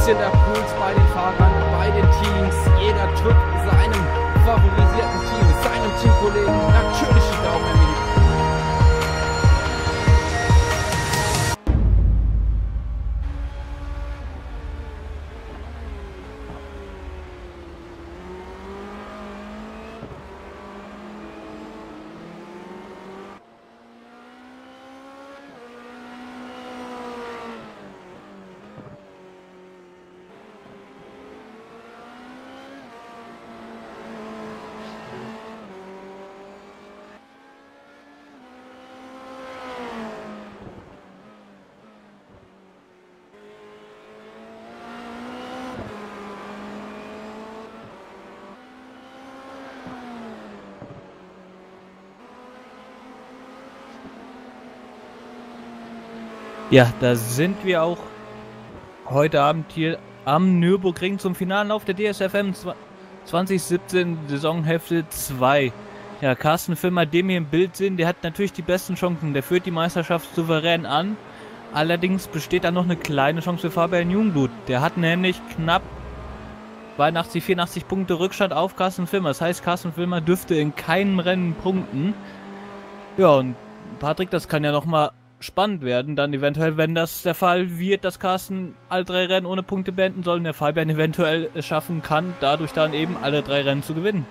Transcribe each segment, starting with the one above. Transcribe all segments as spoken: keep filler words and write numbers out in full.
bisschen der Puls bei den Fahrern, bei den Teams. Jeder drückt seinem favorisierten Team, seinem Teamkollegen natürlich die Daumen in die Ja, da sind wir auch heute Abend hier am Nürburgring zum Finallauf der D S F M zwanzig siebzehn Saisonhälfte zwei. Ja, Carsten Filmer, den wir im Bild sehen, der hat natürlich die besten Chancen. Der führt die Meisterschaft souverän an. Allerdings besteht da noch eine kleine Chance für Fabian Jungblut. Der hat nämlich knapp zweiundachtzig, vierundachtzig Punkte Rückstand auf Carsten Filmer. Das heißt, Carsten Filmer dürfte in keinem Rennen punkten. Ja, und Patrick, das kann ja nochmal spannend werden, dann eventuell, wenn das der Fall wird, dass Carsten alle drei Rennen ohne Punkte beenden soll und der Fabian eventuell es schaffen kann, dadurch dann eben alle drei Rennen zu gewinnen.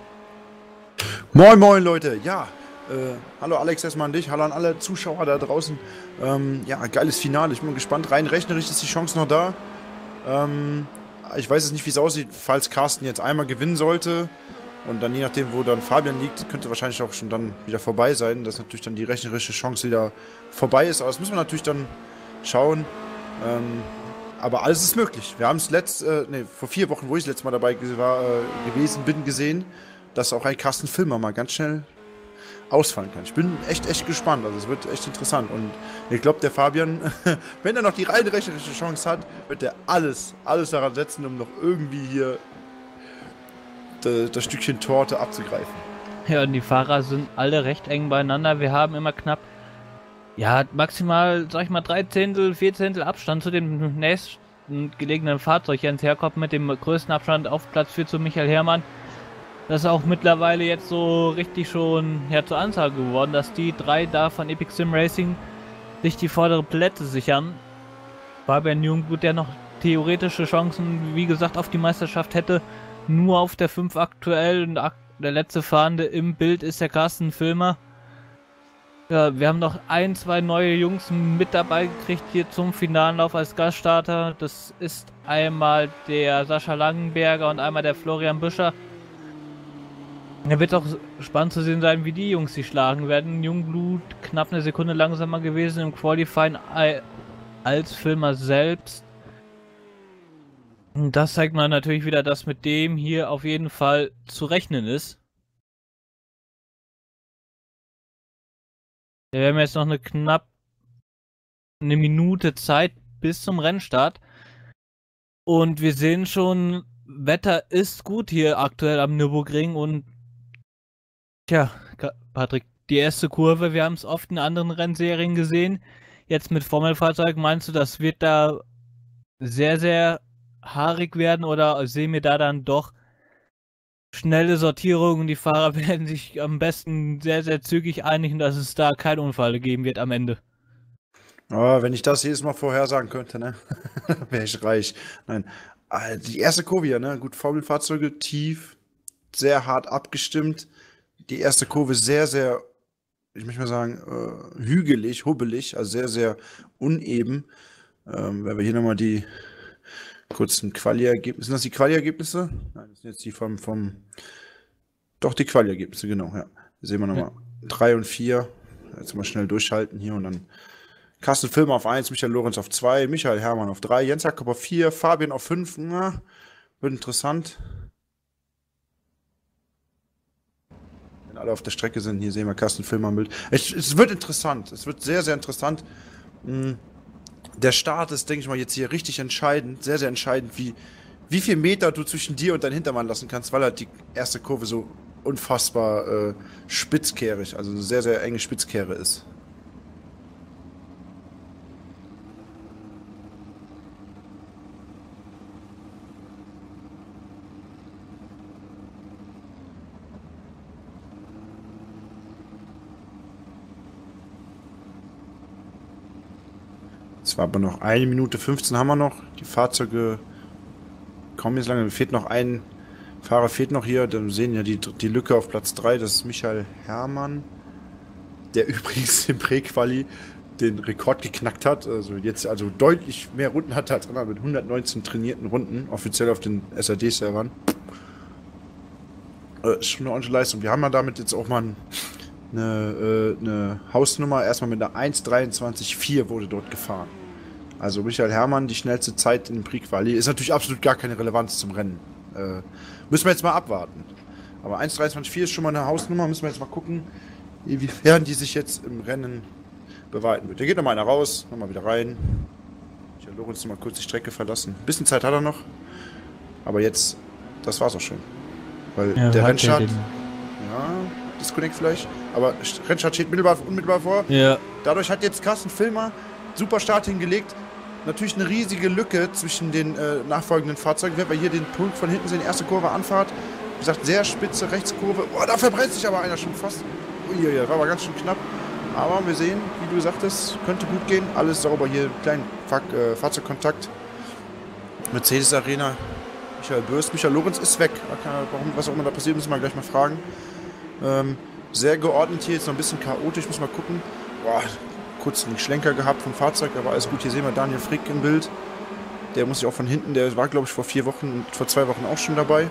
Moin moin Leute, ja, äh, hallo Alex erstmal an dich, hallo an alle Zuschauer da draußen. Ähm, ja, geiles Finale, ich bin gespannt, rein rechnerisch ist die Chance noch da. Ähm, ich weiß jetzt nicht, wie es aussieht, falls Carsten jetzt einmal gewinnen sollte. Und dann je nachdem, wo dann Fabian liegt, könnte wahrscheinlich auch schon dann wieder vorbei sein, dass natürlich dann die rechnerische Chance wieder vorbei ist. Aber das müssen wir natürlich dann schauen. Ähm, aber alles ist möglich. Wir haben es letzt, äh, nee, vor vier Wochen, wo ich das letzte Mal dabei war, äh, gewesen bin, gesehen, dass auch ein Carsten Filmer mal ganz schnell ausfallen kann. Ich bin echt, echt gespannt. Also es wird echt interessant. Und ich glaube, der Fabian, wenn er noch die rein rechnerische Chance hat, wird er alles, alles daran setzen, um noch irgendwie hier das Stückchen Torte abzugreifen. Ja, und die Fahrer sind alle recht eng beieinander. Wir haben immer knapp, ja, maximal, sag ich mal, drei Zehntel, vier Zehntel Abstand zu dem nächsten gelegenen Fahrzeug. Jens Herkop mit dem größten Abstand auf Platz vier zu Michael Herrmann. Das ist auch mittlerweile jetzt so richtig schon ja, zur Anzahl geworden, dass die drei da von Epic Sim Racing sich die vordere Plätze sichern. Fabian Jungblut, der noch theoretische Chancen, wie gesagt, auf die Meisterschaft hätte, nur auf der fünf aktuell und der letzte Fahrende im Bild ist der Carsten Filmer. Ja, wir haben noch ein, zwei neue Jungs mit dabei gekriegt hier zum Finallauf als Gaststarter. Das ist einmal der Sascha Langenberger und einmal der Florian Büscher. Da wird auch spannend zu sehen sein, wie die Jungs sich schlagen werden. Jungblut knapp eine Sekunde langsamer gewesen im Qualifying als Filmer selbst. Das zeigt man natürlich wieder, dass mit dem hier auf jeden Fall zu rechnen ist. Wir haben jetzt noch eine knapp eine Minute Zeit bis zum Rennstart. Und wir sehen schon, Wetter ist gut hier aktuell am Nürburgring. Und tja, Patrick, die erste Kurve, wir haben es oft in anderen Rennserien gesehen. Jetzt mit Formelfahrzeugen, meinst du, das wird da sehr, sehr haarig werden oder sehen wir da dann doch schnelle Sortierungen? Die Fahrer werden sich am besten sehr, sehr zügig einigen, dass es da keinen Unfall geben wird am Ende. Oh, wenn ich das jedes Mal vorhersagen könnte, ne? Wäre ich reich. Nein. Die erste Kurve hier, ne? Gut, Formelfahrzeuge tief, sehr hart abgestimmt. Die erste Kurve sehr, sehr, ich möchte mal sagen, äh, hügelig, hubbelig, also sehr, sehr uneben. Ähm, wenn wir hier nochmal die kurzen Quali-Ergebnisse. Sind das die Quali-Ergebnisse? Nein, das sind jetzt die vom, vom doch, die Quali-Ergebnisse, genau, ja. Hier sehen wir nochmal drei und vier. Jetzt mal schnell durchhalten hier und dann Carsten Filmer auf eins, Michael Lorenz auf zwei, Michael Herrmann auf drei, Jens Jakob auf vier, Fabian auf fünf. Na, wird interessant. Wenn alle auf der Strecke sind, hier sehen wir Carsten Filmer im Bild. Es, es wird interessant. Es wird sehr, sehr interessant. Hm. Der Start ist, denke ich mal, jetzt hier richtig entscheidend, sehr, sehr entscheidend, wie, wie viel Meter du zwischen dir und deinem Hintermann lassen kannst, weil halt die erste Kurve so unfassbar äh, spitzkehrig, also eine sehr, sehr enge Spitzkehre ist. Es war aber noch eine Minute fünfzehn haben wir noch. Die Fahrzeuge kommen jetzt lange. Fehlt noch ein Fahrer, fehlt noch hier. Dann sehen ja die, die Lücke auf Platz drei. Das ist Michael Herrmann, der übrigens im Prä-Quali den Rekord geknackt hat. Also jetzt also deutlich mehr Runden hat als andere mit hundertneunzehn trainierten Runden, offiziell auf den S R D-Servern. Äh, ist schon eine ordentliche Leistung. Wir haben ja damit jetzt auch mal eine, äh, eine Hausnummer. Erstmal mit einer eins dreiundzwanzig vier wurde dort gefahren. Also Michael Herrmann, die schnellste Zeit in dem Prix-Quali. Ist natürlich absolut gar keine Relevanz zum Rennen. Äh, müssen wir jetzt mal abwarten. Aber eins dreiundzwanzig vier ist schon mal eine Hausnummer. Müssen wir jetzt mal gucken, inwiefern die sich jetzt im Rennen beweisen wird. Hier geht noch mal einer raus, nochmal wieder rein. Ich habe Lorenz noch mal kurz die Strecke verlassen. Ein bisschen Zeit hat er noch. Aber jetzt, das war's auch schon. Weil ja, der Rennstart, den. ja, Disconnect vielleicht, aber Rennstart steht mittelbar, unmittelbar vor. Ja. Dadurch hat jetzt Carsten Filmer super Start hingelegt. Natürlich eine riesige Lücke zwischen den äh, nachfolgenden Fahrzeugen. Wenn wir hier den Punkt von hinten sehen, erste Kurve Anfahrt. Wie gesagt, sehr spitze Rechtskurve. Oh, da verbrennt sich aber einer schon fast. Uiuiui, war aber ganz schön knapp. Aber wir sehen, wie du sagtest, könnte gut gehen. Alles sauber hier, kleinen Fahr äh, Fahrzeugkontakt. Mercedes Arena. Michael Bürst, Michael Lorenz ist weg. Warum, was auch immer da passiert, müssen wir gleich mal fragen. Ähm, sehr geordnet hier, jetzt noch ein bisschen chaotisch, muss mal gucken. Boah, kurz einen Schlenker gehabt vom Fahrzeug, aber alles gut. Hier sehen wir Daniel Frick im Bild. Der muss sich auch von hinten, der war glaube ich vor vier Wochen und vor zwei Wochen auch schon dabei.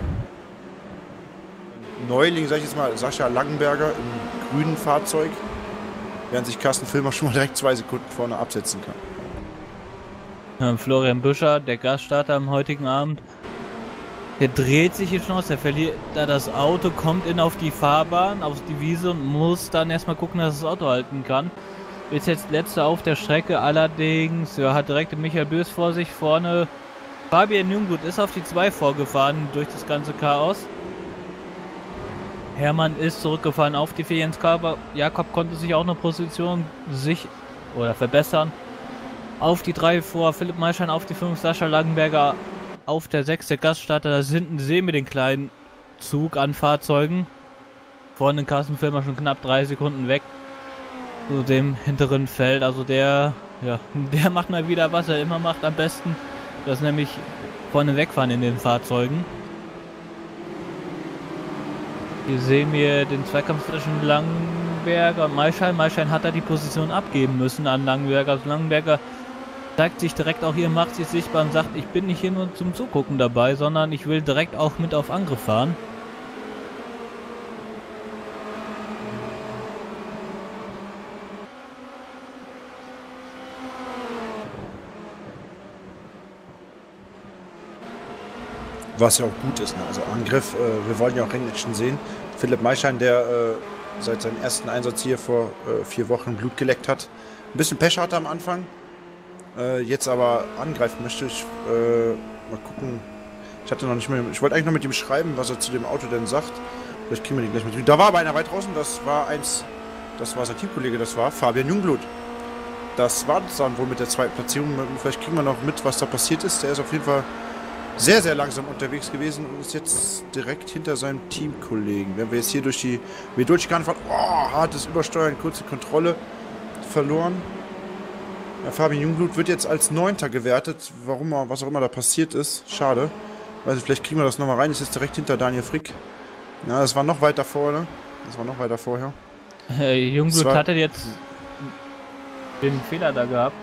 Neuling, sag ich jetzt mal, Sascha Langenberger im grünen Fahrzeug. Während sich Carsten Filmer schon mal direkt zwei Sekunden vorne absetzen kann. Ja, Florian Büscher, der Gaststarter am heutigen Abend. Der dreht sich jetzt schon aus, der verliert da das Auto, kommt in auf die Fahrbahn, auf die Wiese und muss dann erstmal gucken, dass das Auto halten kann. Ist jetzt letzter auf der Strecke, allerdings ja, hat direkt Michael Bürst vor sich, vorne Fabian Junggut ist auf die zwei vorgefahren durch das ganze Chaos. Hermann ist zurückgefahren auf die vier, Jens Jakob konnte sich auch eine Position sich oder verbessern. Auf die drei vor Philipp Maischein, auf die fünf Sascha Langenberger, auf der sechs der Gaststarter. Da hinten sehen wir den kleinen Zug an Fahrzeugen. Vorne Carsten Filmer schon knapp drei Sekunden weg zu dem hinteren Feld. Also der, ja, der macht mal wieder, was er immer macht am besten. Das ist nämlich vorne wegfahren in den Fahrzeugen. Hier sehen wir den Zweikampf zwischen Langenberger und Maischein. Maischein hat da die Position abgeben müssen an Langenberger. Also Langenberger zeigt sich direkt auch hier, macht sich sichtbar und sagt, ich bin nicht hier nur zum Zugucken dabei, sondern ich will direkt auch mit auf Angriff fahren. Was ja auch gut ist, ne? Also Angriff, äh, wir wollen ja auch Rennlichen sehen. Philipp Maischein, der äh, seit seinem ersten Einsatz hier vor äh, vier Wochen Blut geleckt hat. Ein bisschen Pech hatte am Anfang. Äh, jetzt aber angreifen möchte ich. Äh, mal gucken. Ich hatte noch nicht mehr. Ich wollte eigentlich noch mit ihm schreiben, was er zu dem Auto denn sagt. Vielleicht kriegen wir den gleich mit. Da war aber einer weit draußen. Das war eins. Das war sein Teamkollege. Das war Fabian Jungblut. Das war es dann wohl mit der zweiten Platzierung. Vielleicht kriegen wir noch mit, was da passiert ist. Der ist auf jeden Fall sehr, sehr langsam unterwegs gewesen und ist jetzt direkt hinter seinem Teamkollegen. Wenn wir jetzt hier durch die Vedulchikane fahren, oh, hartes Übersteuern, kurze Kontrolle, verloren. Ja, Fabian Jungblut wird jetzt als Neunter gewertet, warum, was auch immer da passiert ist. Schade. Weiß nicht, vielleicht kriegen wir das nochmal rein. Ist jetzt direkt hinter Daniel Frick. Ja, das war noch weiter vorne. Das war noch weiter vorher. Äh, Jungblut hatte jetzt den Fehler da gehabt.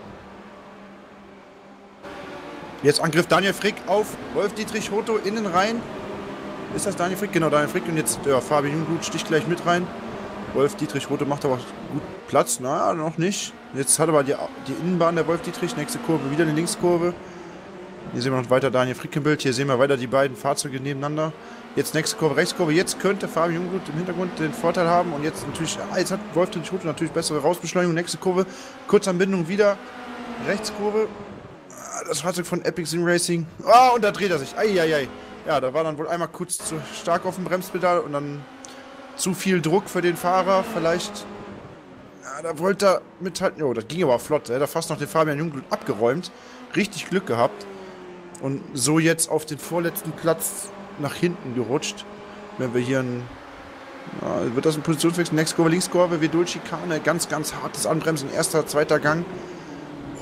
Jetzt Angriff Daniel Frick auf Wolf-Dietrich Hoto innen rein. Ist das Daniel Frick? Genau, Daniel Frick. Und jetzt ja, Fabian Jungblut sticht gleich mit rein. Wolf-Dietrich Hoto macht aber gut Platz. Naja, noch nicht. Jetzt hat aber die, die Innenbahn der Wolf-Dietrich. Nächste Kurve wieder eine Linkskurve. Hier sehen wir noch weiter Daniel Frick im Bild. Hier sehen wir weiter die beiden Fahrzeuge nebeneinander. Jetzt nächste Kurve, Rechtskurve. Jetzt könnte Fabian Jungblut im Hintergrund den Vorteil haben. Und jetzt natürlich, ah, jetzt hat Wolf-Dietrich Hoto natürlich bessere Rausbeschleunigung. Nächste Kurve, Kurzanbindung wieder. Rechtskurve. Das Fahrzeug von Epic Sim Racing. Ah, und da dreht er sich. Eieiei. Ja, da war dann wohl einmal kurz zu stark auf dem Bremspedal und dann zu viel Druck für den Fahrer. Vielleicht. Ja, da wollte er mithalten. Jo, das ging aber flott. Er hat fast noch den Fabian Jungblut abgeräumt. Richtig Glück gehabt. Und so jetzt auf den vorletzten Platz nach hinten gerutscht. Wenn wir hier ein. Ja, wird das ein Positionswechsel? Nächste Kurve, Linkskurve, Vedulchikane. Ganz, ganz hartes Anbremsen. Erster, zweiter Gang.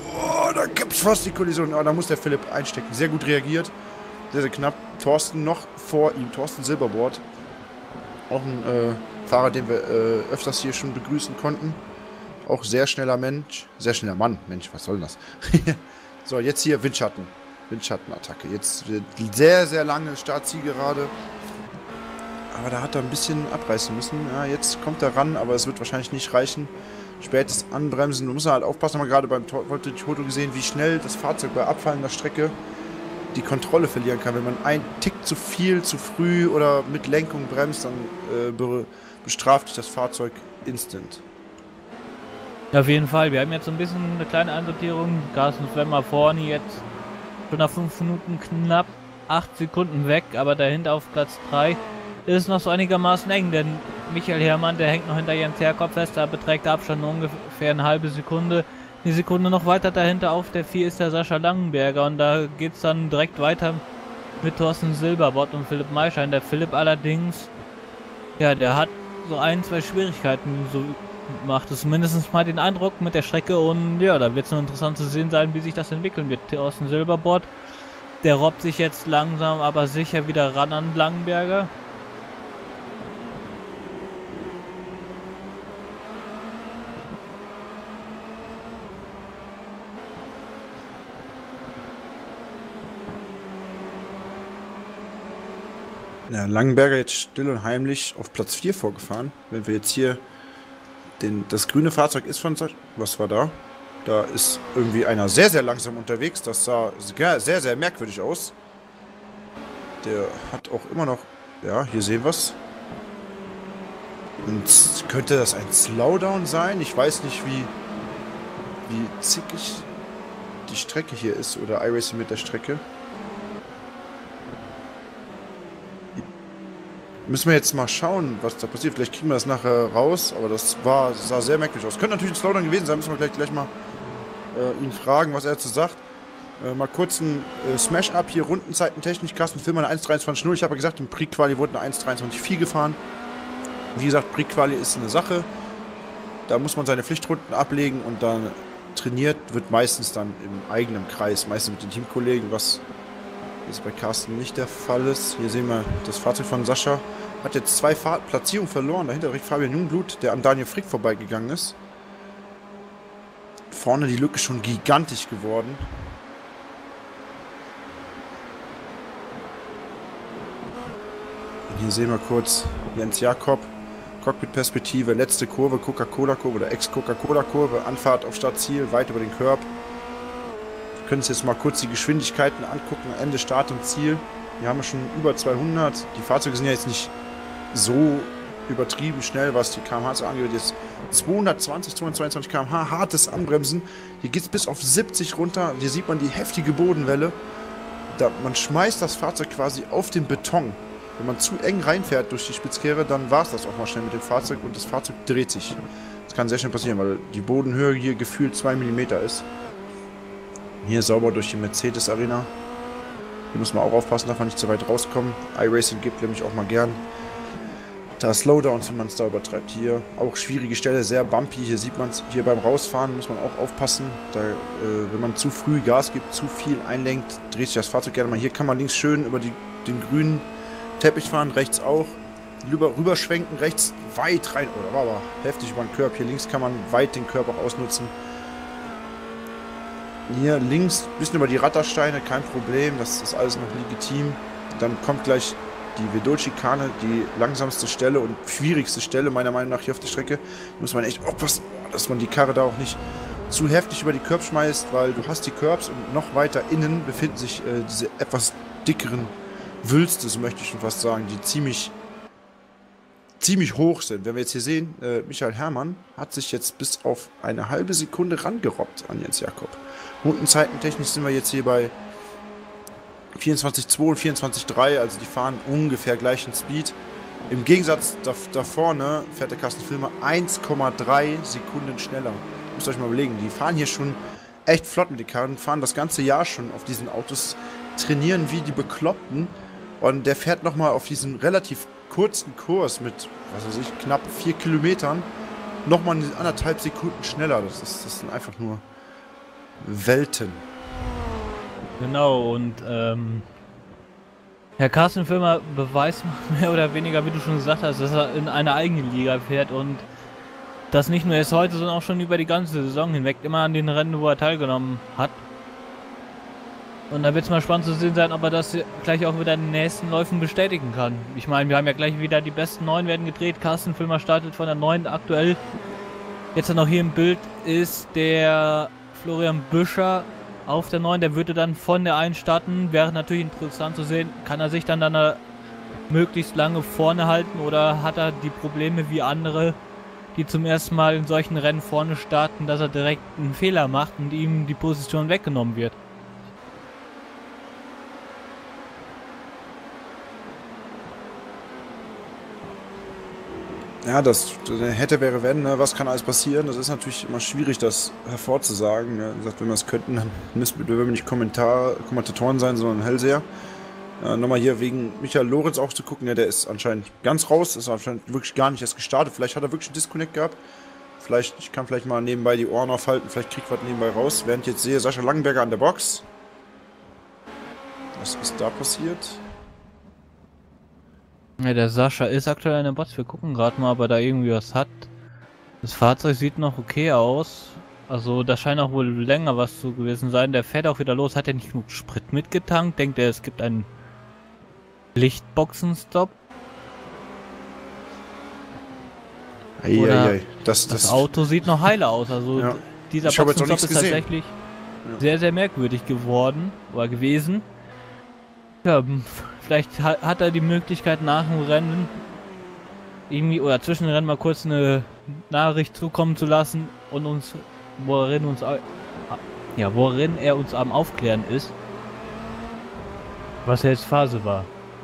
Oh, da gibt's fast die Kollision. Oh, da muss der Philipp einstecken. Sehr gut reagiert. Sehr, sehr knapp. Thorsten noch vor ihm. Thorsten Silberbord. Auch ein äh, Fahrer, den wir äh, öfters hier schon begrüßen konnten. Auch sehr schneller Mensch. Sehr schneller Mann. Mensch, was soll denn das? So, jetzt hier Windschatten. Windschattenattacke. Jetzt sehr, sehr lange Startzielgerade. Aber da hat er ein bisschen abreißen müssen. Ja, jetzt kommt er ran, aber es wird wahrscheinlich nicht reichen. Spätes Anbremsen. Du musst halt aufpassen, haben wir gerade beim Foto gesehen, wie schnell das Fahrzeug bei abfallender Strecke die Kontrolle verlieren kann. Wenn man einen Tick zu viel, zu früh oder mit Lenkung bremst, dann äh, be bestraft sich das Fahrzeug instant. Ja, auf jeden Fall. Wir haben jetzt so ein bisschen eine kleine Einsortierung. Carsten Flemmer vorne jetzt schon nach fünf Minuten knapp acht Sekunden weg, aber dahinter auf Platz drei ist noch so einigermaßen eng, denn Michael Herrmann, der hängt noch hinter Jens Herkopf fest, da beträgt der Abstand nur ungefähr eine halbe Sekunde. Die Sekunde noch weiter dahinter auf der vier ist der Sascha Langenberger und da geht es dann direkt weiter mit Thorsten Silberbord und Philipp Maischein. Der Philipp allerdings, ja, der hat so ein, zwei Schwierigkeiten, so macht es mindestens mal den Eindruck mit der Strecke und ja, da wird es nur interessant zu sehen sein, wie sich das entwickeln wird. Thorsten Silberbord, der robbt sich jetzt langsam, aber sicher wieder ran an Langenberger. Ja, Langenberger jetzt still und heimlich auf Platz vier vorgefahren. Wenn wir jetzt hier den, das grüne Fahrzeug ist von... Was war da? Da ist irgendwie einer sehr, sehr langsam unterwegs. Das sah sehr, sehr, sehr merkwürdig aus. Der hat auch immer noch... Ja, hier sehen wir es. Und könnte das ein Slowdown sein? Ich weiß nicht, wie, wie zickig die Strecke hier ist. Oder iRacing mit der Strecke. Müssen wir jetzt mal schauen, was da passiert. Vielleicht kriegen wir das nachher raus, aber das war, sah sehr merkwürdig aus. Könnte natürlich ein Slowdown gewesen sein, müssen wir gleich, gleich mal äh, ihn fragen, was er dazu sagt. Äh, mal kurz ein äh, Smash-Up hier, Rundenzeitentechnik, Carsten Filmer eine eins dreiundzwanzig null. Ich habe ja gesagt, im Pre-Quali wurde eine eins dreiundzwanzig vier gefahren. Wie gesagt, Pre-Quali ist eine Sache. Da muss man seine Pflichtrunden ablegen und dann trainiert wird meistens dann im eigenen Kreis, meistens mit den Teamkollegen, was jetzt bei Carsten nicht der Fall ist. Hier sehen wir das Fahrzeug von Sascha. Hat jetzt zwei Fahr Platzierungen verloren. Dahinter direkt Fabian Jungblut, der an Daniel Frick vorbeigegangen ist. Vorne die Lücke schon gigantisch geworden. Und hier sehen wir kurz Jens Jakob. Cockpit-Perspektive, letzte Kurve, Coca-Cola-Kurve oder Ex-Coca-Cola-Kurve. Anfahrt auf Startziel, weit über den Curb. Wir können uns jetzt mal kurz die Geschwindigkeiten angucken. Ende, Start und Ziel. Hier haben wir schon über zweihundert. Die Fahrzeuge sind ja jetzt nicht so übertrieben schnell, was die kmh angeht. Jetzt zweihundertzwanzig, zweihundertzweiundzwanzig Kilometer pro Stunde, hartes Anbremsen. Hier geht es bis auf siebzig runter. Hier sieht man die heftige Bodenwelle. Da, man schmeißt das Fahrzeug quasi auf den Beton. Wenn man zu eng reinfährt durch die Spitzkehre, dann war es das auch mal schnell mit dem Fahrzeug und das Fahrzeug dreht sich. Das kann sehr schnell passieren, weil die Bodenhöhe hier gefühlt zwei Millimeter ist. Hier sauber durch die Mercedes Arena. Hier muss man auch aufpassen, darf man nicht zu weit rauskommen. iRacing gibt nämlich auch mal gern da Slowdowns, wenn man es da übertreibt. Hier auch schwierige Stelle, sehr bumpy. Hier sieht man es, hier beim Rausfahren muss man auch aufpassen. Da, äh, wenn man zu früh Gas gibt, zu viel einlenkt, dreht sich das Fahrzeug gerne mal. Hier kann man links schön über die, den grünen Teppich fahren, rechts auch. Rüber, rüberschwenken, rechts weit rein. Oder war aber heftig über den Curb. Hier links kann man weit den Curb auch ausnutzen. Hier links ein bisschen über die Rattersteine, kein Problem, das ist alles noch legitim. Dann kommt gleich die Vedol-Schikane, die langsamste Stelle und schwierigste Stelle meiner Meinung nach hier auf der Strecke. Da muss man echt aufpassen, dass man die Karre da auch nicht zu heftig über die Curbs schmeißt, weil du hast die Curbs und noch weiter innen befinden sich äh, diese etwas dickeren Wülste, so möchte ich schon fast sagen, die ziemlich ziemlich hoch sind. Wenn wir jetzt hier sehen, äh, Michael Herrmann hat sich jetzt bis auf eine halbe Sekunde rangerobbt an Jens Jakob. Rundenzeitentechnisch sind wir jetzt hier bei vierundzwanzig Komma zwei und vierundzwanzig Komma drei, also die fahren ungefähr gleichen Speed. Im Gegensatz da, da vorne fährt der Carsten Filmer eins Komma drei Sekunden schneller. Müsst ihr euch mal überlegen, die fahren hier schon echt flott mit den Karren, fahren das ganze Jahr schon auf diesen Autos, trainieren wie die Bekloppten und der fährt nochmal auf diesen relativ kurzen Kurs mit, was weiß ich, knapp vier Kilometern nochmal anderthalb Sekunden schneller. Das, ist, das sind einfach nur Welten. Genau, und ähm, Herr Carsten Filmer beweist mehr oder weniger, wie du schon gesagt hast, dass er in eine eigene Liga fährt und das nicht nur erst heute, sondern auch schon über die ganze Saison hinweg immer an den Rennen, wo er teilgenommen hat. Und da wird es mal spannend zu sehen sein, ob er das gleich auch wieder in den nächsten Läufen bestätigen kann. Ich meine, wir haben ja gleich wieder die besten neun werden gedreht. Carsten Filmer startet von der neun aktuell. Jetzt noch hier im Bild ist der Florian Büscher auf der neun. Der würde dann von der eins starten. Wäre natürlich interessant zu sehen, kann er sich dann, dann möglichst lange vorne halten oder hat er die Probleme wie andere, die zum ersten Mal in solchen Rennen vorne starten, dass er direkt einen Fehler macht und ihm die Position weggenommen wird. Ja, das hätte, wäre, wenn, ne? Was kann alles passieren? Das ist natürlich immer schwierig, das hervorzusagen. Ne? Wie gesagt, wenn wir es könnten, dann müssen wir nicht Kommentar Kommentatoren sein, sondern Hellseher. Äh, nochmal hier wegen Michael Lorenz auch zu gucken, ja, der ist anscheinend ganz raus, ist anscheinend wirklich gar nicht erst gestartet. Vielleicht hat er wirklich einen Disconnect gehabt. Vielleicht, ich kann vielleicht mal nebenbei die Ohren aufhalten, vielleicht kriegt was nebenbei raus. Während ich jetzt sehe, Sascha Langenberger an der Box. Was ist da passiert? Ja, der Sascha ist aktuell in der Box. Wir gucken gerade mal, ob er da irgendwie was hat. Das Fahrzeug sieht noch okay aus. Also da scheint auch wohl länger was zu gewesen sein. Der fährt auch wieder los. Hat er nicht genug Sprit mitgetankt? Denkt er, es gibt einen Lichtboxenstopp? Eieiei. Das, das, das Auto sieht noch heile aus. Also ja. Dieser Boxenstopp ist gesehen. tatsächlich ja. sehr, sehr merkwürdig geworden oder gewesen. Ja, vielleicht hat, hat er die Möglichkeit nach dem Rennen irgendwie oder zwischen den Rennen mal kurz eine Nachricht zukommen zu lassen und uns, worin uns, ja, worin er uns am Aufklären ist, was jetzt Phase war.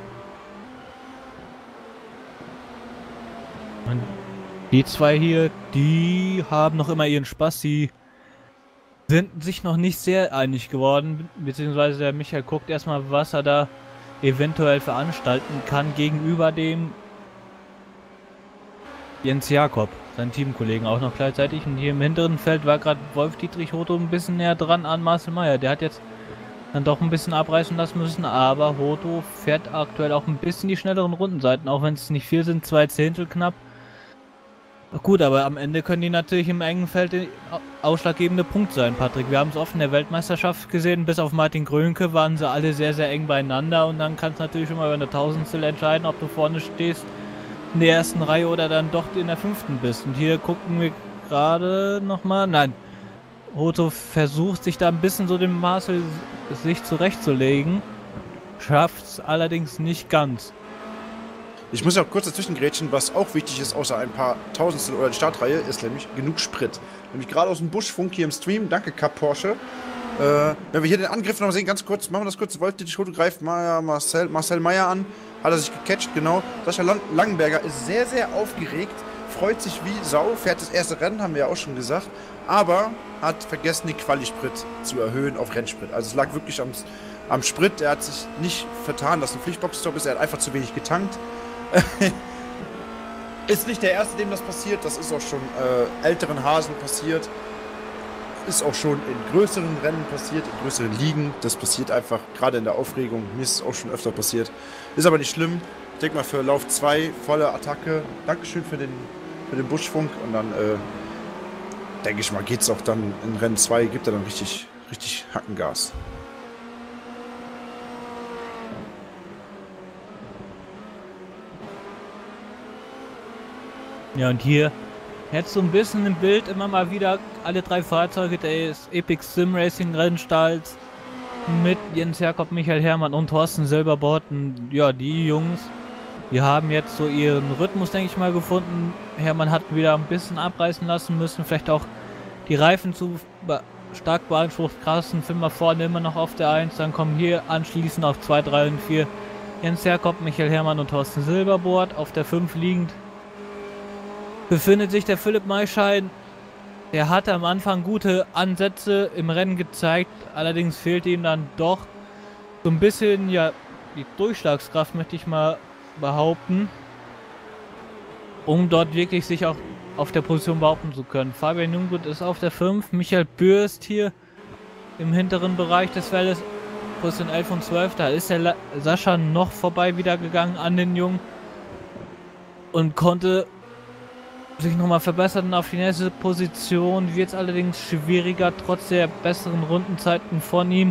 Und die zwei hier, die haben noch immer ihren Spaß, sie sind sich noch nicht sehr einig geworden, beziehungsweise der Michael guckt erstmal, was er da eventuell veranstalten kann gegenüber dem Jens Jakob, seinen Teamkollegen auch noch gleichzeitig. Und hier im hinteren Feld war gerade Wolf-Dietrich Hoto ein bisschen näher dran an Marcel Meyer. Der hat jetzt dann doch ein bisschen abreißen lassen müssen, aber Hoto fährt aktuell auch ein bisschen die schnelleren Rundenseiten, auch wenn es nicht viel sind, zwei Zehntel knapp. Gut, aber am Ende können die natürlich im engen Feld der ausschlaggebende Punkt sein, Patrick. Wir haben es oft in der Weltmeisterschaft gesehen, bis auf Martin Grönke waren sie alle sehr, sehr eng beieinander und dann kann es natürlich schon mal über eine Tausendstel entscheiden, ob du vorne stehst in der ersten Reihe oder dann doch in der fünften bist. Und hier gucken wir gerade nochmal, nein, Hoto versucht sich da ein bisschen so den Marcel sich zurechtzulegen, schafft es allerdings nicht ganz. Ich muss ja auch kurz dazwischen grätschen, was auch wichtig ist, außer ein paar Tausendstel oder die Startreihe, ist nämlich genug Sprit. Nämlich gerade aus dem Buschfunk hier im Stream, danke Cup Porsche. Äh, wenn wir hier den Angriff noch sehen, ganz kurz, machen wir das kurz, wollte die Foto greift Maya, Marcel, Marcel Meyer an, hat er sich gecatcht, genau. Sascha Langenberger ist sehr, sehr aufgeregt, freut sich wie Sau, fährt das erste Rennen, haben wir ja auch schon gesagt, aber hat vergessen, die Quali-Sprit zu erhöhen auf Rennsprit. Also es lag wirklich am, am Sprit, er hat sich nicht vertan, dass ein Pflichtboxenstopp ist, er hat einfach zu wenig getankt. Ist nicht der erste, dem das passiert, das ist auch schon äh, älteren Hasen passiert, ist auch schon in größeren Rennen passiert, in größeren Ligen, das passiert einfach, gerade in der Aufregung, mir ist es auch schon öfter passiert, ist aber nicht schlimm, ich denke mal für Lauf zwei, volle Attacke, Dankeschön für den, für den Buschfunk und dann äh, denke ich mal, geht es auch dann in Rennen zwei, gibt er dann richtig, richtig Hackengas. Ja, und hier jetzt so ein bisschen im Bild immer mal wieder alle drei Fahrzeuge des Epic Sim Racing Rennstalls mit Jens Jakob, Michael Herrmann und Thorsten Silberborn. Ja, die Jungs, die haben jetzt so ihren Rhythmus, denke ich mal, gefunden. Herrmann hat wieder ein bisschen abreißen lassen müssen, vielleicht auch die Reifen zu stark beansprucht. Carsten Filmer vorne immer noch auf der eins, dann kommen hier anschließend auf zwei, drei und vier Jens Jakob, Michael Herrmann und Thorsten Silberborn. Auf der fünf liegend befindet sich der Philipp Maischein. Der hatte am Anfang gute Ansätze im Rennen gezeigt, allerdings fehlte ihm dann doch so ein bisschen, ja, die Durchschlagskraft, möchte ich mal behaupten, um dort wirklich sich auch auf der Position behaupten zu können. Fabian Junggut ist auf der fünf, Michael Bürst hier im hinteren Bereich des Feldes, Position elf und zwölf, da ist der La Sascha noch vorbei wieder gegangen an den Jungen und konnte sich nochmal verbessern auf die nächste Position. Wird es allerdings schwieriger, trotz der besseren Rundenzeiten von ihm.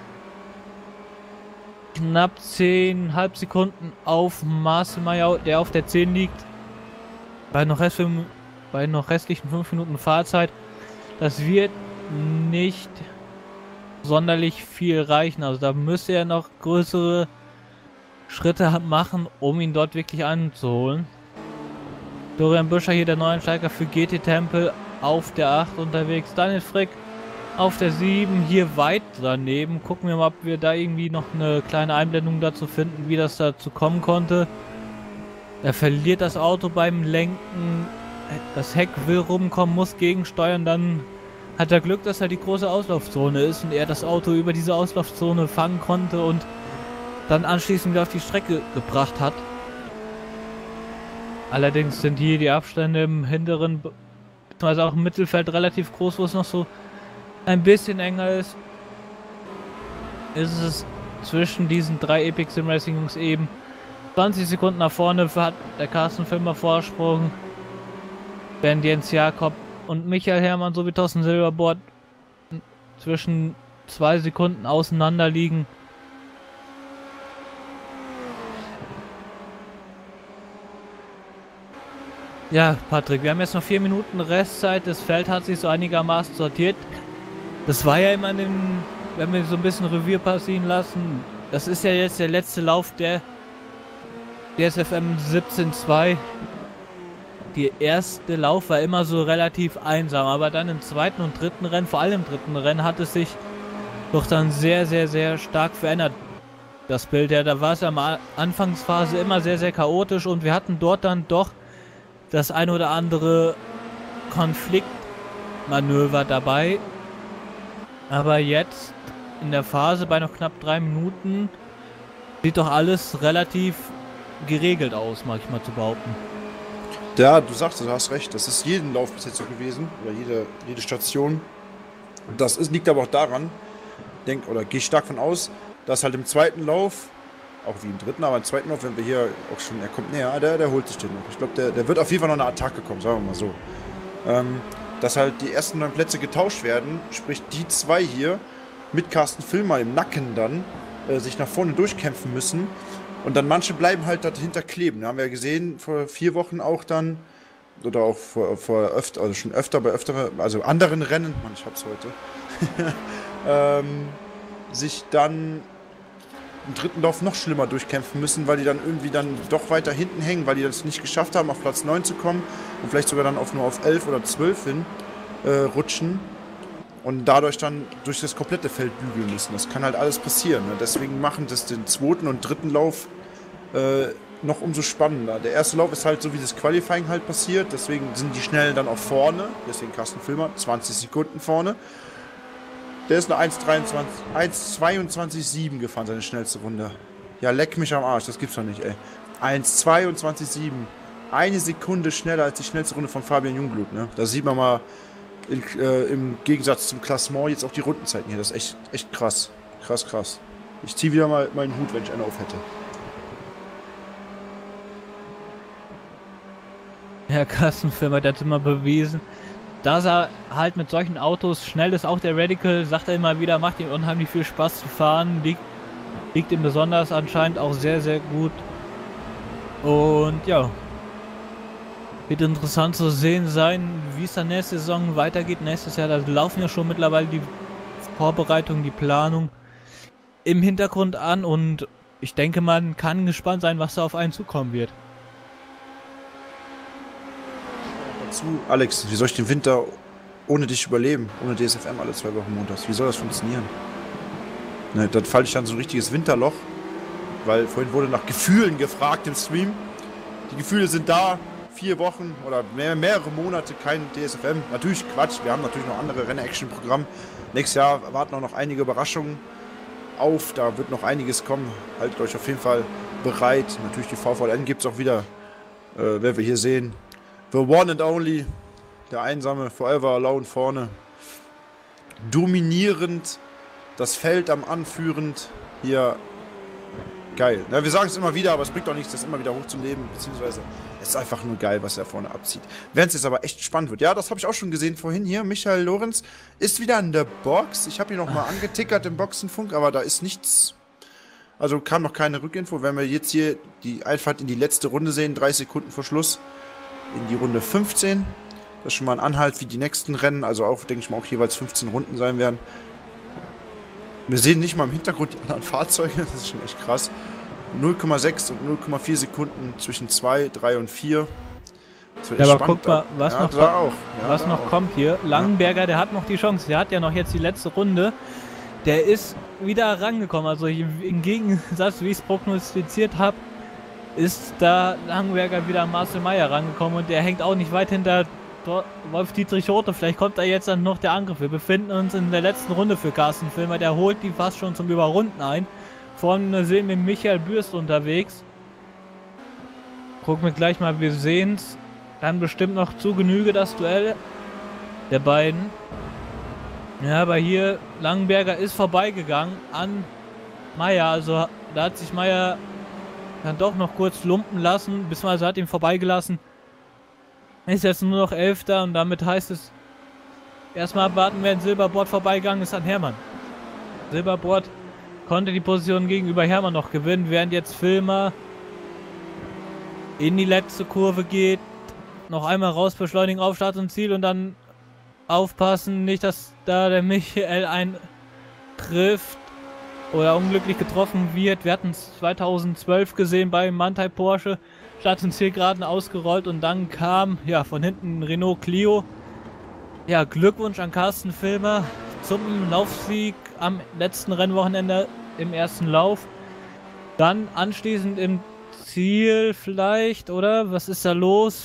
Knapp zehn Halbsekunden auf Marcel Meyer, der auf der zehn liegt. Bei noch, Rest, bei noch restlichen fünf Minuten Fahrzeit. Das wird nicht sonderlich viel reichen. Also da müsste er noch größere Schritte machen, um ihn dort wirklich anzuholen. Dorian Büscher hier, der Neueinsteiger für G T Tempel, auf der acht unterwegs. Daniel Frick auf der sieben, hier weit daneben. Gucken wir mal, ob wir da irgendwie noch eine kleine Einblendung dazu finden, wie das dazu kommen konnte. Er verliert das Auto beim Lenken. Das Heck will rumkommen, muss gegensteuern. Dann hat er Glück, dass er die große Auslaufzone ist und er das Auto über diese Auslaufzone fangen konnte und dann anschließend wieder auf die Strecke gebracht hat. Allerdings sind hier die Abstände im hinteren, beziehungsweise auch im Mittelfeld relativ groß, wo es noch so ein bisschen enger ist. Ist es zwischen diesen drei Epic Sim Racing Jungs eben zwanzig Sekunden nach vorne hat der Carsten Filmer Vorsprung, während Jens Jakob und Michael Herrmann sowie Thorsten Silberborn zwischen zwei Sekunden auseinander liegen. Ja, Patrick, wir haben jetzt noch vier Minuten Restzeit. Das Feld hat sich so einigermaßen sortiert. Das war ja immer in dem, wenn wir so ein bisschen Revier passieren lassen. Das ist ja jetzt der letzte Lauf der D S F M siebzehn zwei. Der erste Lauf war immer so relativ einsam, aber dann im zweiten und dritten Rennen, vor allem im dritten Rennen, hat es sich doch dann sehr, sehr, sehr stark verändert. Das Bild, ja, da war es am Anfangsphase immer sehr, sehr chaotisch und wir hatten dort dann doch das ein oder andere Konfliktmanöver dabei. Aber jetzt in der Phase bei noch knapp drei Minuten sieht doch alles relativ geregelt aus, mag ich mal zu behaupten. Ja, du sagst, du hast recht. Das ist jeden Lauf bis jetzt so gewesen. Oder jede, jede Station. Das ist, liegt aber auch daran, denk, oder gehe ich stark von aus, dass halt im zweiten Lauf, auch wie im dritten, aber im zweiten Lauf, wenn wir hier auch schon, er kommt näher, der, der holt sich den noch. Ich glaube, der, der wird auf jeden Fall noch eine Attacke kommen, sagen wir mal so. Ähm, dass halt die ersten neun Plätze getauscht werden, sprich die zwei hier mit Carsten Filmer im Nacken dann äh, sich nach vorne durchkämpfen müssen. Und dann manche bleiben halt dahinter kleben. Da haben wir ja gesehen, vor vier Wochen auch dann, oder auch vor, vor öfter, also schon öfter bei öfter, also anderen Rennen, Mann, ich hab's heute, ähm, sich dann im dritten Lauf noch schlimmer durchkämpfen müssen, weil die dann irgendwie dann doch weiter hinten hängen, weil die das nicht geschafft haben, auf Platz neun zu kommen und vielleicht sogar dann auf nur auf elf oder zwölf hin äh, rutschen und dadurch dann durch das komplette Feld bügeln müssen. Das kann halt alles passieren. Ne? Deswegen machen das den zweiten und dritten Lauf äh, noch umso spannender. Der erste Lauf ist halt so wie das Qualifying halt passiert, deswegen sind die Schnellen dann auch vorne, deswegen Carsten Filmer, zwanzig Sekunden vorne. Der ist eine eins zweiundzwanzig sieben gefahren, seine schnellste Runde. Ja, leck mich am Arsch, das gibt's doch nicht, ey. eins zweiundzwanzig sieben. Eine Sekunde schneller als die schnellste Runde von Fabian Jungblut, ne? Da sieht man mal in, äh, im Gegensatz zum Klassement jetzt auch die Rundenzeiten hier. Das ist echt, echt krass. Krass, krass. Ich ziehe wieder mal meinen Hut, wenn ich einen auf hätte. Herr Kassenfirma, der hat immer bewiesen, dass er halt mit solchen Autos schnell ist. Auch der Radical, sagt er immer wieder, macht ihm unheimlich viel Spaß zu fahren. Liegt, liegt ihm besonders anscheinend auch sehr, sehr gut. Und ja, wird interessant zu sehen sein, wie es dann nächste Saison weitergeht. Nächstes Jahr, da laufen ja schon mittlerweile die Vorbereitungen, die Planung im Hintergrund an. Und ich denke, man kann gespannt sein, was da auf einen zukommen wird. Zu, Alex, wie soll ich den Winter ohne dich überleben? Ohne D S F M alle zwei Wochen montags. Wie soll das funktionieren? Ne, dann falle ich dann so ein richtiges Winterloch, weil vorhin wurde nach Gefühlen gefragt im Stream. Die Gefühle sind da. Vier Wochen oder mehr, mehrere Monate kein D S F M. Natürlich Quatsch, wir haben natürlich noch andere Rennen-Action-Programm. Nächstes Jahr erwarten auch noch einige Überraschungen auf. Da wird noch einiges kommen. Haltet euch auf jeden Fall bereit. Natürlich die V V L N gibt es auch wieder. Äh, werden wir hier sehen. The one and only, der einsame, forever alone vorne. Dominierend das Feld am anführend. Hier, geil. Na, wir sagen es immer wieder, aber es bringt auch nichts, das immer wieder hochzuleben, beziehungsweise es ist einfach nur geil, was er vorne abzieht. Während es jetzt aber echt spannend wird. Ja, das habe ich auch schon gesehen vorhin hier. Michael Lorenz ist wieder in der Box. Ich habe ihn noch mal angetickert im Boxenfunk, aber da ist nichts. Also kam noch keine Rückinfo. Wenn wir jetzt hier die Einfahrt in die letzte Runde sehen, drei Sekunden vor Schluss, in die Runde fünfzehn. Das ist schon mal ein Anhalt wie die nächsten Rennen, also auch, denke ich mal, auch jeweils fünfzehn Runden sein werden. Wir sehen nicht mal im Hintergrund die anderen Fahrzeuge, das ist schon echt krass. null Komma sechs und null Komma vier Sekunden zwischen zwei, drei und vier. Ja, aber guck mal, was, ja, noch, da auch. Ja, was da noch auch. kommt hier. Langenberger, der hat noch die Chance. Der hat ja noch jetzt die letzte Runde. Der ist wieder rangekommen. Also im Gegensatz, wie ich es prognostiziert habe, ist da Langenberger wieder an Marcel Meyer rangekommen. Und der hängt auch nicht weit hinter Wolf-Dietrich Rothe. Vielleicht kommt da jetzt dann noch der Angriff. Wir befinden uns in der letzten Runde für Carsten Filmer. Der holt die fast schon zum Überrunden ein. Vorne sehen wir Michael Bürst unterwegs. Gucken wir gleich mal, wir sehen es. Dann bestimmt noch zu Genüge das Duell der beiden. Ja, aber hier Langenberger ist vorbeigegangen an Meyer. Also da hat sich Meyer dann doch noch kurz lumpen lassen, beziehungsweise hat ihn vorbeigelassen. Ist jetzt nur noch Elfter und damit heißt es erstmal abwarten, wer in Silberboard vorbeigegangen ist an Hermann. Silberboard konnte die Position gegenüber Hermann noch gewinnen, während jetzt Filmer in die letzte Kurve geht. Noch einmal raus beschleunigen auf Start und Ziel und dann aufpassen, nicht, dass da der Michael einen trifft oder unglücklich getroffen wird. Wir hatten es zweitausendzwölf gesehen bei Manthey Porsche. Start und Ziel geraden ausgerollt und dann kam ja von hinten Renault Clio. Ja, Glückwunsch an Carsten Filmer zum Laufsieg am letzten Rennwochenende im ersten Lauf. Dann anschließend im Ziel vielleicht, oder? Was ist da los?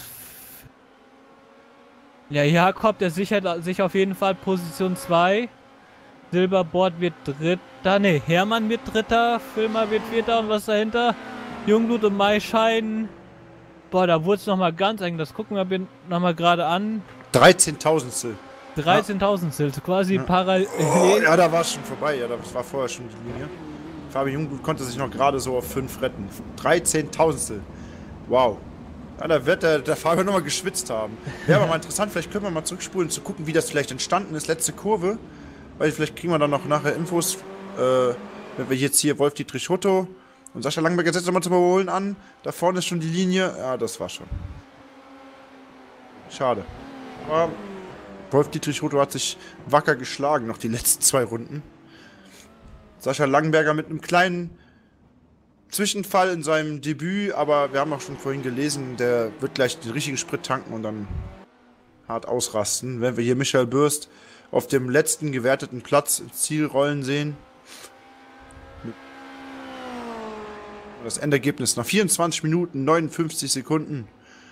Ja, Jakob, der sichert sich auf jeden Fall Position zwei. Silberboard wird Dritter. Ne, Hermann wird Dritter. Filmer wird Vierter. Und was dahinter? Jungblut und Maischeiden. Boah, da wurde es nochmal ganz eng. Das gucken wir nochmal gerade an. dreizehntausendstel. dreizehntausendstel, quasi Ja. parallel. Oh, ja, da war es schon vorbei. Ja, das war vorher schon die Linie. Fabi Jungblut konnte sich noch gerade so auf fünf retten. dreizehntausendstel. Wow. Ja, da wird der, der Fabio nochmal geschwitzt haben. Wäre aber mal interessant, vielleicht können wir mal zurückspulen, zu gucken, wie das vielleicht entstanden ist, letzte Kurve. Weil vielleicht kriegen wir dann noch nachher Infos, äh, wenn wir jetzt hier Wolf-Dietrich Rothe und Sascha Langenberger setzt nochmal zum Überholen an. Da vorne ist schon die Linie. Ja, das war schon. Schade. Aber Wolf-Dietrich Rothe hat sich wacker geschlagen, noch die letzten zwei Runden. Sascha Langenberger mit einem kleinen Zwischenfall in seinem Debüt, aber wir haben auch schon vorhin gelesen, der wird gleich den richtigen Sprit tanken und dann hart ausrasten. Wenn wir hier Michael Bürst auf dem letzten gewerteten Platz ins Ziel rollen sehen. Das Endergebnis nach vierundzwanzig Minuten, neunundfünfzig Sekunden.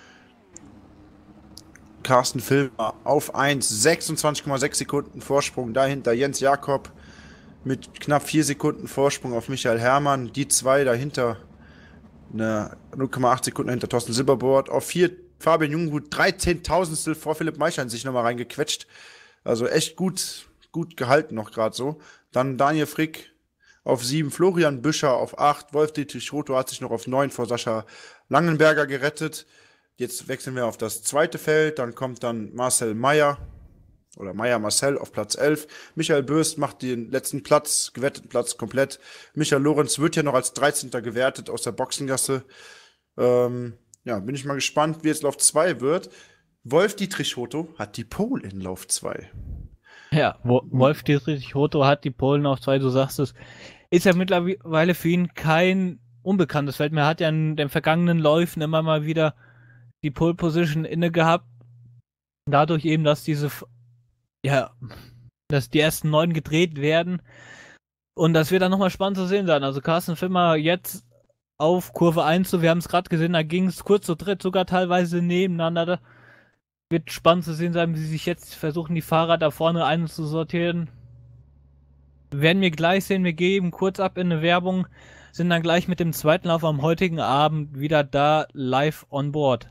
Carsten Filmer auf eins, sechsundzwanzig Komma sechs Sekunden Vorsprung. Dahinter Jens Jakob mit knapp vier Sekunden Vorsprung auf Michael Hermann. Die zwei dahinter, eine null Komma acht Sekunden hinter Thorsten Silberboard. Auf vier Fabian Jungblut, dreizehntausendstel vor Philipp Maischein sich nochmal reingequetscht. Also echt gut, gut gehalten noch gerade so. Dann Daniel Frick auf sieben, Florian Büscher auf acht, Wolf-Dietrich Rothe hat sich noch auf neun vor Sascha Langenberger gerettet. Jetzt wechseln wir auf das zweite Feld, dann kommt dann Marcel Meyer oder Meyer Marcel auf Platz elf. Michael Bürst macht den letzten Platz, gewerteten Platz komplett. Michael Lorenz wird ja noch als dreizehnter gewertet aus der Boxengasse. Ähm, ja, bin ich mal gespannt, wie jetzt Lauf zwei wird. Wolf-Dietrich Rothe hat die Pole in Lauf zwei. Ja, Wolf-Dietrich Rothe hat die Polen auf zwei, du sagst es. Ist ja mittlerweile für ihn kein unbekanntes Feld mehr. Er hat ja in den vergangenen Läufen immer mal wieder die Pole Position inne gehabt. Dadurch eben, dass diese, ja, dass die ersten neun gedreht werden. Und das wird dann nochmal spannend zu sehen sein. Also Carsten Filmer jetzt auf Kurve eins, so wir haben es gerade gesehen, da ging es kurz zu dritt, sogar teilweise nebeneinander. Wird spannend zu sehen sein, wie sie sich jetzt versuchen, die Fahrer da vorne einzusortieren. Werden wir gleich sehen, wir geben kurz ab in eine Werbung, sind dann gleich mit dem zweiten Lauf am heutigen Abend wieder da live on board.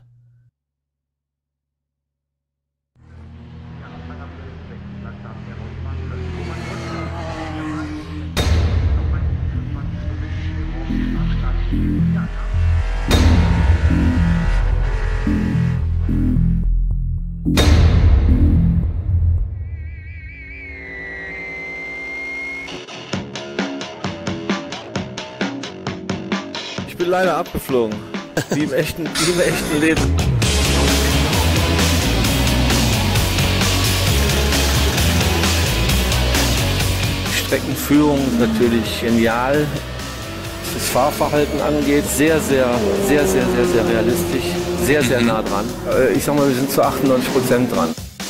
Ich bin leider abgeflogen, wie im echten, wie im echten Leben. Streckenführung ist natürlich genial. Was das Fahrverhalten angeht, sehr, sehr, sehr, sehr, sehr, sehr realistisch, sehr, sehr nah dran. Ich sag mal, wir sind zu achtundneunzig Prozent dran.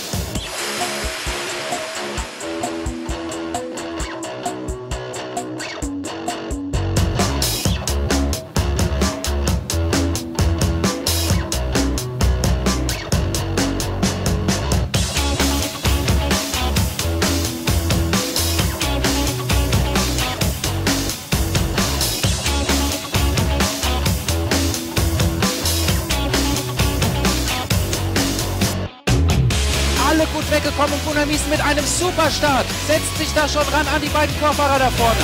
Alle gut weggekommen und Gunnar Miesen mit einem Superstart. Setzt sich da schon ran an die beiden Vorfahrer da vorne.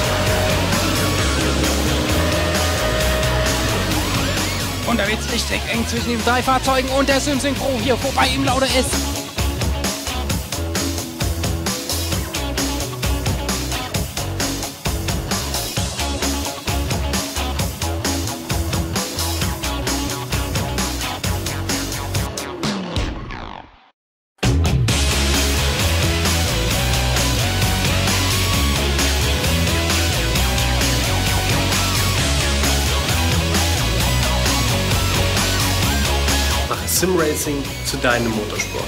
Und da wird es richtig eng zwischen den drei Fahrzeugen und der Sim-Synchro hier vorbei im Lauda S. Mache Simracing zu deinem Motorsport.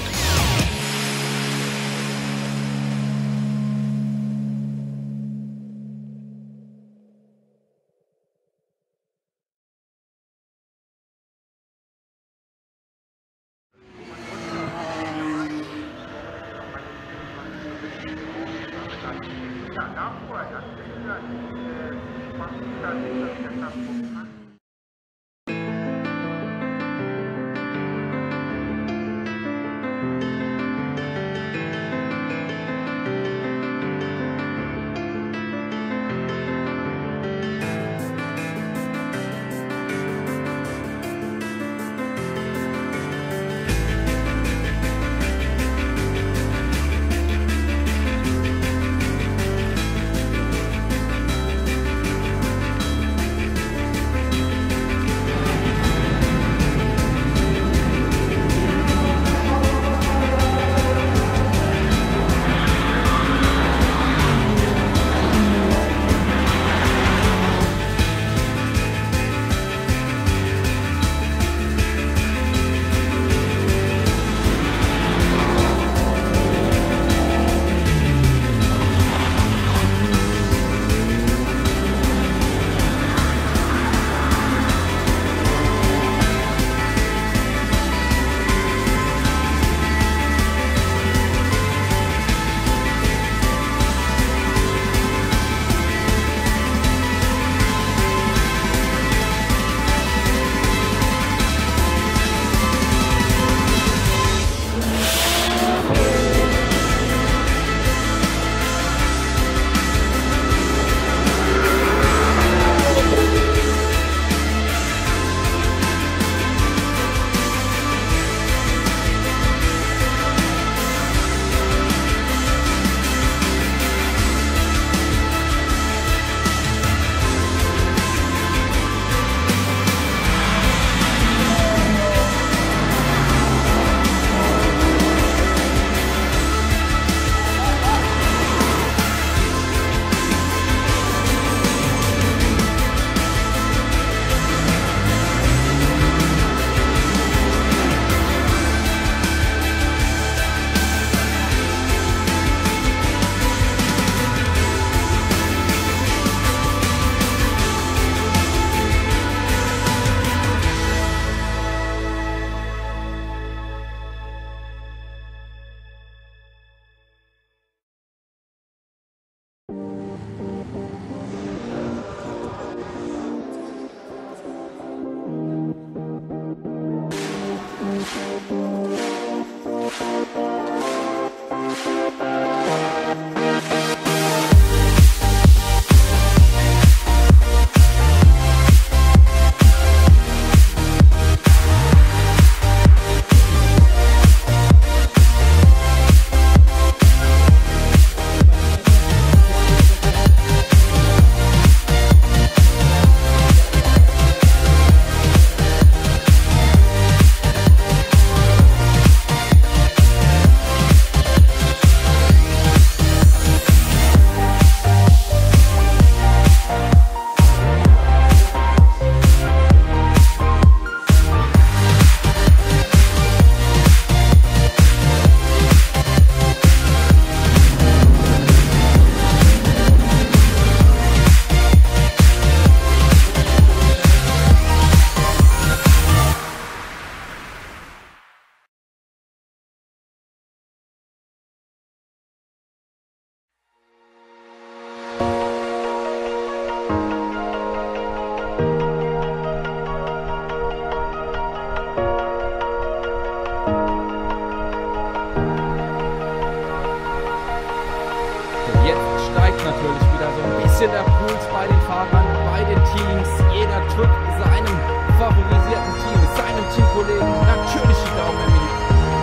Jetzt steigt natürlich wieder so ein bisschen der Puls bei den Fahrern, bei den Teams. Jeder drückt seinem favorisierten Team, seinem Teamkollegen natürlich die Daumen in die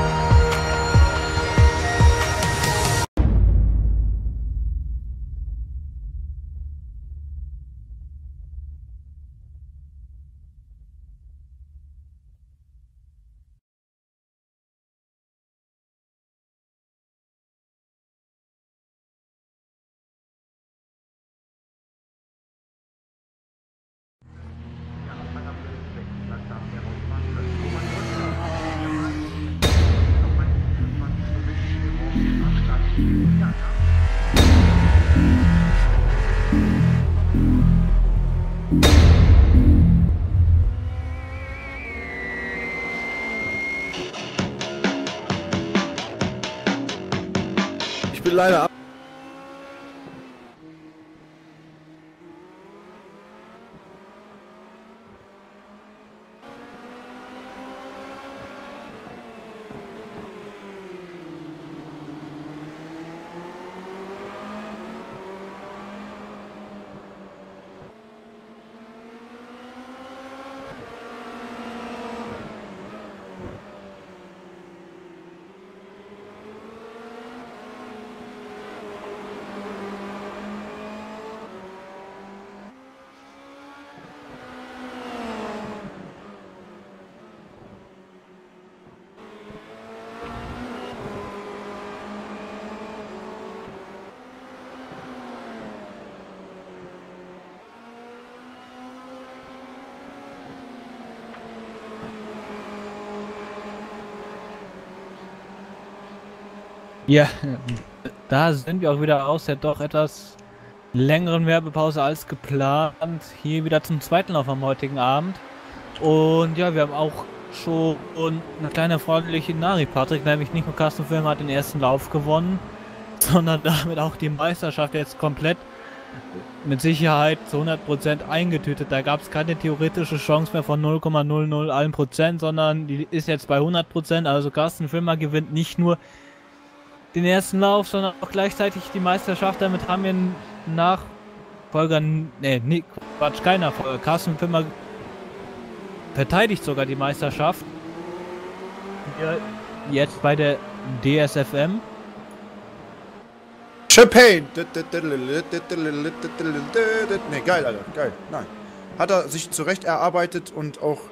Ich bin leider ab. Ja, da sind wir auch wieder aus der doch etwas längeren Werbepause als geplant. Hier wieder zum zweiten Lauf am heutigen Abend. Und ja, wir haben auch schon eine kleine freundliche Nachricht, Patrick, nämlich nicht nur Carsten Filmer hat den ersten Lauf gewonnen, sondern damit auch die Meisterschaft jetzt komplett mit Sicherheit zu hundert Prozent eingetütet. Da gab es keine theoretische Chance mehr von null Komma null null eins Prozent, sondern die ist jetzt bei hundert Prozent. Also Carsten Filmer gewinnt nicht nur den ersten Lauf, sondern auch gleichzeitig die Meisterschaft. Damit haben wir einen Nachfolger, ne, nee, Quatsch, kein Nachfolger. Carsten Filmer verteidigt sogar die Meisterschaft. Hier jetzt bei der D S F M. Champagne! Ne, geil, Alter, geil. Nein. Hat er sich zurecht erarbeitet und auch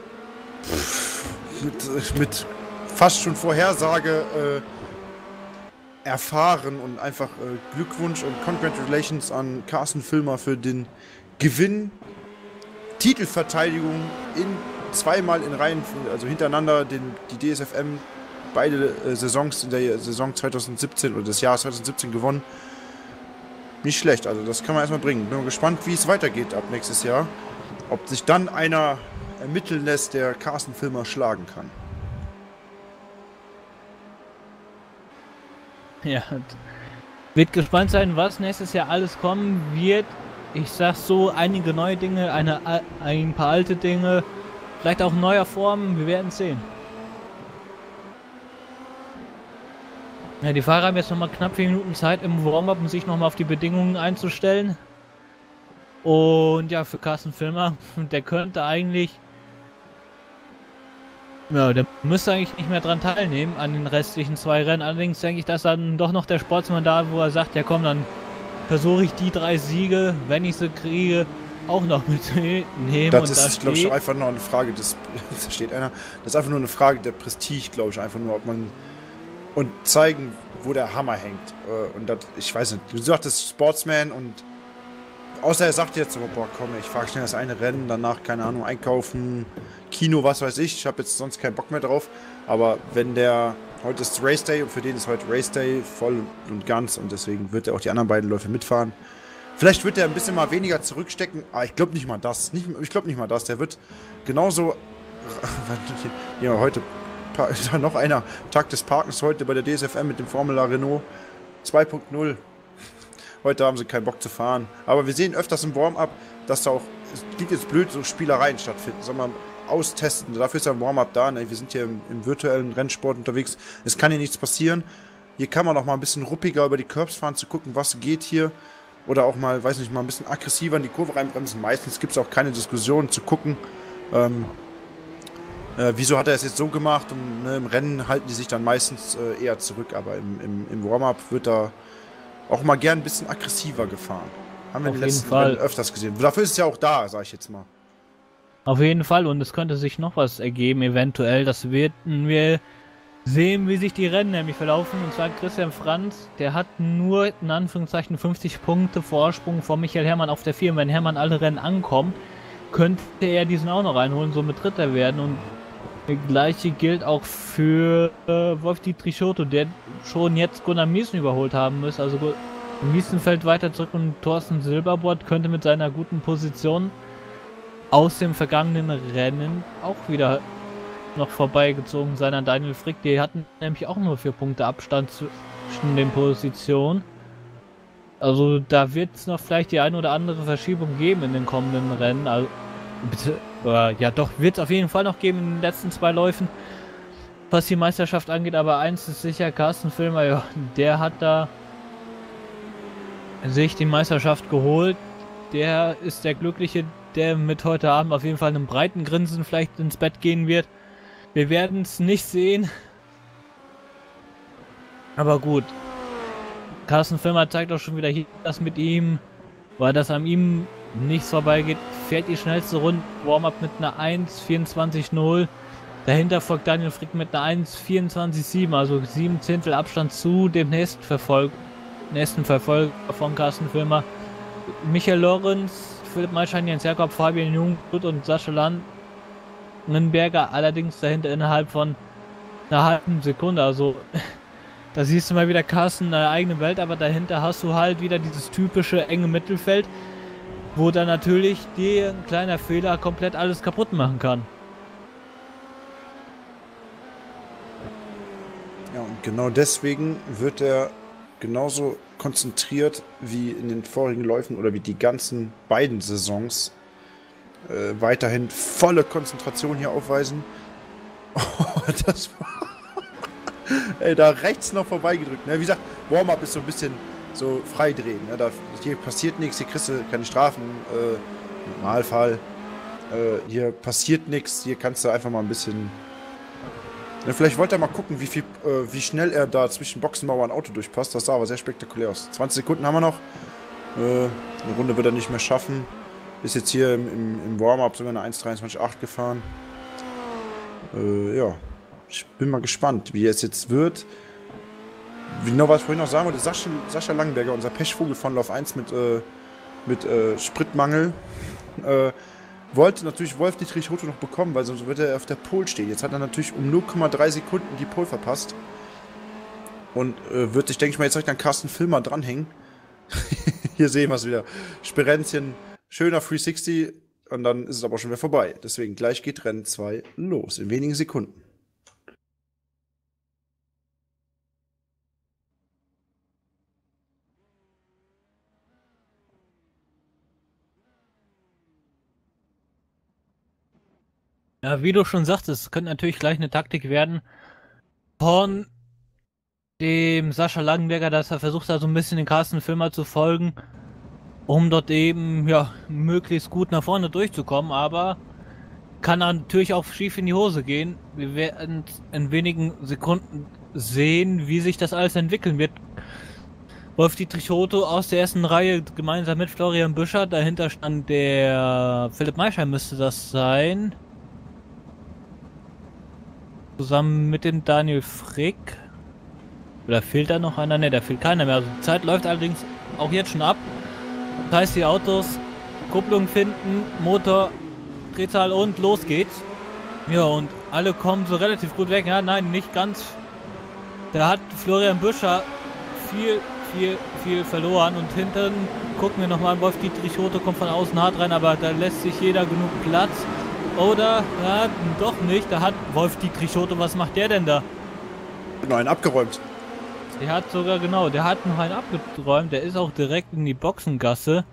mit, mit fast schon Vorhersage äh, erfahren und einfach äh, Glückwunsch und Congratulations an Carsten Filmer für den Gewinn, Titelverteidigung in zweimal in Reihen, also hintereinander den, die D S F M beide äh, Saisons in der Saison zwanzig siebzehn oder des Jahres zwanzig siebzehn gewonnen. Nicht schlecht, also das kann man erstmal bringen. Bin mal gespannt, wie es weitergeht ab nächstes Jahr. Ob sich dann einer ermitteln lässt, der Carsten Filmer schlagen kann. Ja, wird gespannt sein, was nächstes Jahr alles kommen wird. Ich sag so, einige neue Dinge, eine, ein paar alte Dinge, vielleicht auch neuer Formen, wir werden es sehen. Ja, die Fahrer haben jetzt nochmal knapp vier Minuten Zeit im Warm-Up, um sich nochmal auf die Bedingungen einzustellen. Und ja, für Carsten Filmer, der könnte eigentlich, ja, der müsste eigentlich nicht mehr dran teilnehmen an den restlichen zwei Rennen. Allerdings denke ich, dass dann doch noch der Sportsmann da, wo er sagt, ja komm, dann versuche ich die drei Siege, wenn ich sie kriege, auch noch mitnehmen. Das und ist, da steht, glaube ich, einfach nur eine Frage des, da steht einer, das ist einfach nur eine Frage der Prestige, glaube ich, einfach nur, ob man, und zeigen, wo der Hammer hängt. Und das, ich weiß nicht, du sagtest Sportsman und außer er sagt jetzt, oh, boah, komm, ich fahre schnell das eine Rennen, danach, keine Ahnung, einkaufen, Kino, was weiß ich, ich habe jetzt sonst keinen Bock mehr drauf, aber wenn der, heute ist Race Day und für den ist heute Race Day voll und ganz und deswegen wird er auch die anderen beiden Läufe mitfahren. Vielleicht wird er ein bisschen mal weniger zurückstecken, aber ich glaube nicht mal das, nicht, ich glaube nicht mal das, der wird genauso, ja, heute, noch einer, Tag des Parkens heute bei der D S F M mit dem Formula Renault zwei Punkt null. Heute haben sie keinen Bock zu fahren. Aber wir sehen öfters im Warm-Up, dass da auch, es klingt jetzt blöd, so Spielereien stattfinden. Sollen wir austesten. Dafür ist ja ein Warm-Up da. Ne? Wir sind hier im, im virtuellen Rennsport unterwegs. Es kann hier nichts passieren. Hier kann man auch mal ein bisschen ruppiger über die Curbs fahren, zu gucken, was geht hier. Oder auch mal, weiß nicht, mal ein bisschen aggressiver in die Kurve reinbremsen. Meistens gibt es auch keine Diskussion, zu gucken, ähm, äh, wieso hat er es jetzt so gemacht. Und ne, im Rennen halten die sich dann meistens äh, eher zurück. Aber im, im, im Warm-Up wird da auch mal gern ein bisschen aggressiver gefahren. Haben wir in den letzten Rennen öfters gesehen. Dafür ist es ja auch da, sag ich jetzt mal. Auf jeden Fall, und es könnte sich noch was ergeben, eventuell. Das werden wir sehen, wie sich die Rennen nämlich verlaufen. Und zwar Christian Franz, der hat nur in Anführungszeichen fünfzig Punkte Vorsprung vor Michael Herrmann auf der vier. Und wenn Herrmann alle Rennen ankommt, könnte er diesen auch noch reinholen, somit Dritter werden. Und das gleiche gilt auch für äh, Wolf-Dietrich Schulte, der schon jetzt Gunnar Miesen überholt haben muss. Also Miesen fällt weiter zurück und Thorsten Silberbrot könnte mit seiner guten Position aus dem vergangenen Rennen auch wieder noch vorbeigezogen sein an Daniel Frick. Die hatten nämlich auch nur vier Punkte Abstand zwischen den Positionen. Also da wird es noch vielleicht die eine oder andere Verschiebung geben in den kommenden Rennen. Also bitte, äh, ja doch, wird es auf jeden Fall noch geben in den letzten zwei Läufen, was die Meisterschaft angeht. Aber eins ist sicher, Carsten Filmer, ja, der hat da sich die Meisterschaft geholt. Der ist der Glückliche, der mit heute Abend auf jeden Fall einem breiten Grinsen vielleicht ins Bett gehen wird. Wir werden es nicht sehen. Aber gut. Carsten Filmer zeigt auch schon wieder hier, dass mit ihm, weil das an ihm nichts vorbeigeht, fährt die schnellste Runde. Warm-up mit einer eins vierundzwanzig null. Dahinter folgt Daniel Frick mit einer eins vierundzwanzig sieben, also sieben Zehntel Abstand zu dem nächsten, Verfolg nächsten Verfolger von Carsten Filmer. Michael Lorenz, Philipp Maischein, Jens Jakob, Fabian Jungblut und Sascha Langenberger allerdings dahinter innerhalb von einer halben Sekunde. Also da siehst du mal wieder Carsten eine eigene Welt, aber dahinter hast du halt wieder dieses typische enge Mittelfeld, wo dann natürlich dir ein kleiner Fehler komplett alles kaputt machen kann. Ja, und genau deswegen wird er genauso konzentriert wie in den vorigen Läufen oder wie die ganzen beiden Saisons äh, weiterhin volle Konzentration hier aufweisen. Oh, das war ey, da rechts noch vorbeigedrückt. Ne? Wie gesagt, Warm-up ist so ein bisschen so freidrehen. Ne? Da, hier passiert nichts, hier kriegst du keine Strafen. Äh, Im Normalfall. Äh, hier passiert nichts, hier kannst du einfach mal ein bisschen. Ja, vielleicht wollte er mal gucken, wie, viel, äh, wie schnell er da zwischen Boxenmauer und Auto durchpasst. Das sah aber sehr spektakulär aus. zwanzig Sekunden haben wir noch. Äh, eine Runde wird er nicht mehr schaffen. Ist jetzt hier im, im, im Warm-up sogar eine eins dreiundzwanzig acht gefahren. Äh, ja. Ich bin mal gespannt, wie es jetzt wird. Wie noch was ich vorhin noch sagen wollte, Sascha, Sascha Langenberger, unser Pechvogel von Lauf eins mit, äh, mit äh, Spritmangel, äh, wollte natürlich Wolf-Dietrich Schulte noch bekommen, weil sonst wird er auf der Pole stehen. Jetzt hat er natürlich um null Komma drei Sekunden die Pole verpasst. Und äh, wird sich, denke ich mal, jetzt direkt an Carsten Filmer dranhängen. Hier sehen wir es wieder. Sperenzchen, schöner dreihundertsechzig und dann ist es aber schon wieder vorbei. Deswegen gleich geht Rennen zwei los, in wenigen Sekunden. Ja, wie du schon sagtest, es könnte natürlich gleich eine Taktik werden von dem Sascha Langenberger, dass er versucht, da so ein bisschen den Carsten Filmer zu folgen, um dort eben, ja, möglichst gut nach vorne durchzukommen, aber kann natürlich auch schief in die Hose gehen. Wir werden in wenigen Sekunden sehen, wie sich das alles entwickeln wird. Wolf-Dietrich Schulte aus der ersten Reihe gemeinsam mit Florian Büscher, dahinter stand der Philipp Maischein, müsste das sein. Zusammen mit dem Daniel Frick. Oder fehlt da noch einer? Ne, da fehlt keiner mehr. Also die Zeit läuft allerdings auch jetzt schon ab. Das heißt, die Autos, Kupplung finden, Motor, Drehzahl und los geht's. Ja, und alle kommen so relativ gut weg. Ja, nein, nicht ganz. Da hat Florian Büscher viel, viel, viel verloren. Und hinten gucken wir nochmal, Wolf-Dietrich Schulte kommt von außen hart rein, aber da lässt sich jeder genug Platz. Oder, ja, doch nicht. Da hat Wolf-Dietrich Schulte, was macht der denn da? Noch einen abgeräumt. Der hat sogar, genau, der hat noch einen abgeräumt. Der ist auch direkt in die Boxengasse.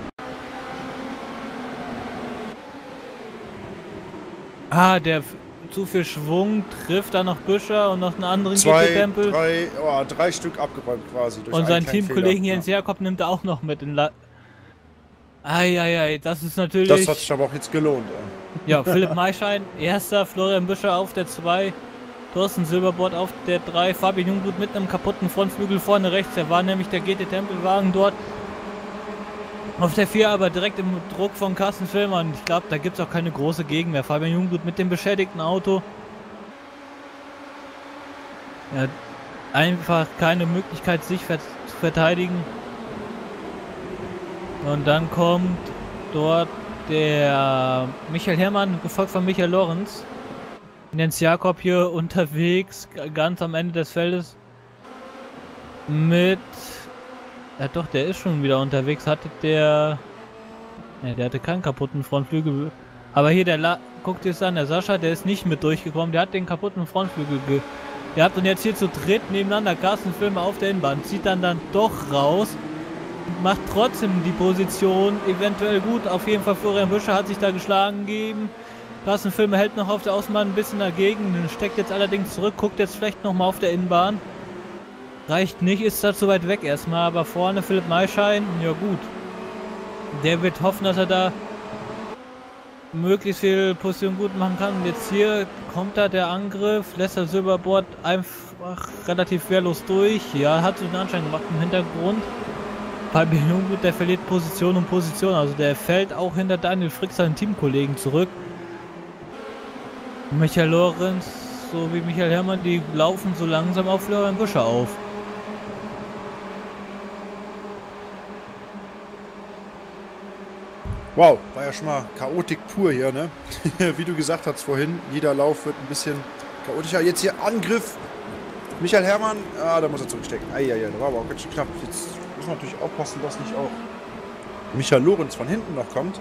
Ah, der zu viel Schwung, trifft dann noch Büscher und noch einen anderen G Zwei, T-Tempel. drei, oh, drei Stück abgeräumt quasi. Durch Und seinen einen kleinen Teamkollegen Fehler. Jens Jakob nimmt er auch noch mit in La... Eieiei, das ist natürlich... Das hat sich aber auch jetzt gelohnt. Ey. Ja, Philipp Maischein, erster, Florian Büscher auf der zwei, Thorsten Silberbord auf der drei, Fabian Jungblut mit einem kaputten Frontflügel vorne rechts, der war nämlich der G T-Tempelwagen dort. Auf der vier aber direkt im Druck von Carsten Villmann. Ich glaube, da gibt es auch keine große Gegend mehr. Fabian Jungblut mit dem beschädigten Auto. Ja, einfach keine Möglichkeit, sich ver zu verteidigen. Und dann kommt dort der Michael Herrmann, gefolgt von Michael Lorenz. Jens Jakob hier unterwegs, ganz am Ende des Feldes. Mit... Ja doch, der ist schon wieder unterwegs. Hatte der... Ne, der hatte keinen kaputten Frontflügel. Aber hier, der La... Guckt jetzt an, der Sascha, der ist nicht mit durchgekommen. Der hat den kaputten Frontflügel ge... Der hat und jetzt hier zu dritt nebeneinander Carsten Villmann auf der Innenbahn. Zieht dann dann doch raus. Macht trotzdem die Position eventuell gut. Auf jeden Fall Florian Büscher hat sich da geschlagen gegeben. Carsten Villmann hält noch auf der Außenbahn ein bisschen dagegen. Steckt jetzt allerdings zurück. Guckt jetzt vielleicht nochmal auf der Innenbahn. Reicht nicht, ist da zu weit weg erstmal, aber vorne Philipp Maischein, ja gut. Der wird hoffen, dass er da möglichst viel Position gut machen kann. Und jetzt hier kommt da der Angriff, lässt der Silberbord einfach relativ wehrlos durch. Ja, hat so einen Anschein gemacht im Hintergrund. Fabian Jungblut, der verliert Position und Position, also der fällt auch hinter Daniel Frick, seinen Teamkollegen, zurück. Michael Lorenz sowie Michael Herrmann, die laufen so langsam auf Florian Büscher auf. Wow, war ja schon mal Chaotik pur hier, ne? Wie du gesagt hast vorhin, jeder Lauf wird ein bisschen chaotischer. Jetzt hier Angriff. Michael Herrmann, ah, da muss er zurückstecken. Eieiei, da war aber auch ganz schön knapp. Jetzt muss man natürlich aufpassen, dass nicht auch Michael Lorenz von hinten noch kommt.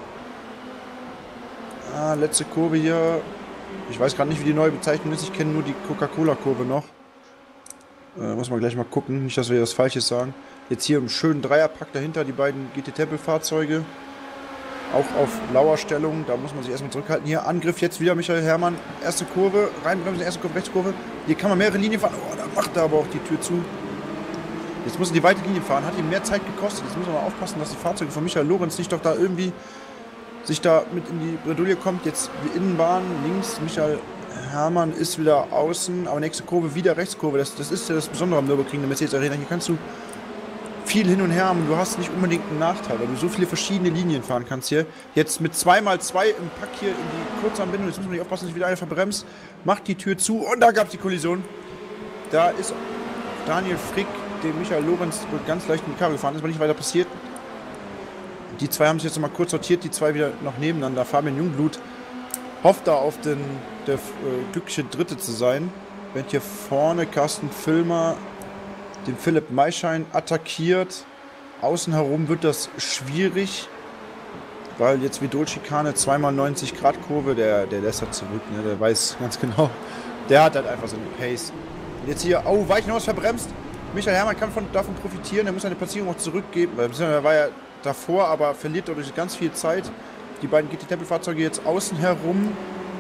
Ah, letzte Kurve hier. Ich weiß gerade nicht, wie die neue Bezeichnung ist. Ich kenne nur die Coca-Cola-Kurve noch. Äh, muss man gleich mal gucken, nicht, dass wir das Falsches sagen. Jetzt hier im schönen Dreierpack dahinter die beiden G T-Tempel-Fahrzeuge. Auch auf Lauerstellung, da muss man sich erstmal zurückhalten. Hier Angriff jetzt wieder Michael Herrmann. Erste Kurve, reinbremsen, erste Kurve, Rechtskurve. Hier kann man mehrere Linien fahren. Oh, da macht er aber auch die Tür zu. Jetzt muss er die weite Linie fahren, hat ihm mehr Zeit gekostet. Jetzt muss man mal aufpassen, dass die Fahrzeuge von Michael Lorenz nicht doch da irgendwie sich da mit in die Bredouille kommt. Jetzt die Innenbahn links, Michael Herrmann ist wieder außen, aber nächste Kurve wieder Rechtskurve. Das, das ist ja das Besondere am Nürburgring, der Mercedes Arena. Hier kannst du viel hin und her haben. Du hast nicht unbedingt einen Nachteil, weil du so viele verschiedene Linien fahren kannst hier. Jetzt mit zwei mal zwei im Pack hier in die Kurzanbindung. Jetzt muss man nicht aufpassen, dass wieder einer verbremst. Macht die Tür zu und da gab es die Kollision. Da ist Daniel Frick, dem Michael Lorenz ganz leicht in die Kabel gefahren ist, aber nicht weiter passiert. Die zwei haben sich jetzt noch mal kurz sortiert, die zwei wieder noch nebeneinander. Fabian Jungblut hofft da auf den der, äh, glückliche Dritte zu sein. Während hier vorne Carsten Villmann den Philipp Maischein attackiert. Außen herum wird das schwierig, weil jetzt Vidol-Schikane, zweimal neunzig Grad Kurve, der, der lässt er zurück, ne? Der weiß ganz genau, der hat halt einfach so eine Pace. Und jetzt hier, oh, Weichenhaus verbremst. Michael Herrmann kann von, davon profitieren, er muss seine Platzierung auch zurückgeben, weil er war ja davor, aber verliert dadurch ganz viel Zeit. Die beiden G T-Tempel-Fahrzeuge jetzt außen herum.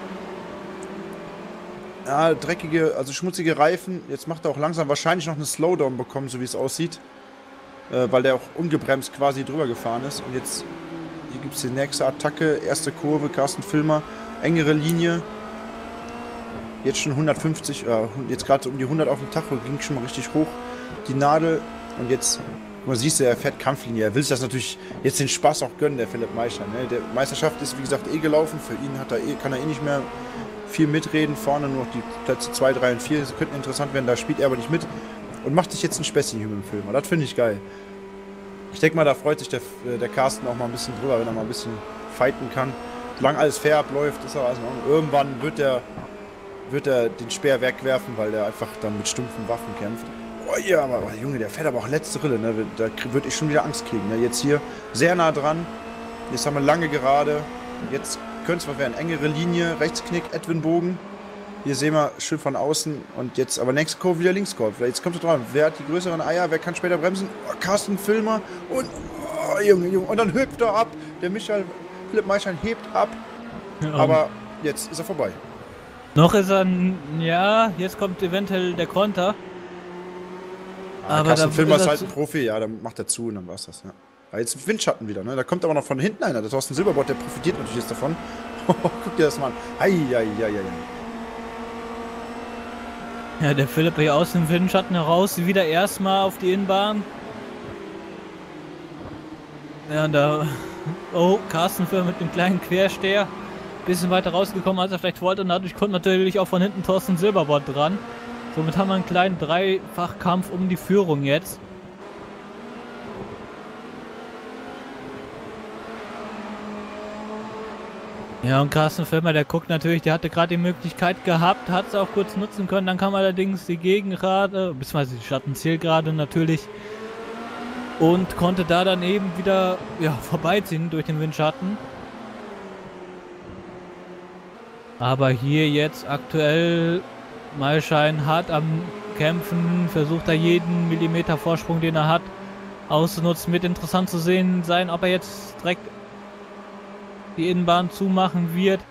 Ja, dreckige, also schmutzige Reifen. Jetzt macht er auch langsam wahrscheinlich noch einen Slowdown bekommen, so wie es aussieht. Äh, weil der auch ungebremst quasi drüber gefahren ist. Und jetzt, hier gibt es die nächste Attacke. Erste Kurve, Carsten Villmann. Engere Linie. Jetzt schon hundertfünfzig, äh, jetzt gerade um die hundert auf dem Tacho. Ging schon mal richtig hoch. Die Nadel. Und jetzt, man siehst du, er fährt Kampflinie. Er will sich das natürlich jetzt den Spaß auch gönnen, der Philipp Maischein. Ne? Der Meisterschaft ist, wie gesagt, eh gelaufen. Für ihn hat er eh, kann er eh nicht mehr viel mitreden, vorne nur noch die Plätze zwei, drei und vier, das könnten interessant werden, da spielt er aber nicht mit und macht sich jetzt ein Späßchen hier mit dem Film, das finde ich geil. Ich denke mal, da freut sich der, der Carsten auch mal ein bisschen drüber, wenn er mal ein bisschen fighten kann. Solange alles fair abläuft, ist er also irgendwann wird er, wird er den Speer wegwerfen, weil der einfach dann mit stumpfen Waffen kämpft. Oh ja, aber oh, Junge, der fährt aber auch letzte Rille, ne? Da würde ich schon wieder Angst kriegen. Ne? Jetzt hier sehr nah dran, jetzt haben wir lange gerade, jetzt könnte es mal werden, engere Linie, Rechtsknick, Edwin Bogen. Hier sehen wir schön von außen und jetzt aber nächste Kurve wieder Linkskurve. Jetzt kommt es dran, wer hat die größeren Eier, wer kann später bremsen? Oh, Carsten Villmann und oh, Junge, Junge, und dann hüpft er ab. Der Michael Philipp Maischein hebt ab, Ja, aber jetzt ist er vorbei. Noch ist er, n- ja, jetzt kommt eventuell der Konter. Ah, Aber Carsten da Filmer ist ist er halt zu- ein Profi, ja, dann macht er zu und dann war's das, ja. Ah, jetzt Windschatten wieder, ne? Da kommt aber noch von hinten einer. Der Thorsten Silberbord, der profitiert natürlich jetzt davon. Guck dir das mal an. Ei, ei, ei, ei, ei. Ja, der Philipp hier aus dem Windschatten heraus, wieder erstmal auf die Innenbahn. Ja, und da, oh, Carsten Firm mit dem kleinen Quersteher. Bisschen weiter rausgekommen, als er vielleicht wollte. Und dadurch kommt natürlich auch von hinten Thorsten Silberbord dran. Somit haben wir einen kleinen Dreifachkampf um die Führung jetzt. Ja, und Carsten Filmer, der guckt natürlich, der hatte gerade die Möglichkeit gehabt, hat es auch kurz nutzen können, dann kam allerdings die Gegengrade, beziehungsweise die Schattenzielgerade natürlich, und konnte da dann eben wieder ja, vorbeiziehen durch den Windschatten. Aber hier jetzt aktuell Mailschein hart am Kämpfen, versucht er jeden Millimeter Vorsprung, den er hat, auszunutzen. Wird interessant zu sehen sein, ob er jetzt direkt die Innenbahn zumachen wird.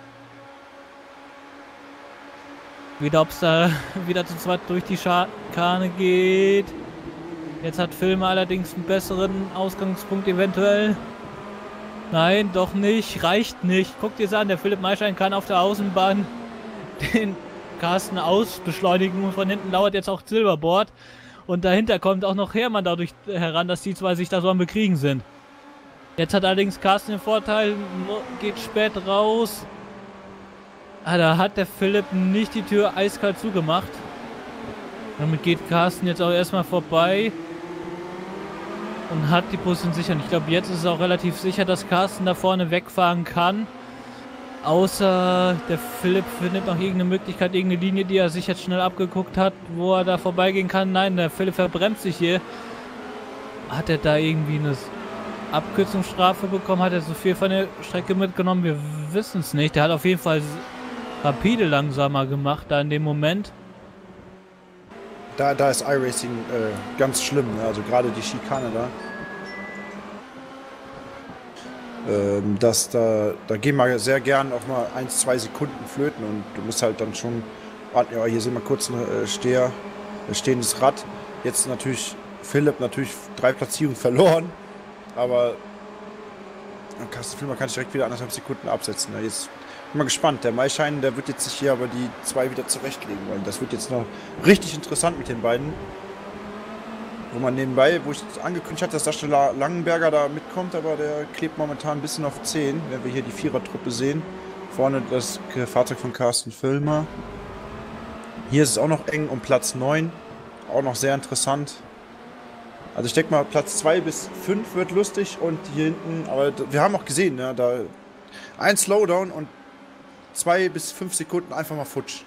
Wieder, ob es da wieder zu zweit durch die Schikane geht. Jetzt hat Filme allerdings einen besseren Ausgangspunkt eventuell. Nein, doch nicht. Reicht nicht. Guckt ihr es an, der Philipp Maischein kann auf der Außenbahn den Carsten ausbeschleunigen und von hinten lauert jetzt auch Silberbord. Und dahinter kommt auch noch Hermann dadurch heran, dass die zwei sich da so am Bekriegen sind. Jetzt hat allerdings Carsten den Vorteil, geht spät raus. Ah, da hat der Philipp nicht die Tür eiskalt zugemacht. Damit geht Carsten jetzt auch erstmal vorbei. Und hat die Position sicher. Ich glaube, jetzt ist es auch relativ sicher, dass Carsten da vorne wegfahren kann. Außer der Philipp findet noch irgendeine Möglichkeit, irgendeine Linie, die er sich jetzt schnell abgeguckt hat, wo er da vorbeigehen kann. Nein, der Philipp verbremst sich hier. Hat er da irgendwie eine Abkürzungsstrafe bekommen? Hat er so viel von der Strecke mitgenommen? Wir wissen es nicht. Der hat auf jeden Fall rapide langsamer gemacht da in dem Moment. Da, da ist iRacing äh, ganz schlimm, ne? Also gerade die Schikane da. Ähm, das, da, da gehen wir sehr gern auch mal ein, zwei Sekunden flöten und du musst halt dann schon. Ja, hier sehen wir kurz ein äh, Steher, äh, stehendes Rad. Jetzt natürlich Philipp natürlich drei Platzierungen verloren, aber Carsten Filmer kann ich direkt wieder anderthalb Sekunden absetzen. Ne? Jetzt bin mal gespannt. Der Maischein, der wird jetzt sich hier aber die zwei wieder zurechtlegen wollen. Das wird jetzt noch richtig interessant mit den beiden. Wo man nebenbei, wo ich angekündigt hatte, dass Sascha Langenberger da mitkommt, aber der klebt momentan ein bisschen auf zehn, wenn wir hier die Vierertruppe sehen. Vorne das Fahrzeug von Carsten Filmer. Hier ist es auch noch eng um Platz neun. Auch noch sehr interessant. Also ich denke mal, Platz zwei bis fünf wird lustig und hier hinten, aber wir haben auch gesehen, ne, da ein Slowdown und zwei bis fünf Sekunden einfach mal futsch.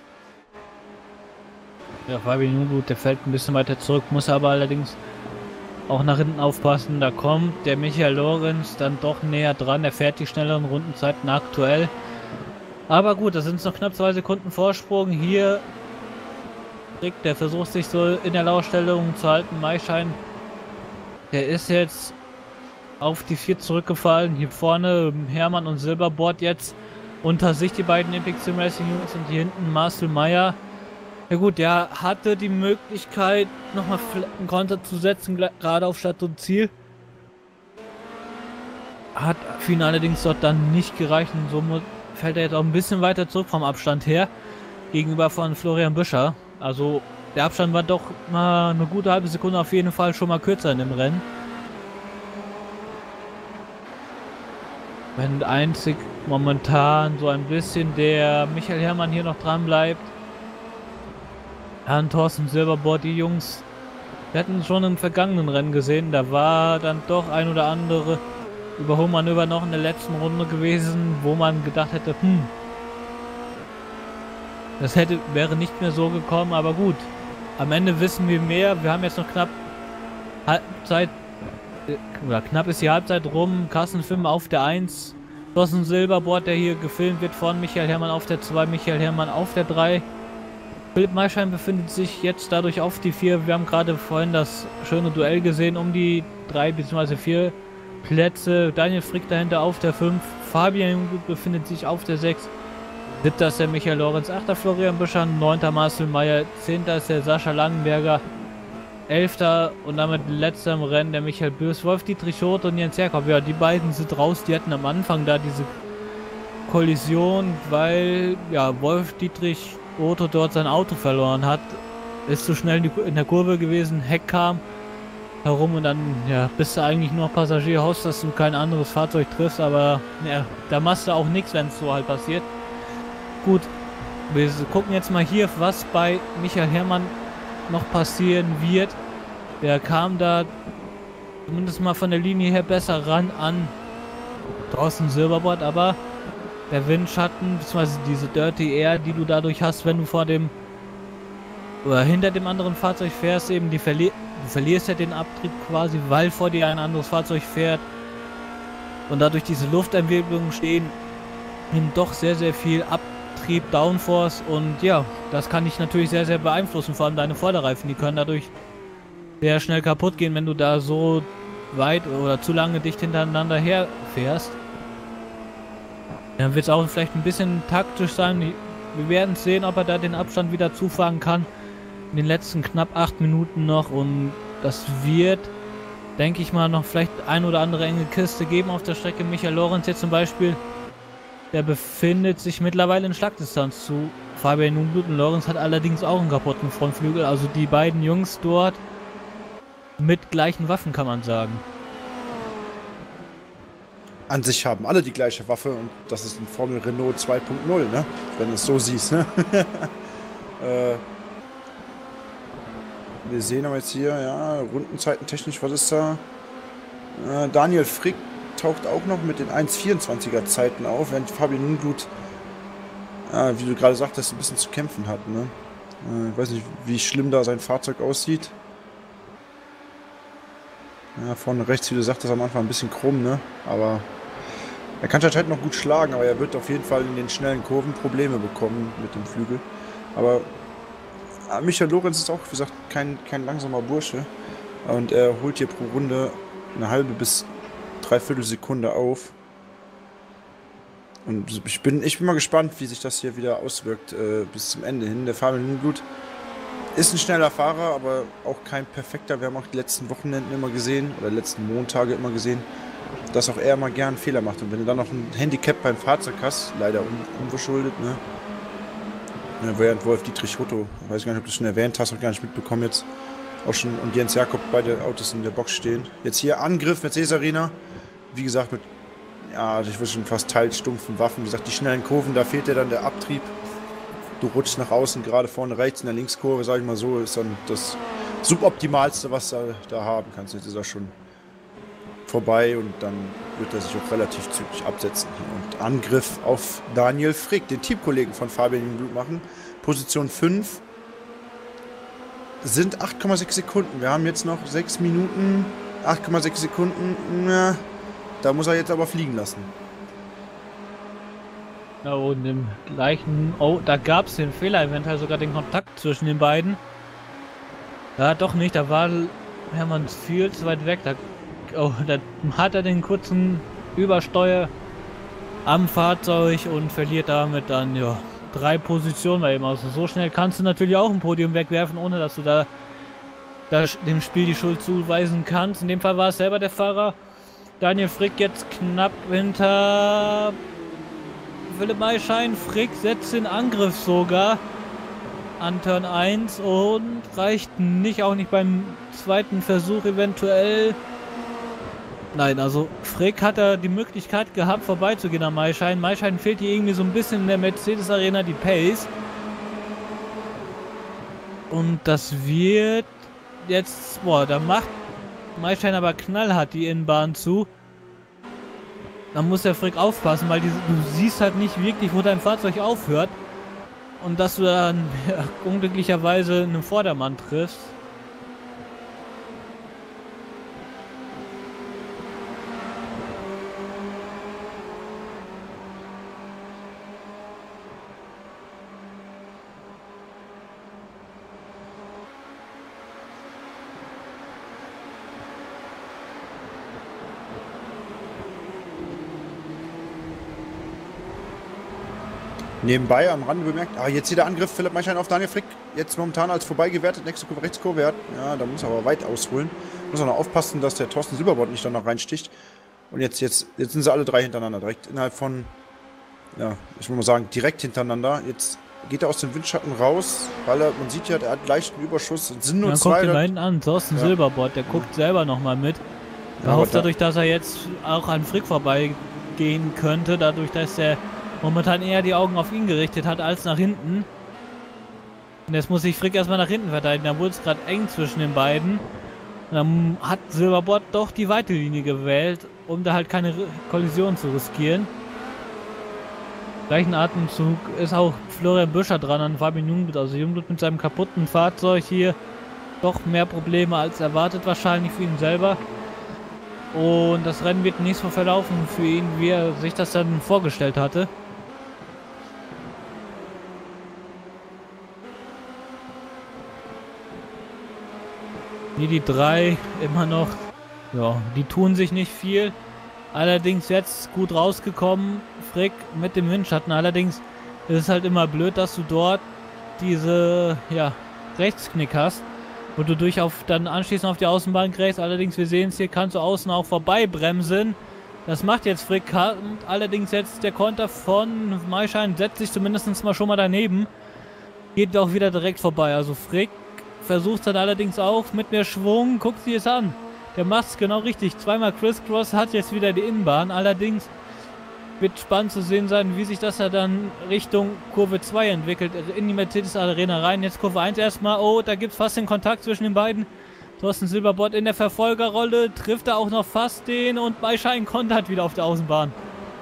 Ja, Fabian Nublut, der fällt ein bisschen weiter zurück, muss aber allerdings auch nach hinten aufpassen. Da kommt der Michael Lorenz dann doch näher dran, er fährt die schnelleren Rundenzeiten aktuell. Aber gut, da sind es noch knapp zwei Sekunden Vorsprung. Hier Rick, der versucht sich so in der Laufstellung zu halten. Maischein, der ist jetzt auf die vier zurückgefallen. Hier vorne Hermann und Silberbord jetzt unter sich, die beiden Epic Sim Racing Jungs, und hier hinten Marcel Meyer. Ja gut, der hatte die Möglichkeit, nochmal einen Konter zu setzen, gerade auf Stadt und Ziel. Hat für ihn allerdings dort dann nicht gereicht und somit fällt er jetzt auch ein bisschen weiter zurück vom Abstand her, gegenüber von Florian Büscher. Also der Abstand war doch mal eine gute halbe Sekunde auf jeden Fall schon mal kürzer in dem Rennen. Wenn einzig momentan so ein bisschen der Michael Hermann hier noch dran bleibt. Herrn Thorsten Silberbord, die Jungs, wir hatten schon im vergangenen Rennen gesehen, da war dann doch ein oder andere Überholmanöver noch in der letzten Runde gewesen, wo man gedacht hätte, hm, das hätte, wäre nicht mehr so gekommen, aber gut. Am Ende wissen wir mehr. Wir haben jetzt noch knapp Halbzeit, oder knapp ist die Halbzeit rum. Carsten Film auf der eins. Thorsten Silberbord, der hier gefilmt wird von Michael Hermann auf der zwei, Michael Hermann auf der drei. Philipp Maischein befindet sich jetzt dadurch auf die vier. Wir haben gerade vorhin das schöne Duell gesehen um die drei bzw. vier Plätze. Daniel Frick dahinter auf der fünf. Fabian befindet sich auf der sechs. Siebter ist der Michael Lorenz, achter Florian Büscher, neunter Marcel Meyer, zehnter ist der Sascha Langenberger, elfter und damit letzter im Rennen der Michael Bös, Wolf-Dietrich Schott und Jens Jakob. Ja, die beiden sind raus, die hatten am Anfang da diese Kollision, weil ja Wolf-Dietrich Otto dort sein Auto verloren hat, ist zu schnell in der Kurve gewesen, Heck kam herum und dann ja, bist du eigentlich nur Passagier, hoffst, dass du kein anderes Fahrzeug triffst, aber ja, da machst du auch nichts, wenn es so halt passiert. Gut, wir gucken jetzt mal hier, was bei Michael Herrmann noch passieren wird. Der kam da zumindest mal von der Linie her besser ran an draußen Silberboard, aber der Windschatten, beziehungsweise diese Dirty Air, die du dadurch hast, wenn du vor dem oder hinter dem anderen Fahrzeug fährst, eben die verli du verlierst ja den Abtrieb quasi, weil vor dir ein anderes Fahrzeug fährt und dadurch diese Luftentwicklungen stehen, nimmt doch sehr, sehr viel Abtrieb, Downforce und ja, das kann dich natürlich sehr, sehr beeinflussen, vor allem deine Vorderreifen, die können dadurch sehr schnell kaputt gehen, wenn du da so weit oder zu lange dicht hintereinander her fährst. Dann wird es auch vielleicht ein bisschen taktisch sein. Wir werden sehen, ob er da den Abstand wieder zufahren kann. In den letzten knapp acht Minuten noch. Und das wird, denke ich mal, noch vielleicht ein oder andere enge Kiste geben auf der Strecke. Michael Lorenz jetzt zum Beispiel, der befindet sich mittlerweile in Schlagdistanz zu Fabian Jungblut. Und Lorenz hat allerdings auch einen kaputten Frontflügel. Also die beiden Jungs dort mit gleichen Waffen, kann man sagen. An sich haben alle die gleiche Waffe und das ist ein Formel Renault zwei Punkt null, ne? Wenn du es so siehst, ne? äh, wir sehen aber jetzt hier, ja, Rundenzeiten technisch, was ist da? Äh, Daniel Frick taucht auch noch mit den eins vierundzwanziger Zeiten auf, während Fabian Jungblut, äh, wie du gerade sagtest, ein bisschen zu kämpfen hat, ne? Äh, ich weiß nicht, wie schlimm da sein Fahrzeug aussieht. Ja, vorne rechts, wie du sagtest, am Anfang ein bisschen krumm, ne? Aber er kann halt noch gut schlagen, aber er wird auf jeden Fall in den schnellen Kurven Probleme bekommen mit dem Flügel. Aber äh, Michael Lorenz ist auch, wie gesagt, kein, kein langsamer Bursche. Und er holt hier pro Runde eine halbe bis dreiviertel Sekunde auf. Und ich bin, ich bin mal gespannt, wie sich das hier wieder auswirkt äh, bis zum Ende hin. Der Fabian Jungblut ist ein schneller Fahrer, aber auch kein perfekter. Wir haben auch die letzten Wochenenden immer gesehen, oder die letzten Montage immer gesehen, dass auch er mal gern Fehler macht. Und wenn du dann noch ein Handicap beim Fahrzeug hast, leider un unverschuldet, ne? Ja, während Wolf-Dietrich Otto, weiß gar nicht, ob du es schon erwähnt hast, auch gar nicht mitbekommen jetzt, auch schon, und Jens Jakob, beide Autos in der Box stehen. Jetzt hier Angriff Mercedes Arena, wie gesagt, mit, ja, ich würde schon fast teilstumpfen Waffen. Wie gesagt, die schnellen Kurven, da fehlt dir dann der Abtrieb. Du rutschst nach außen, gerade vorne rechts in der Linkskurve, sage ich mal so, ist dann das Suboptimalste, was du da haben kannst. Jetzt ist er schon vorbei und dann wird er sich auch relativ zügig absetzen. Und Angriff auf Daniel Frick, den Teamkollegen von Fabian Jungblut, machen. Position fünf sind acht Komma sechs Sekunden. Wir haben jetzt noch sechs Minuten, acht Komma sechs Sekunden. Na, da muss er jetzt aber fliegen lassen. Ja, und im gleichen, oh, da gab es den Fehler, eventuell sogar den Kontakt zwischen den beiden. Ja, doch nicht, da war Hermann viel zu weit weg. Da, oh, da hat er den kurzen Übersteuer am Fahrzeug und verliert damit dann, ja, drei Positionen bei ihm. Also so schnell kannst du natürlich auch ein Podium wegwerfen, ohne dass du da, da dem Spiel die Schuld zuweisen kannst. In dem Fall war es selber der Fahrer. Daniel Frick jetzt knapp hinter Philipp Maischein. Frick setzt den Angriff sogar an Turn eins und reicht nicht, auch nicht beim zweiten Versuch eventuell. Nein, also Frick hat er die Möglichkeit gehabt, vorbeizugehen an Maischein. Maischein fehlt hier irgendwie so ein bisschen in der Mercedes Arena die Pace. Und das wird jetzt, boah, da macht Maischein aber knallhart die Innenbahn zu. Da muss der Frick aufpassen, weil diese, du siehst halt nicht wirklich, wo dein Fahrzeug aufhört. Und dass du dann ja, unglücklicherweise einen Vordermann triffst. Nebenbei am Rande bemerkt, ah, jetzt hier der Angriff Philipp Maischein auf Daniel Frick. Jetzt momentan als vorbei gewertet, nächste Kurve, Rechtskurve. Hat, ja, da muss er aber weit ausholen. Muss auch noch aufpassen, dass der Thorsten Silberbord nicht dann noch reinsticht. Und jetzt, jetzt, jetzt sind sie alle drei hintereinander. Direkt innerhalb von, ja, ich will mal sagen, direkt hintereinander. Jetzt geht er aus dem Windschatten raus, weil er, man sieht ja, er hat leichten Überschuss. Es sind nur Man zwei. guckt ihn da hinten an, Thorsten Ja. Silberbord, der guckt selber nochmal mit. Er Ja, hofft aber da- dadurch, dass er jetzt auch an Frick vorbeigehen könnte, dadurch, dass er momentan eher die Augen auf ihn gerichtet hat als nach hinten. Und jetzt muss sich Frick erstmal nach hinten verteidigen. Da wurde es gerade eng zwischen den beiden. Und dann hat Silberbord doch die weite Linie gewählt, um da halt keine R- Kollision zu riskieren. Gleichen Atemzug ist auch Florian Büscher dran an Fabian Jungblut. Also Jungblut mit seinem kaputten Fahrzeug hier doch mehr Probleme als erwartet wahrscheinlich für ihn selber. Und das Rennen wird nicht so verlaufen für ihn, wie er sich das dann vorgestellt hatte. Die, die drei immer noch, ja, die tun sich nicht viel. Allerdings jetzt gut rausgekommen, Frick mit dem Windschatten. Allerdings ist es halt immer blöd, dass du dort diese, ja, Rechtsknick hast, wo du durch auf, dann anschließend auf die Außenbahn kriegst. Allerdings, wir sehen es hier, kannst du außen auch vorbei bremsen. Das macht jetzt Frick. Allerdings jetzt der Konter von Maischein setzt sich zumindest mal schon mal daneben. Geht auch wieder direkt vorbei. Also Frick versucht dann allerdings auch mit mehr Schwung. Guckt sie es an. Der macht es genau richtig. Zweimal Crisscross, hat jetzt wieder die Innenbahn. Allerdings wird spannend zu sehen sein, wie sich das ja dann Richtung Kurve zwei entwickelt. In die Mercedes Arena rein. Jetzt Kurve eins erstmal. Oh, da gibt es fast den Kontakt zwischen den beiden. Thorsten Silberbord in der Verfolgerrolle. Trifft er auch noch fast den. Und Maischein kontert wieder auf der Außenbahn.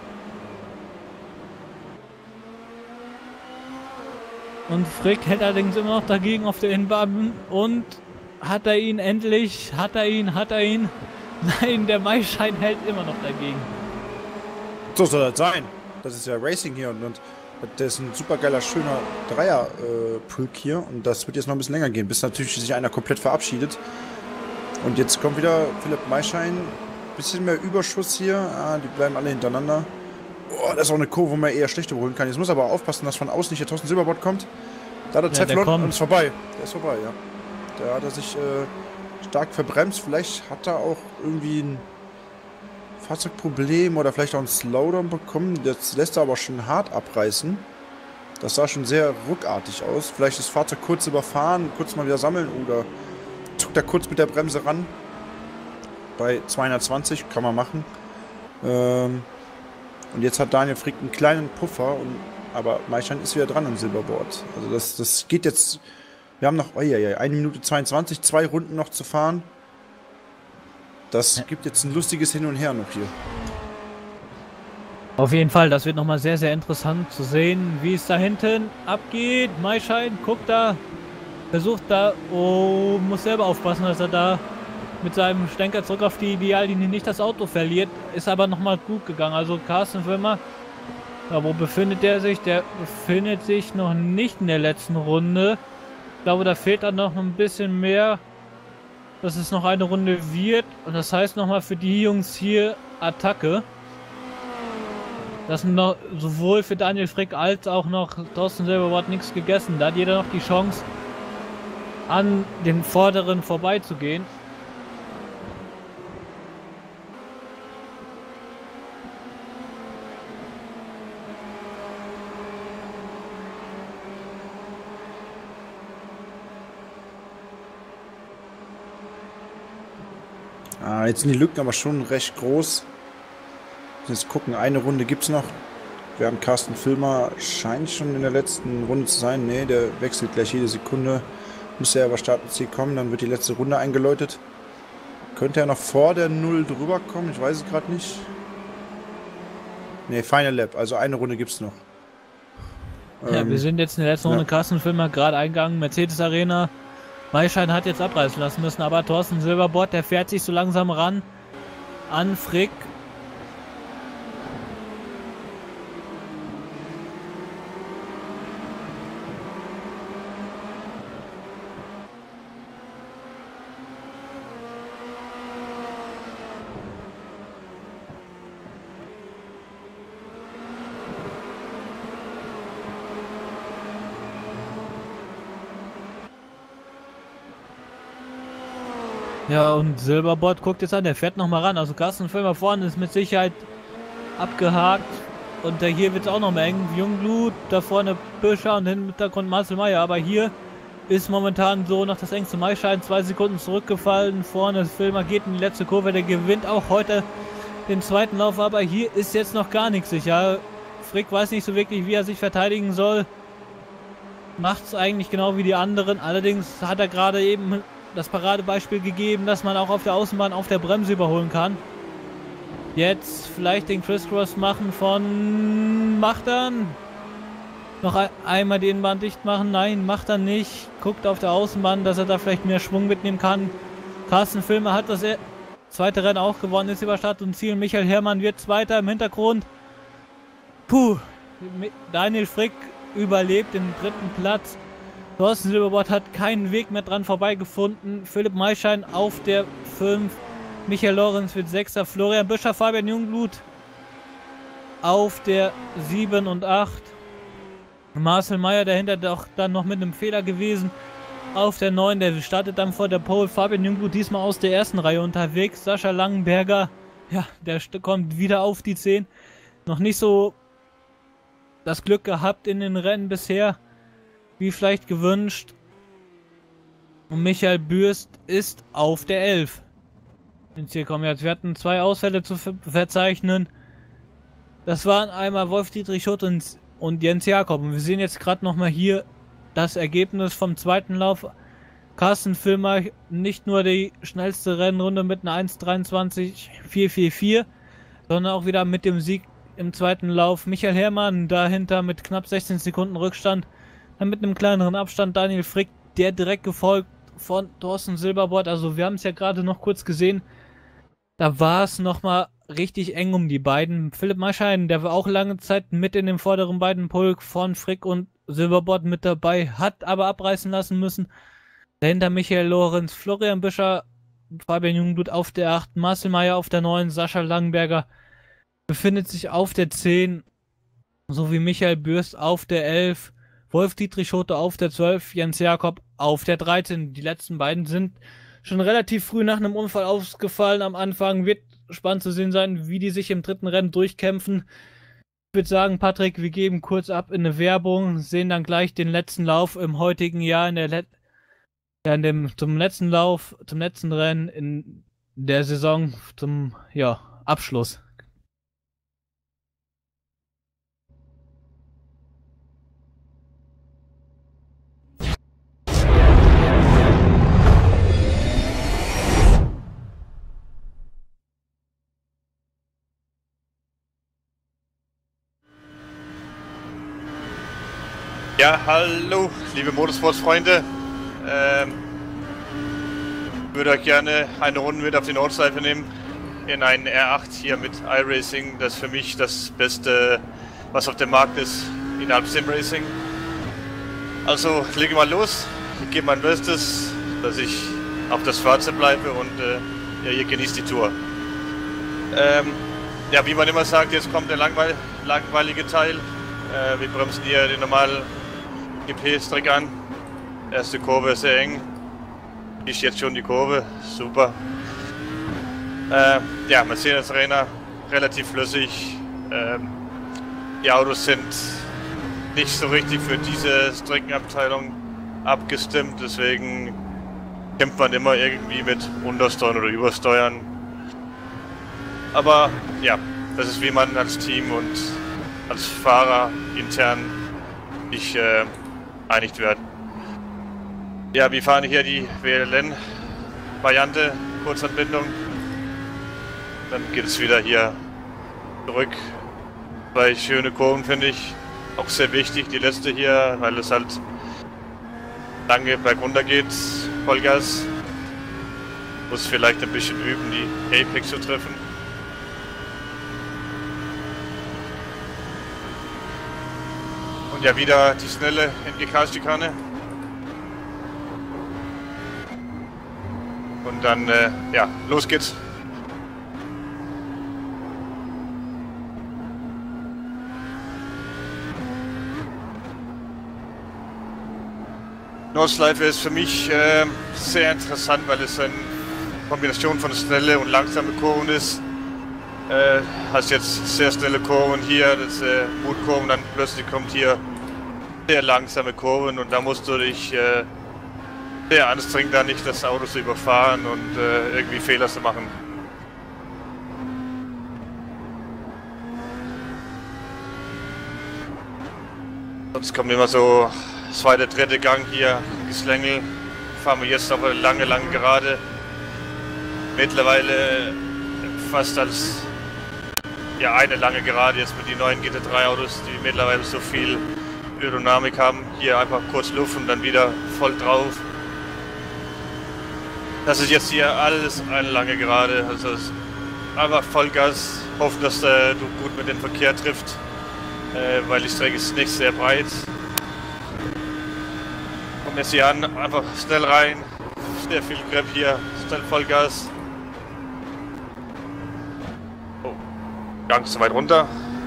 Und Frick hält allerdings immer noch dagegen auf der Innenbahn. Und hat er ihn endlich? Hat er ihn? Hat er ihn? Nein, der Maischein hält immer noch dagegen. So soll das sein. Das ist ja Racing hier und, und das ist ein super geiler, schöner Dreier-Pulk äh, hier. Und das wird jetzt noch ein bisschen länger gehen, bis natürlich sich einer komplett verabschiedet. Und jetzt kommt wieder Philipp Maischein. Bisschen mehr Überschuss hier. Ah, die bleiben alle hintereinander. Oh, das ist auch eine Kurve, wo man eher schlecht überholen kann. Jetzt muss aber aufpassen, dass von außen nicht der Thorsten Silberbord kommt. Da hat er Ja, Zeit der verloren kommt. und ist vorbei. Der ist vorbei, ja. Da hat er sich äh, stark verbremst. Vielleicht hat er auch irgendwie ein Fahrzeugproblem oder vielleicht auch einen Slowdown bekommen. Das lässt er aber schon hart abreißen. Das sah schon sehr ruckartig aus. Vielleicht das Fahrzeug kurz überfahren, kurz mal wieder sammeln oder zuckt er kurz mit der Bremse ran. Bei zweihundertzwanzig kann man machen. Ähm, und jetzt hat Daniel Frick einen kleinen Puffer, und, aber Maischein ist wieder dran am Silberbord. Also das, das geht jetzt. Wir haben noch oh ja, ja, eine Minute zweiundzwanzig, zwei Runden noch zu fahren. Das gibt jetzt ein lustiges Hin und Her noch hier. Auf jeden Fall, das wird nochmal sehr, sehr interessant zu sehen, wie es da hinten abgeht. Maischein, guckt da, versucht da, oh, muss selber aufpassen, dass er da mit seinem Stenker zurück auf die Ideallinie nicht das Auto verliert. Ist aber nochmal gut gegangen. Also Carsten Filmer, ja, wo befindet der sich? Der befindet sich noch nicht in der letzten Runde. Ich glaube, da fehlt dann noch ein bisschen mehr, dass es noch eine Runde wird. Und das heißt nochmal für die Jungs hier Attacke. Das sind noch sowohl für Daniel Frick als auch noch Thorsten Silberbord nichts gegessen. Da hat jeder noch die Chance, an den Vorderen vorbeizugehen. Ah, jetzt sind die Lücken aber schon recht groß. Jetzt gucken, eine Runde gibt es noch. Wir haben Carsten Filmer, scheint schon in der letzten Runde zu sein. Ne, der wechselt gleich jede Sekunde. Muss er aber Startziel kommen, dann wird die letzte Runde eingeläutet. Könnte er noch vor der Null drüber kommen? Ich weiß es gerade nicht. Ne, Final Lap, also eine Runde gibt es noch. Ja, Ähm, wir sind jetzt in der letzten Runde. ja. Carsten Filmer gerade eingegangen, Mercedes Arena. Maischein hat jetzt abreißen lassen müssen, aber Thorsten Silberbord, der fährt sich so langsam ran an Frick. Ja, und Silberbot guckt jetzt an, der fährt nochmal ran. Also Carsten Filmer vorne ist mit Sicherheit abgehakt. Und der hier wird es auch noch mal eng. Jungblut, da vorne Büscher und im Hintergrund Marcel Meyer. Aber hier ist momentan so noch das engste Maischein. Zwei Sekunden zurückgefallen. Vorne Filmer geht in die letzte Kurve. Der gewinnt auch heute den zweiten Lauf. Aber hier ist jetzt noch gar nichts sicher. Frick weiß nicht so wirklich, wie er sich verteidigen soll. Macht es eigentlich genau wie die anderen. Allerdings hat er gerade eben das Paradebeispiel gegeben, dass man auch auf der Außenbahn auf der Bremse überholen kann. Jetzt vielleicht den Crisscross machen von Machtern. Noch ein, einmal die Innenbahn dicht machen. Nein, macht er nicht. Guckt auf der Außenbahn, dass er da vielleicht mehr Schwung mitnehmen kann. Carsten Filmer hat das zweite Rennen auch gewonnen, ist über Start und Ziel. Michael Herrmann wird Zweiter im Hintergrund. Puh, Daniel Frick überlebt den dritten Platz. Thorsten Silberbot hat keinen Weg mehr dran vorbeigefunden. Philipp Maischein auf der fünf. Michael Lorenz wird Sechster. Florian Büscher, Fabian Jungblut auf der sieben und acht. Marcel Meyer dahinter doch dann noch mit einem Fehler gewesen. Auf der neun, der startet dann vor der Pole. Fabian Jungblut diesmal aus der ersten Reihe unterwegs. Sascha Langenberger, ja, der kommt wieder auf die zehn. Noch nicht so das Glück gehabt in den Rennen bisher, wie vielleicht gewünscht. Und Michael Bürst ist auf der elf. Ins Ziel kommen jetzt. Wir hatten zwei Ausfälle zu verzeichnen. Das waren einmal Wolf-Dietrich Schutt und, und Jens Jakob. Und wir sehen jetzt gerade nochmal hier das Ergebnis vom zweiten Lauf. Carsten Filmer nicht nur die schnellste Rennrunde mit einer eins dreiundzwanzig vier vier vier, sondern auch wieder mit dem Sieg im zweiten Lauf. Michael Herrmann dahinter mit knapp sechzehn Sekunden Rückstand. Dann mit einem kleineren Abstand Daniel Frick, der direkt gefolgt von Thorsten Silberbot. Also wir haben es ja gerade noch kurz gesehen. Da war es nochmal richtig eng um die beiden. Philipp Maischein, der war auch lange Zeit mit in dem vorderen beiden Pulk von Frick und Silberbot mit dabei, hat aber abreißen lassen müssen. Dahinter Michael Lorenz, Florian Büscher, Fabian Jungblut auf der acht, Marcel Meyer auf der neun, Sascha Langenberger befindet sich auf der zehn, sowie Michael Bürst auf der elf, Wolf-Dietrich Schote auf der zwölf, Jens Jakob auf der dreizehn. Die letzten beiden sind schon relativ früh nach einem Unfall ausgefallen. Am Anfang wird spannend zu sehen sein, wie die sich im dritten Rennen durchkämpfen. Ich würde sagen, Patrick, wir geben kurz ab in eine Werbung, sehen dann gleich den letzten Lauf im heutigen Jahr, in der Let ja, in dem, zum letzten Lauf, zum letzten Rennen in der Saison, zum ja, Abschluss. Ja, hallo, liebe Motorsports-Freunde. Ähm, würde euch gerne eine Runde mit auf die Nordschleife nehmen in einen R acht hier mit iRacing. Das ist für mich das Beste, was auf dem Markt ist innerhalb Simracing. Also lege mal los. Ich gebe mein Bestes, dass ich auf das Fahrzeug bleibe und äh, ja, ihr genießt die Tour. Ähm, ja, wie man immer sagt, jetzt kommt der langweil langweilige Teil. Äh, wir bremsen hier den normalen G P-Streck an. Erste Kurve ist sehr eng. Ich jetzt schon die Kurve. Super. Äh, ja, Mercedes Arena relativ flüssig. Ähm, die Autos sind nicht so richtig für diese Streckenabteilung abgestimmt. Deswegen kämpft man immer irgendwie mit Untersteuern oder Übersteuern. Aber ja, das ist, wie man als Team und als Fahrer intern nicht äh, einigt werden. Ja, wir fahren hier die W L N-Variante, Kurzanbindung. Dann geht es wieder hier zurück. Zwei schöne Kurven, finde ich. Auch sehr wichtig, die letzte hier, weil es halt lange bergunter geht. Vollgas. Muss vielleicht ein bisschen üben, die Apex zu treffen. Und ja, wieder die schnelle N G K-Schikane. Und dann, äh, ja, los geht's. Nordschleife ist für mich äh, sehr interessant, weil es ein Kombination von schnelle und langsame Kurven ist. Äh, hast jetzt sehr schnelle Kurven hier, das äh, Mutkurven, dann plötzlich kommt hier sehr langsame Kurven und da musst du dich äh, sehr anstrengen, da nicht das Auto zu überfahren und äh, irgendwie Fehler zu machen. Sonst kommt immer so zweiter, dritter Gang hier, Geslängel. Fahren wir jetzt auf eine lange, lange Gerade. Mittlerweile fast als ja, eine lange Gerade jetzt mit den neuen G T drei Autos, die mittlerweile so viel Aerodynamik haben. Hier einfach kurz Luft und dann wieder voll drauf. Das ist jetzt hier alles eine lange Gerade. Also einfach Vollgas, hoffen, dass äh, du gut mit dem Verkehr trifft, äh, weil die Strecke ist nicht sehr breit. Kommt jetzt hier an, einfach schnell rein, sehr viel Grip hier, schnell Vollgas. Gang zu weit runter.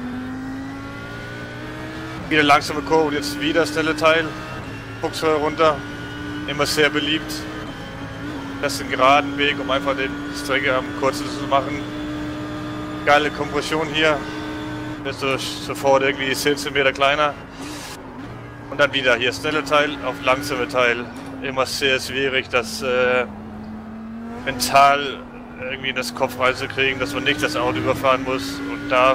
Wieder langsame Kurve und jetzt wieder schnelle Teil. Fuchshöhe runter. Immer sehr beliebt. Das ist ein geraden Weg, um einfach den Strecke am kurzen zu machen. Geile Kompression hier. Bist du sofort irgendwie zehn Zentimeter kleiner. Und dann wieder hier schnelle Teil auf langsame Teil. Immer sehr schwierig, das äh, mental irgendwie in das Kopf reinzukriegen, dass man nicht das Auto überfahren muss und darf.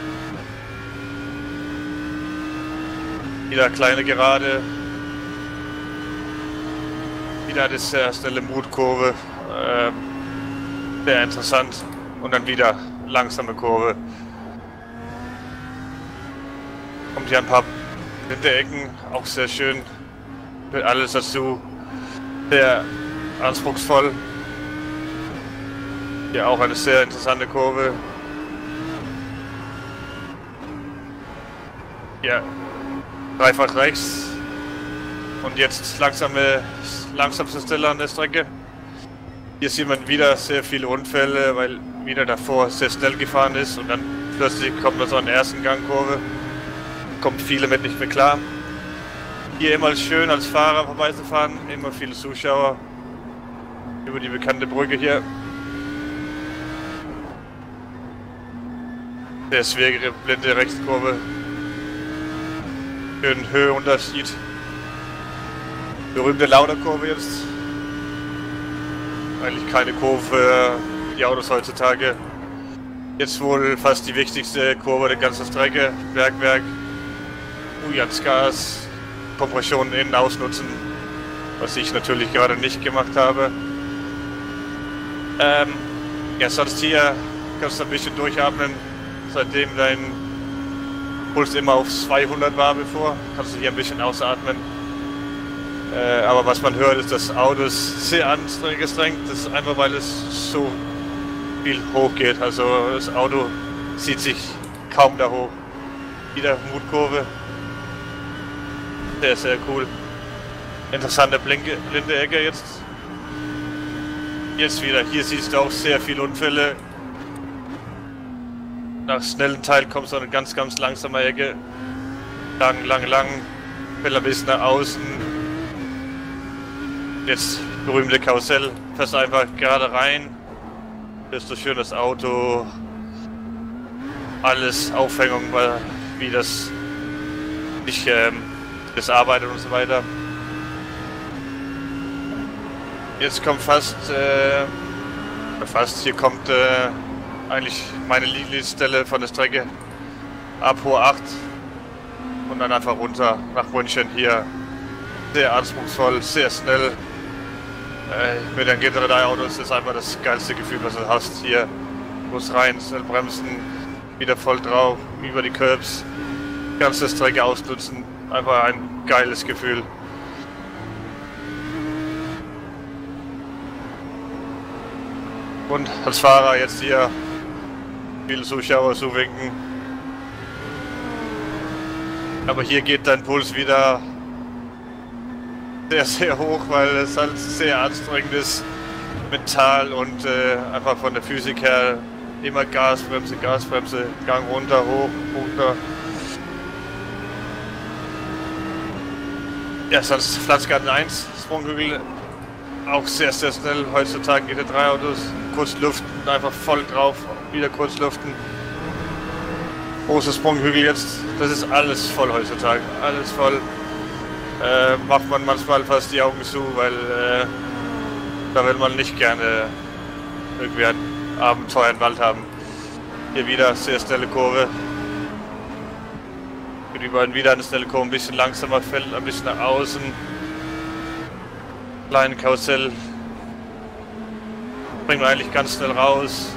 Wieder kleine Gerade. Wieder eine sehr schnelle Mutkurve. Ähm, sehr interessant. Und dann wieder langsame Kurve. Kommt hier ein paar Hinterecken, auch sehr schön. Mit alles dazu. Sehr anspruchsvoll. Hier auch eine sehr interessante Kurve. Ja, dreifach rechts. Und jetzt langsame, langsamste Stelle an der Strecke. Hier sieht man wieder sehr viele Unfälle, weil wieder davor sehr schnell gefahren ist und dann plötzlich kommt man so an der ersten Gangkurve. Kommt viele mit nicht mehr klar. Hier immer schön als Fahrer vorbeizufahren, immer viele Zuschauer. Über die bekannte Brücke hier. Der schwere blinde Rechtskurve. Schönen Höheunterschied. Berühmte Lauderkurve jetzt. Eigentlich keine Kurve für die Autos heutzutage. Jetzt wohl fast die wichtigste Kurve der ganzen Strecke. Bergwerk. Ganz Gas. Kompressionen innen ausnutzen. Was ich natürlich gerade nicht gemacht habe. Ähm, ja, sonst hier kannst du ein bisschen durchatmen. Seitdem dein Puls immer auf zweihundert war bevor, kannst du hier ein bisschen ausatmen. Äh, aber was man hört, ist, dass Auto ist sehr angestrengt. Das ist einfach, weil es so viel hoch geht. Also das Auto zieht sich kaum da hoch. Wieder Mutkurve. Sehr, sehr cool. Interessante blinke, blinde Ecke jetzt. Jetzt wieder. Hier siehst du auch sehr viele Unfälle. Nach schnellen Teil kommt so eine ganz, ganz langsame Ecke. Lang, lang, lang. Will ein bisschen nach außen. Jetzt berühmte Karussell. Fährst einfach gerade rein. Das ist so schön das Auto. Alles Aufhängung, weil wie das nicht ähm, das arbeitet und so weiter. Jetzt kommt fast, äh, fast hier kommt äh, eigentlich meine Lieblingsstelle von der Strecke. Ab Hohe acht und dann einfach runter nach München hier. Sehr anspruchsvoll, sehr schnell. Äh, mit den G T drei Autos ist das einfach das geilste Gefühl, was du hast. Hier muss rein, schnell bremsen, wieder voll drauf, über die Curbs, ganze Strecke ausnutzen. Einfach ein geiles Gefühl. Und als Fahrer jetzt hier viele Zuschauer zuwinken. Aber hier geht dein Puls wieder sehr, sehr hoch, weil es halt sehr anstrengend ist, mental und äh, einfach von der Physik her immer Gasbremse, Gasbremse, Gang runter, hoch, runter. Ja, sonst Pflanzgarten eins, Sprunghügel, auch sehr, sehr schnell heutzutage G T drei Autos. Kurz lüften, einfach voll drauf, wieder kurz lüften. Großer Sprunghügel jetzt, das ist alles voll heutzutage, alles voll. Äh, macht man manchmal fast die Augen zu, weil äh, da will man nicht gerne irgendwie ein Abenteuer im Wald haben. Hier wieder sehr schnelle Kurve. Für die beiden wieder eine schnelle Kurve, ein bisschen langsamer, fällt ein bisschen nach außen. Kleine Karussell. Bringen wir eigentlich ganz schnell raus.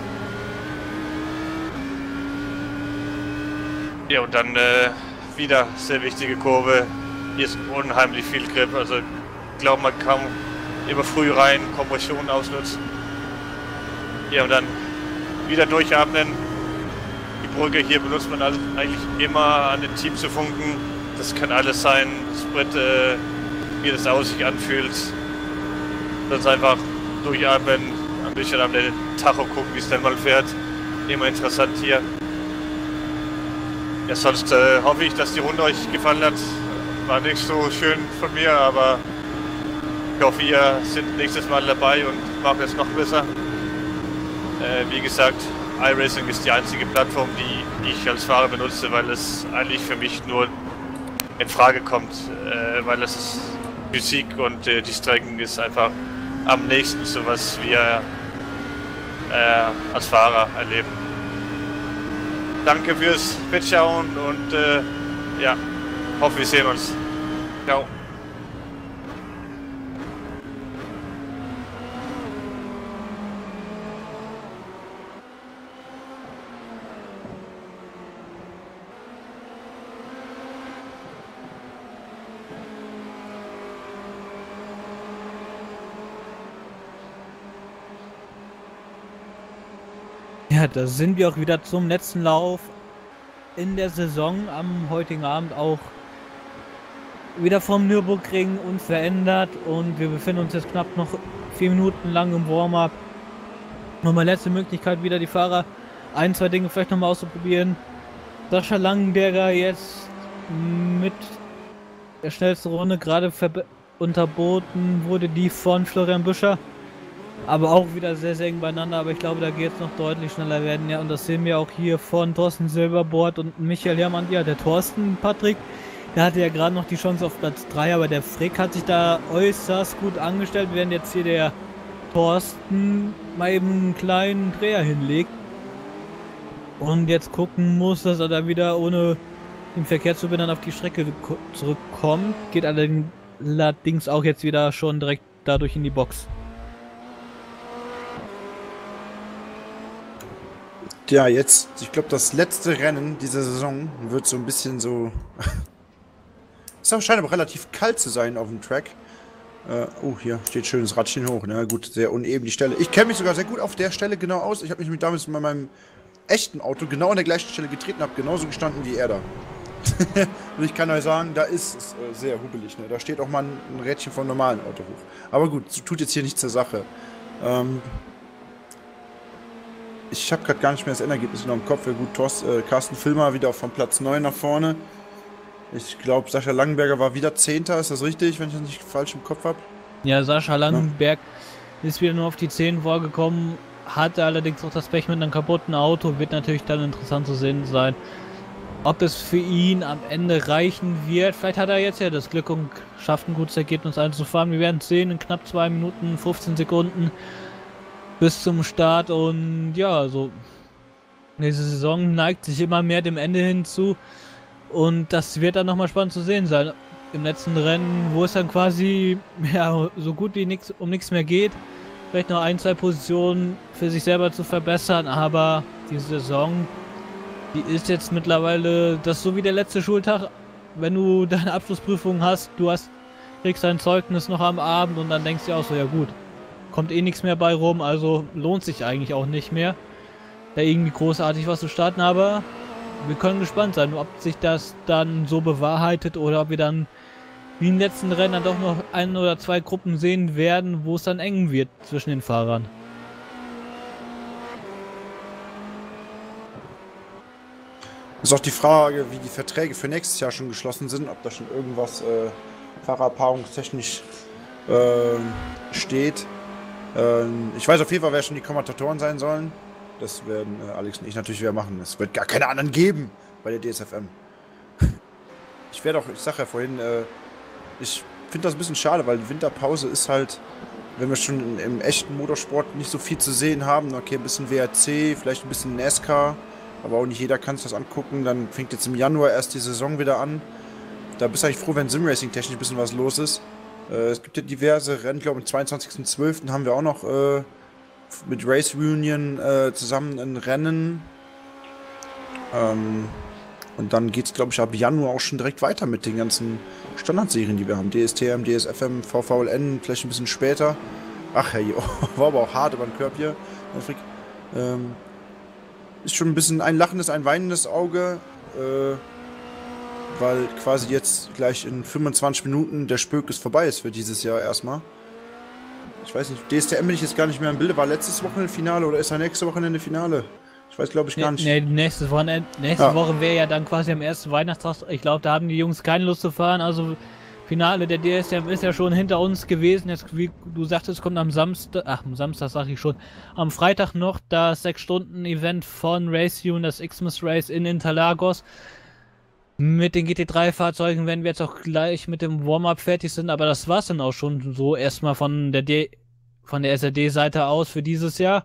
Ja, und dann äh, wieder sehr wichtige Kurve. Hier ist unheimlich viel Grip, also ich glaube, man kann immer früh rein Kompression ausnutzen. Ja, und dann wieder durchatmen. Die Brücke hier benutzt man eigentlich immer an den Team zu funken. Das kann alles sein, Sprit, äh, wie das aus sich anfühlt. Sonst einfach durchatmen, ein bisschen an den Tacho gucken, wie es denn mal fährt. Immer interessant hier. Ja, sonst äh, hoffe ich, dass die Runde euch gefallen hat. War nicht so schön von mir, aber ich hoffe, ihr seid nächstes Mal dabei und macht es noch besser. Äh, wie gesagt, iRacing ist die einzige Plattform, die ich als Fahrer benutze, weil es eigentlich für mich nur in Frage kommt, äh, weil es ist Physik und äh, die Strecken ist einfach am nächsten zu was wir äh, als Fahrer erleben. Danke fürs Mitschauen und äh, ja, hoffe, wir sehen uns. Ciao. Ja, da sind wir auch wieder zum letzten Lauf in der Saison am heutigen Abend auch wieder vom Nürburgring unverändert und wir befinden uns jetzt knapp noch vier Minuten lang im Warm-up. Nochmal letzte Möglichkeit wieder die Fahrer ein, zwei Dinge vielleicht nochmal auszuprobieren. Sascha Langenberger jetzt mit der schnellsten Runde gerade unterboten wurde die von Florian Büscher. Aber auch wieder sehr, sehr eng beieinander, aber ich glaube, da geht es noch deutlich schneller werden. Ja, und das sehen wir auch hier von Thorsten Silberbord und Michael Herrmann. Ja, der Thorsten, Patrick, der hatte ja gerade noch die Chance auf Platz drei, aber der Frick hat sich da äußerst gut angestellt, während jetzt hier der Thorsten mal eben einen kleinen Dreher hinlegt. Und jetzt gucken muss, dass er da wieder ohne den Verkehr zu behindern auf die Strecke zurückkommt. Geht allerdings auch jetzt wieder schon direkt dadurch in die Box. Ja, jetzt, ich glaube, das letzte Rennen dieser Saison wird so ein bisschen so... Es scheint aber relativ kalt zu sein auf dem Track. Äh, oh, hier steht schönes Radchen hoch. Na gut, sehr uneben die Stelle. Ich kenne mich sogar sehr gut auf der Stelle genau aus. Ich habe mich damals mit meinem echten Auto genau an der gleichen Stelle getreten, habe genauso gestanden wie er da. Und ich kann euch sagen, da ist es äh, sehr hubelig. Ne? Da steht auch mal ein, ein Rädchen vom normalen Auto hoch. Aber gut, tut jetzt hier nichts zur Sache. Ähm... Ich habe gerade gar nicht mehr das Endergebnis noch im Kopf. Ja, gut, Thorst, äh, Carsten Filmer wieder von Platz neun nach vorne. Ich glaube, Sascha Langenberger war wieder Zehnter. Ist das richtig, wenn ich das nicht falsch im Kopf habe? Ja, Sascha Langenberg ja. ist wieder nur auf die zehn vorgekommen. Hatte allerdings auch das Pech mit einem kaputten Auto. Wird natürlich dann interessant zu sehen sein, ob es für ihn am Ende reichen wird. Vielleicht hat er jetzt ja das Glück und schafft ein gutes Ergebnis einzufahren. Wir werden es sehen in knapp zwei Minuten, fünfzehn Sekunden. Bis zum Start und ja, also diese Saison neigt sich immer mehr dem Ende hinzu und das wird dann nochmal spannend zu sehen sein. Im letzten Rennen, wo es dann quasi ja, so gut wie nix, um nichts mehr geht, vielleicht noch ein, zwei Positionen für sich selber zu verbessern, aber die Saison, die ist jetzt mittlerweile, das ist so wie der letzte Schultag, wenn du deine Abschlussprüfung hast, du hast, kriegst dein Zeugnis noch am Abend und dann denkst du auch so, ja gut, kommt eh nichts mehr bei rum, also lohnt sich eigentlich auch nicht mehr, da irgendwie großartig was zu starten, aber wir können gespannt sein, ob sich das dann so bewahrheitet oder ob wir dann wie im letzten Rennen dann doch noch ein oder zwei Gruppen sehen werden, wo es dann eng wird zwischen den Fahrern. Ist auch die Frage, wie die Verträge für nächstes Jahr schon geschlossen sind, ob da schon irgendwas äh, fahrerpaarungstechnisch äh, steht. Ähm, ich weiß auf jeden Fall, wer schon die Kommentatoren sein sollen. Das werden äh, Alex und ich natürlich wieder machen. Es wird gar keine anderen geben bei der D S F M. Ich werde auch, ich sag ja vorhin, äh, ich finde das ein bisschen schade, weil die Winterpause ist halt, wenn wir schon in, im echten Motorsport nicht so viel zu sehen haben, okay, ein bisschen W R C, vielleicht ein bisschen NASCAR, aber auch nicht jeder kann sich das angucken. Dann fängt jetzt im Januar erst die Saison wieder an. Da bist du eigentlich froh, wenn Simracing-technisch ein bisschen was los ist. Äh, es gibt ja diverse Rennen, ich glaube am zweiundzwanzigsten zwölften haben wir auch noch äh, mit Race Reunion äh, zusammen ein Rennen. Ähm, und dann geht es, glaube ich, ab Januar auch schon direkt weiter mit den ganzen Standardserien, die wir haben. D S T M, D S F M, V V L N, vielleicht ein bisschen später. Ach hey, war aber auch hart über den Körper hier. Ähm, ist schon ein bisschen ein lachendes, ein weinendes Auge, äh, weil quasi jetzt gleich in fünfundzwanzig Minuten der Spökes vorbei ist für dieses Jahr erstmal. Ich weiß nicht, D S T M bin ich jetzt gar nicht mehr im Bilde. War letztes Wochenende Finale oder ist er nächste Wochenende Finale? Ich weiß, glaube ich, gar nicht. Nee, nächste, Wochenende, nächste ja. Woche wäre ja dann quasi am ersten Weihnachtstag. Ich glaube, da haben die Jungs keine Lust zu fahren. Also, Finale der D S T M ist ja schon hinter uns gewesen. Jetzt, wie du sagtest, kommt am Samstag, ach, am Samstag sage ich schon, am Freitag noch das sechs Stunden Event von Racetune, das Xmas Race in Interlagos. Mit den G T drei Fahrzeugen werden wir jetzt auch gleich mit dem Warm-Up fertig sind, aber das war's dann auch schon so erstmal von der D von der S R D-Seite aus für dieses Jahr.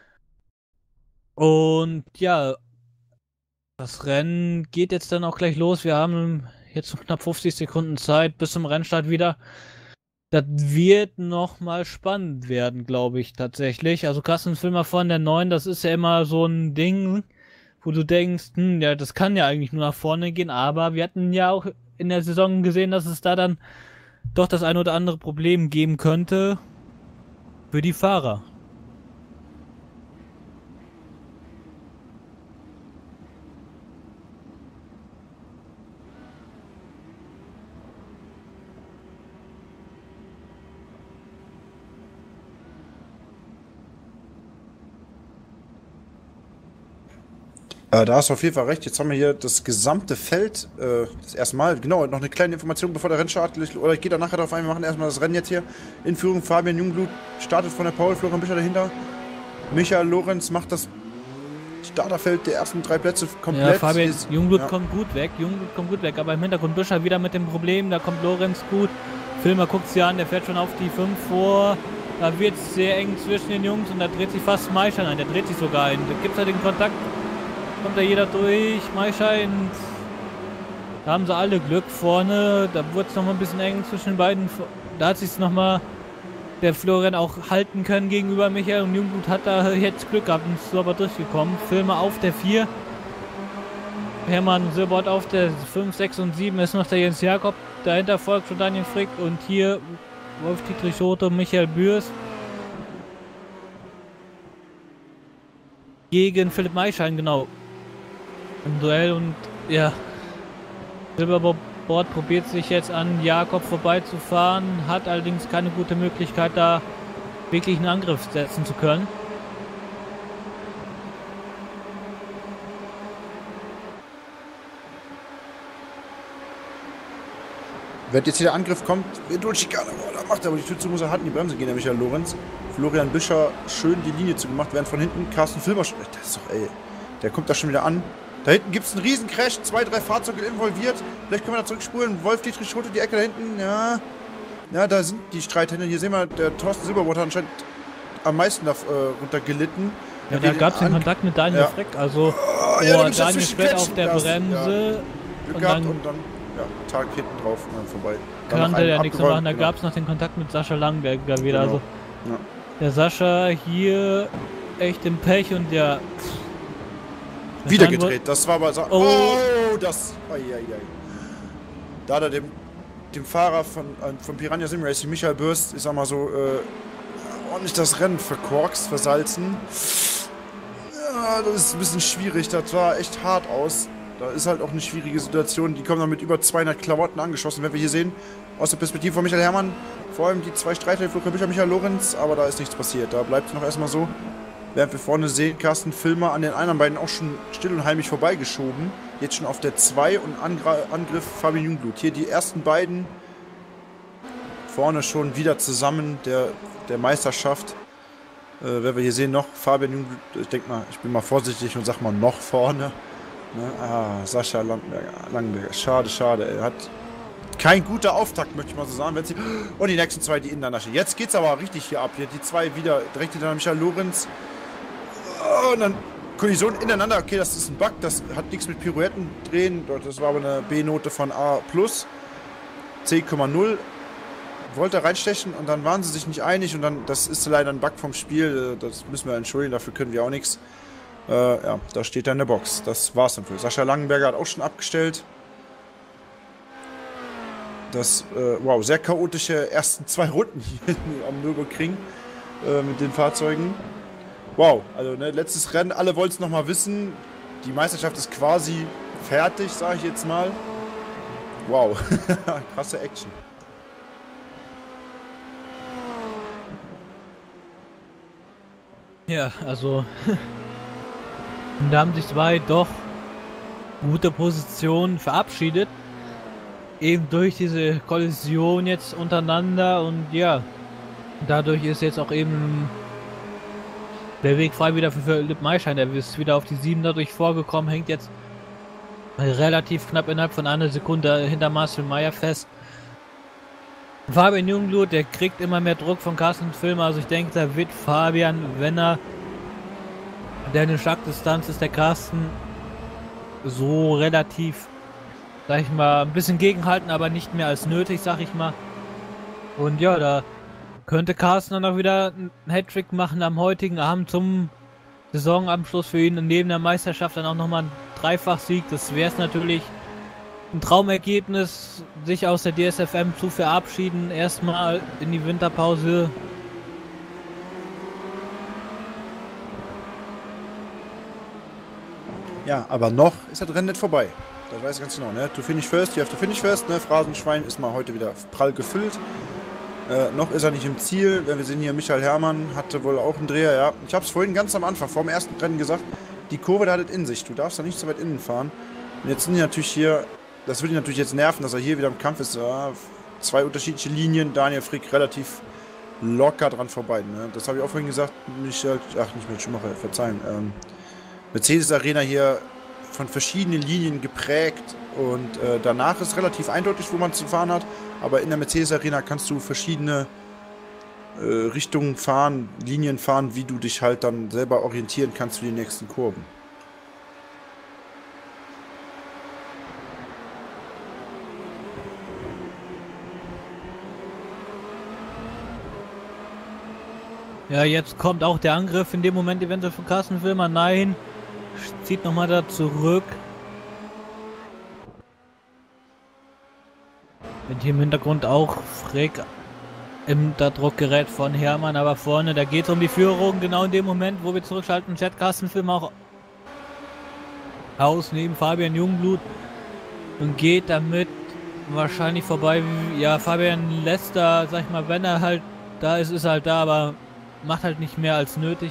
Und ja, das Rennen geht jetzt dann auch gleich los. Wir haben jetzt noch knapp fünfzig Sekunden Zeit bis zum Rennstart wieder. Das wird nochmal spannend werden, glaube ich, tatsächlich. Also Carsten Filmer von der neun, das ist ja immer so ein Ding, wo du denkst, hm, ja, das kann ja eigentlich nur nach vorne gehen, aber wir hatten ja auch in der Saison gesehen, dass es da dann doch das ein oder andere Problem geben könnte für die Fahrer. Da hast du auf jeden Fall recht. Jetzt haben wir hier das gesamte Feld, äh, das erste Mal, genau, noch eine kleine Information, bevor der Rennstart, oder ich gehe da nachher darauf ein, wir machen erstmal das Rennen jetzt hier. In Führung Fabian Jungblut startet von der Paul, Florian Bücher dahinter. Michael Lorenz macht das Starterfeld der ersten drei Plätze komplett. Ja, Fabian ist, Jungblut ja. kommt gut weg, Jungblut kommt gut weg, aber im Hintergrund Bücher wieder mit dem Problem, da kommt Lorenz gut. Filmer guckt sich an, der fährt schon auf die fünf vor. Da wird es sehr eng zwischen den Jungs und da dreht sich fast Maischein ein, der dreht sich sogar ein. Da gibt es ja den Kontakt. Kommt da jeder durch, Maischein, da haben sie alle Glück vorne, da wurde es nochmal ein bisschen eng zwischen den beiden, da hat sich nochmal der Florian auch halten können gegenüber Michael und Jungblut hat da jetzt Glück gehabt und ist so aber durchgekommen. Filme auf der vier, Hermann Silbert auf der fünf, sechs und sieben ist noch der Jens Jakob, dahinter folgt schon Daniel Frick und hier Wolf-Dietrich Schote, Michael Bührs gegen Philipp Maischein, genau. Im Duell und ja, Silberboard probiert sich jetzt an Jakob vorbeizufahren, hat allerdings keine gute Möglichkeit, da wirklich einen Angriff setzen zu können. Wenn jetzt hier der Angriff kommt, wird durch die Schikane, oh, da macht er aber die Tür zu, muss er hart in die Bremse gehen, der Michael Lorenz. Florian Büscher schön die Linie zugemacht, während von hinten Carsten Filmer, das ist doch, ey, der kommt da schon wieder an. Da hinten gibt es einen riesen Crash, zwei, drei Fahrzeuge involviert. Vielleicht können wir da zurückspulen. Wolf-Dietrich Schote, die Ecke da hinten, ja. Ja, da sind die Streithändler. Hier sehen wir, der Thorsten Silberbrot hat anscheinend am meisten da äh, runter gelitten. Ja, da gab es den Kontakt mit Daniel ja. Frick, also oh, ja, oh, Daniel Frick auf der Bremse. Ja. Und dann, dann, und dann ja, Tag hinten drauf und dann vorbei. Dann konnte ja nichts mehr machen, da genau. Gab es noch den Kontakt mit Sascha Langenberger wieder. Genau. Also ja. Der Sascha hier echt im Pech und der wieder gedreht, das war aber so. Oh, oh das. Ai, ai, ai. Da hat er dem, dem Fahrer von, äh, von Piranha Sim Racing, Michael Bürst, ich sag mal so, äh, ordentlich das Rennen verkorkst, versalzen. Ja, das ist ein bisschen schwierig, das sah echt hart aus. Da ist halt auch eine schwierige Situation. Die kommen dann mit über zweihundert Klamotten angeschossen, wenn wir hier sehen. Aus der Perspektive von Michael Herrmann. Vor allem die zwei Streiter, Florian Bücher, Michael Lorenz. Aber da ist nichts passiert. Da bleibt es noch erstmal so. Während wir vorne sehen, Carsten Filmer an den anderen beiden auch schon still und heimlich vorbeigeschoben. Jetzt schon auf der zwei und Angr Angriff Fabian Jungblut. Hier die ersten beiden vorne schon wieder zusammen der, der Meisterschaft. Äh, wenn wir hier sehen, noch Fabian Jungblut, ich denke mal, ich bin mal vorsichtig und sag mal noch vorne. Ne? Ah, Sascha Langenberger, Langenberger. Schade, schade. Er hat kein guter Auftakt, möchte ich mal so sagen. Wenn sie und die nächsten zwei, die innen dann stehen. Jetzt geht's aber richtig hier ab. Hier die zwei wieder direkt hinter Michael Lorenz. Und dann Kollision ineinander. Okay, das ist ein Bug. Das hat nichts mit Pirouetten drehen. Das war aber eine B-Note von A plus. zehn Komma null. Wollte reinstechen und dann waren sie sich nicht einig. Und dann, das ist leider ein Bug vom Spiel. Das müssen wir entschuldigen. Dafür können wir auch nichts. Äh, ja, da steht er in der Box. Das war's dann für. Sascha Langenberger hat auch schon abgestellt. Das, äh, wow, sehr chaotische ersten zwei Runden hier am Nürburgring äh, mit den Fahrzeugen. Wow, also ne, letztes Rennen, alle wollten es nochmal wissen. Die Meisterschaft ist quasi fertig, sage ich jetzt mal. Wow, krasse Action. Ja, also da haben sich zwei doch gute Positionen verabschiedet. Eben durch diese Kollision jetzt untereinander und ja, dadurch ist jetzt auch eben der Weg frei wieder für Philipp Mayschein. Der ist wieder auf die sieben dadurch vorgekommen, hängt jetzt relativ knapp innerhalb von einer Sekunde hinter Marcel Meyer fest. Fabian Jungblut, der kriegt immer mehr Druck von Carsten Filmer, also ich denke, da wird Fabian, wenn er der eine Schlagdistanz ist, der Carsten so relativ, sag ich mal, ein bisschen gegenhalten, aber nicht mehr als nötig, sag ich mal. Und ja, da könnte Carsten dann auch wieder einen Hattrick machen am heutigen Abend zum Saisonabschluss für ihn und neben der Meisterschaft dann auch nochmal ein Dreifachsieg. Das wäre es natürlich ein Traumergebnis, sich aus der D S F M zu verabschieden, erstmal in die Winterpause. Ja, aber noch ist das Rennen nicht vorbei. Das weiß ich ganz genau, ne? To finish first, you have to finish first, ne? Phrasenschwein ist mal heute wieder prall gefüllt. Äh, noch ist er nicht im Ziel. Wir sehen hier, Michael Herrmann hatte wohl auch einen Dreher, ja. Ich habe es vorhin ganz am Anfang, vor dem ersten Rennen gesagt, die Kurve, da hat es in sich. Du darfst da nicht so weit innen fahren. Und jetzt sind die natürlich hier, das würde ihn natürlich jetzt nerven, dass er hier wieder im Kampf ist. Ja, zwei unterschiedliche Linien, Daniel Frick relativ locker dran vorbei. Ne? Das habe ich auch vorhin gesagt, Michael, ach nicht mehr Schumacher, verzeihen. Ähm, Mercedes Arena hier von verschiedenen Linien geprägt und äh, danach ist relativ eindeutig, wo man zu fahren hat, aber in der Mercedes Arena kannst du verschiedene äh, Richtungen fahren, Linien fahren, wie du dich halt dann selber orientieren kannst für die nächsten Kurven. Ja, jetzt kommt auch der Angriff in dem Moment eventuell von Carsten Filmer. Nein, zieht nochmal da zurück. Mit hier im Hintergrund auch Frick im Druckgerät von Herrmann, aber vorne, da geht es um die Führung. Genau in dem Moment, wo wir zurückschalten, Chat Carsten Filmer auch aus neben Fabian Jungblut und geht damit wahrscheinlich vorbei. Ja, Fabian lässt da, sag ich mal, wenn er halt da ist, ist er halt da, aber macht halt nicht mehr als nötig.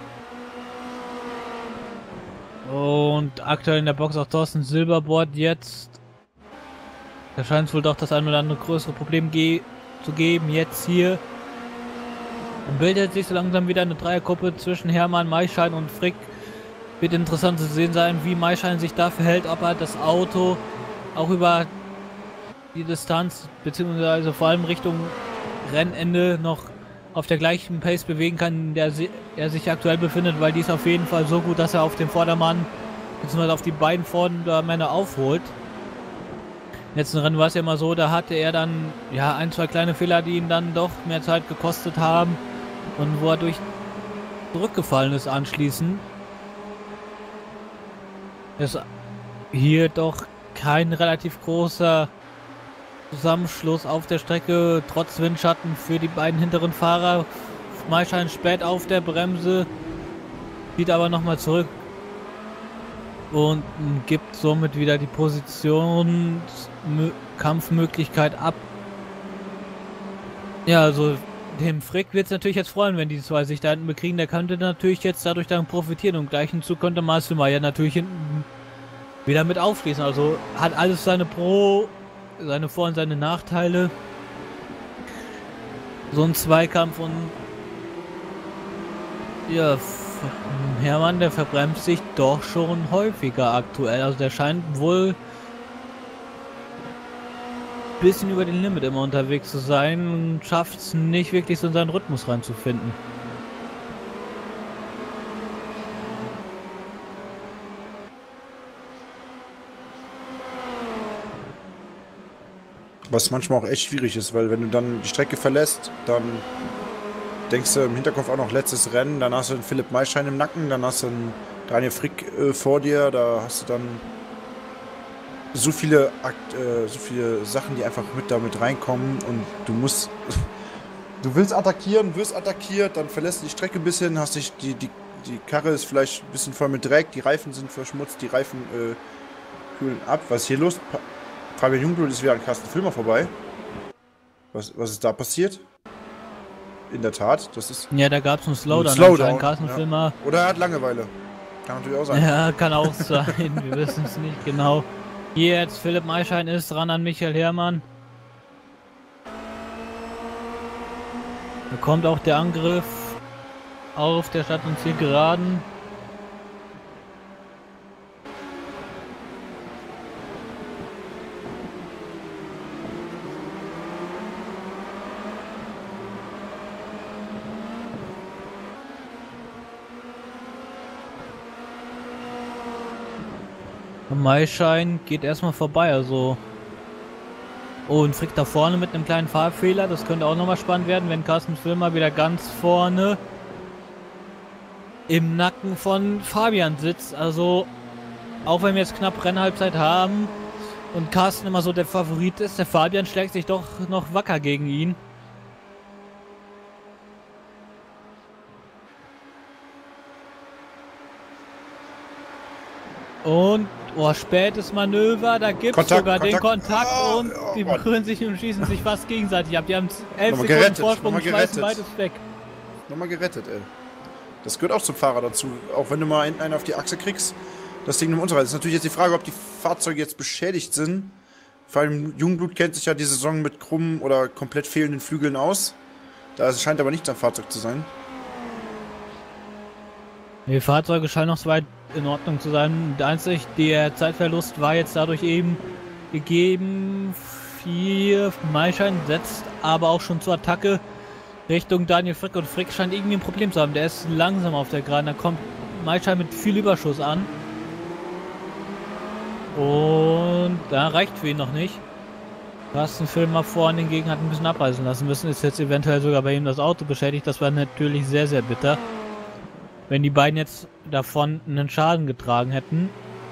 Und aktuell in der Box auch Thorsten Silberboard jetzt. Da scheint es wohl doch das ein oder andere größere Problem ge zu geben. Jetzt hier und bildet sich so langsam wieder eine Dreiergruppe zwischen Herrmann, Mayschein und Frick. Wird interessant zu sehen sein, wie Mayschein sich da verhält, ob er das Auto auch über die Distanz, beziehungsweise vor allem Richtung Rennende noch auf der gleichen Pace bewegen kann, in der er sich aktuell befindet, weil die ist auf jeden Fall so gut, dass er auf den Vordermann bzw. auf die beiden Vordermänner aufholt. Im letzten Rennen war es ja immer so, da hatte er dann ja ein, zwei kleine Fehler, die ihn dann doch mehr Zeit gekostet haben und wo er durch zurückgefallen ist anschließend. Ist hier doch kein relativ großer Zusammenschluss auf der Strecke, trotz Windschatten für die beiden hinteren Fahrer. Mayschein spät auf der Bremse, zieht aber nochmal zurück und gibt somit wieder die Positionskampfmöglichkeit ab. Ja, also dem Frick wird es natürlich jetzt freuen, wenn die zwei sich da hinten bekriegen. Der könnte natürlich jetzt dadurch dann profitieren und gleich hinzu könnte Marcel Meyer natürlich hinten wieder mit aufschließen. Also hat alles seine Pro- seine Vor- und seine Nachteile. so ein Zweikampf und ja, Hermann, der verbremst sich doch schon häufiger aktuell. Also der scheint wohl ein bisschen über den Limit immer unterwegs zu sein und schafft es nicht wirklich so in seinen Rhythmus reinzufinden. Was manchmal auch echt schwierig ist, weil wenn du dann die Strecke verlässt, dann denkst du im Hinterkopf auch noch letztes Rennen, dann hast du einen Philipp Maischein im Nacken, dann hast du einen Daniel Frick äh, vor dir, da hast du dann so viele Akt, äh, so viele Sachen, die einfach mit damit reinkommen und du musst, du willst attackieren, wirst attackiert, dann verlässt du die Strecke ein bisschen, hast dich, die, die, die Karre ist vielleicht ein bisschen voll mit Dreck, die Reifen sind verschmutzt, die Reifen äh, kühlen ab. Was ist hier los? Pa Fabian Jungblut ist wieder an Carsten Filmer vorbei. Was, was ist da passiert? In der Tat, das ist... Ja, da gab es einen Slowdown. Ein Slowdown, Carsten ja. Filmer. Oder er hat Langeweile. Kann natürlich auch sein. Ja, kann auch sein. Wir wissen es nicht genau. Hier jetzt Philipp Maischein ist dran an Michael Hermann. Da kommt auch der Angriff auf der Stadt- und Zielgeraden. Maischein geht erstmal vorbei, also. Oh, und Frick da vorne mit einem kleinen Fahrfehler. Das könnte auch nochmal spannend werden, wenn Carsten Filmer wieder ganz vorne im Nacken von Fabian sitzt. Also, auch wenn wir jetzt knapp Rennhalbzeit haben und Carsten immer so der Favorit ist, der Fabian schlägt sich doch noch wacker gegen ihn. Und oh, spätes Manöver, da gibt es sogar Kontakt. den Kontakt oh, und oh, die berühren sich und schießen sich fast gegenseitig ab. Die haben elf Sekunden gerettet, Vorsprung und schmeißen beides weg. Nochmal gerettet, ey. Das gehört auch zum Fahrer dazu. Auch wenn du mal einen auf die Achse kriegst, das Ding im Unterhalt. Das ist natürlich jetzt die Frage, ob die Fahrzeuge jetzt beschädigt sind. Vor allem Jungblut kennt sich ja die Saison mit krummen oder komplett fehlenden Flügeln aus. Da scheint aber nicht sein Fahrzeug zu sein. Die Fahrzeuge scheinen noch soweit in Ordnung zu sein. Einzig der Zeitverlust war jetzt dadurch eben gegeben. Vier Maischein setzt aber auch schon zur Attacke Richtung Daniel Frick und Frick scheint irgendwie ein Problem zu haben. Der ist langsam auf der Geraden. Da kommt Maischein mit viel Überschuss an. Und da reicht für ihn noch nicht. Carsten Filmer vorne hingegen hat ein bisschen abreißen lassen müssen. Ist jetzt eventuell sogar bei ihm das Auto beschädigt. Das war natürlich sehr, sehr bitter. Wenn die beiden jetzt davon einen Schaden getragen hätten.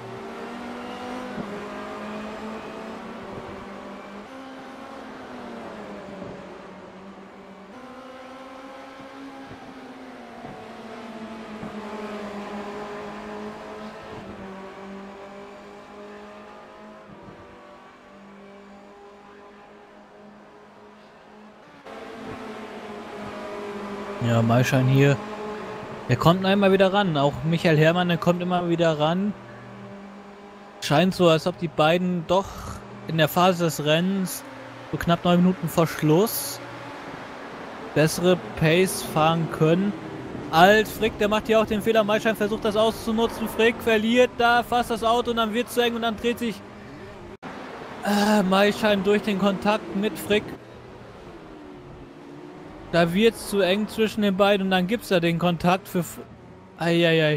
Ja, Maischein hier. Er kommt einmal wieder ran. Auch Michael Hermann, der kommt immer wieder ran. Scheint so, als ob die beiden doch in der Phase des Rennens so knapp neun Minuten vor Schluss bessere Pace fahren können. Als Frick, der macht hier auch den Fehler. Maischein versucht das auszunutzen. Frick verliert da fast das Auto und dann wird es zu eng und dann dreht sich äh, Maischein durch den Kontakt mit Frick. Da wird es zu eng zwischen den beiden und dann gibt es da den Kontakt für... Eieiei.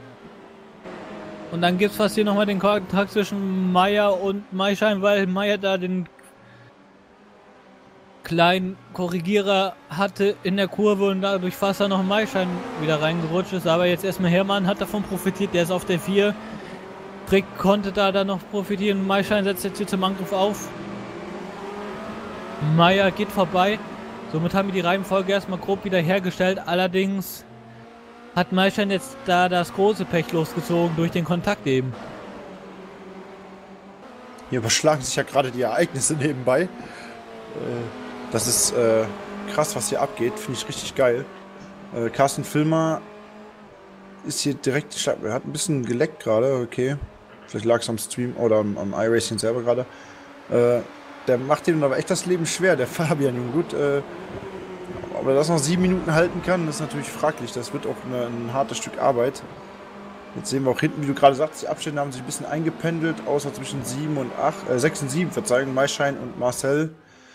Und dann gibt es fast hier nochmal den Kontakt zwischen Meier und Maischein, weil Meier da den kleinen Korrigierer hatte in der Kurve und dadurch fast da noch Maischein wieder reingerutscht ist. Aber jetzt erstmal Hermann hat davon profitiert, der ist auf der vier. Frick konnte da dann noch profitieren. Maischein setzt jetzt hier zum Angriff auf. Meier geht vorbei. Somit haben wir die Reihenfolge erstmal grob wieder hergestellt. Allerdings hat Maischein jetzt da das große Pech losgezogen durch den Kontakt eben. Hier überschlagen sich ja gerade die Ereignisse nebenbei. Das ist äh, krass, was hier abgeht. Finde ich richtig geil. Äh, Carsten Filmer ist hier direkt... Er hat ein bisschen geleckt gerade, okay. Vielleicht lag es am Stream oder am, am iRacing selber gerade. Äh, Der macht ihm aber echt das Leben schwer, der Fabian Jungblut. Äh, ob er das noch sieben Minuten halten kann, ist natürlich fraglich. Das wird auch eine, ein hartes Stück Arbeit. Jetzt sehen wir auch hinten, wie du gerade sagst, die Abstände haben sich ein bisschen eingependelt, außer zwischen sieben und acht, äh, sechs und sieben, Verzeihung, Maischein und Marcel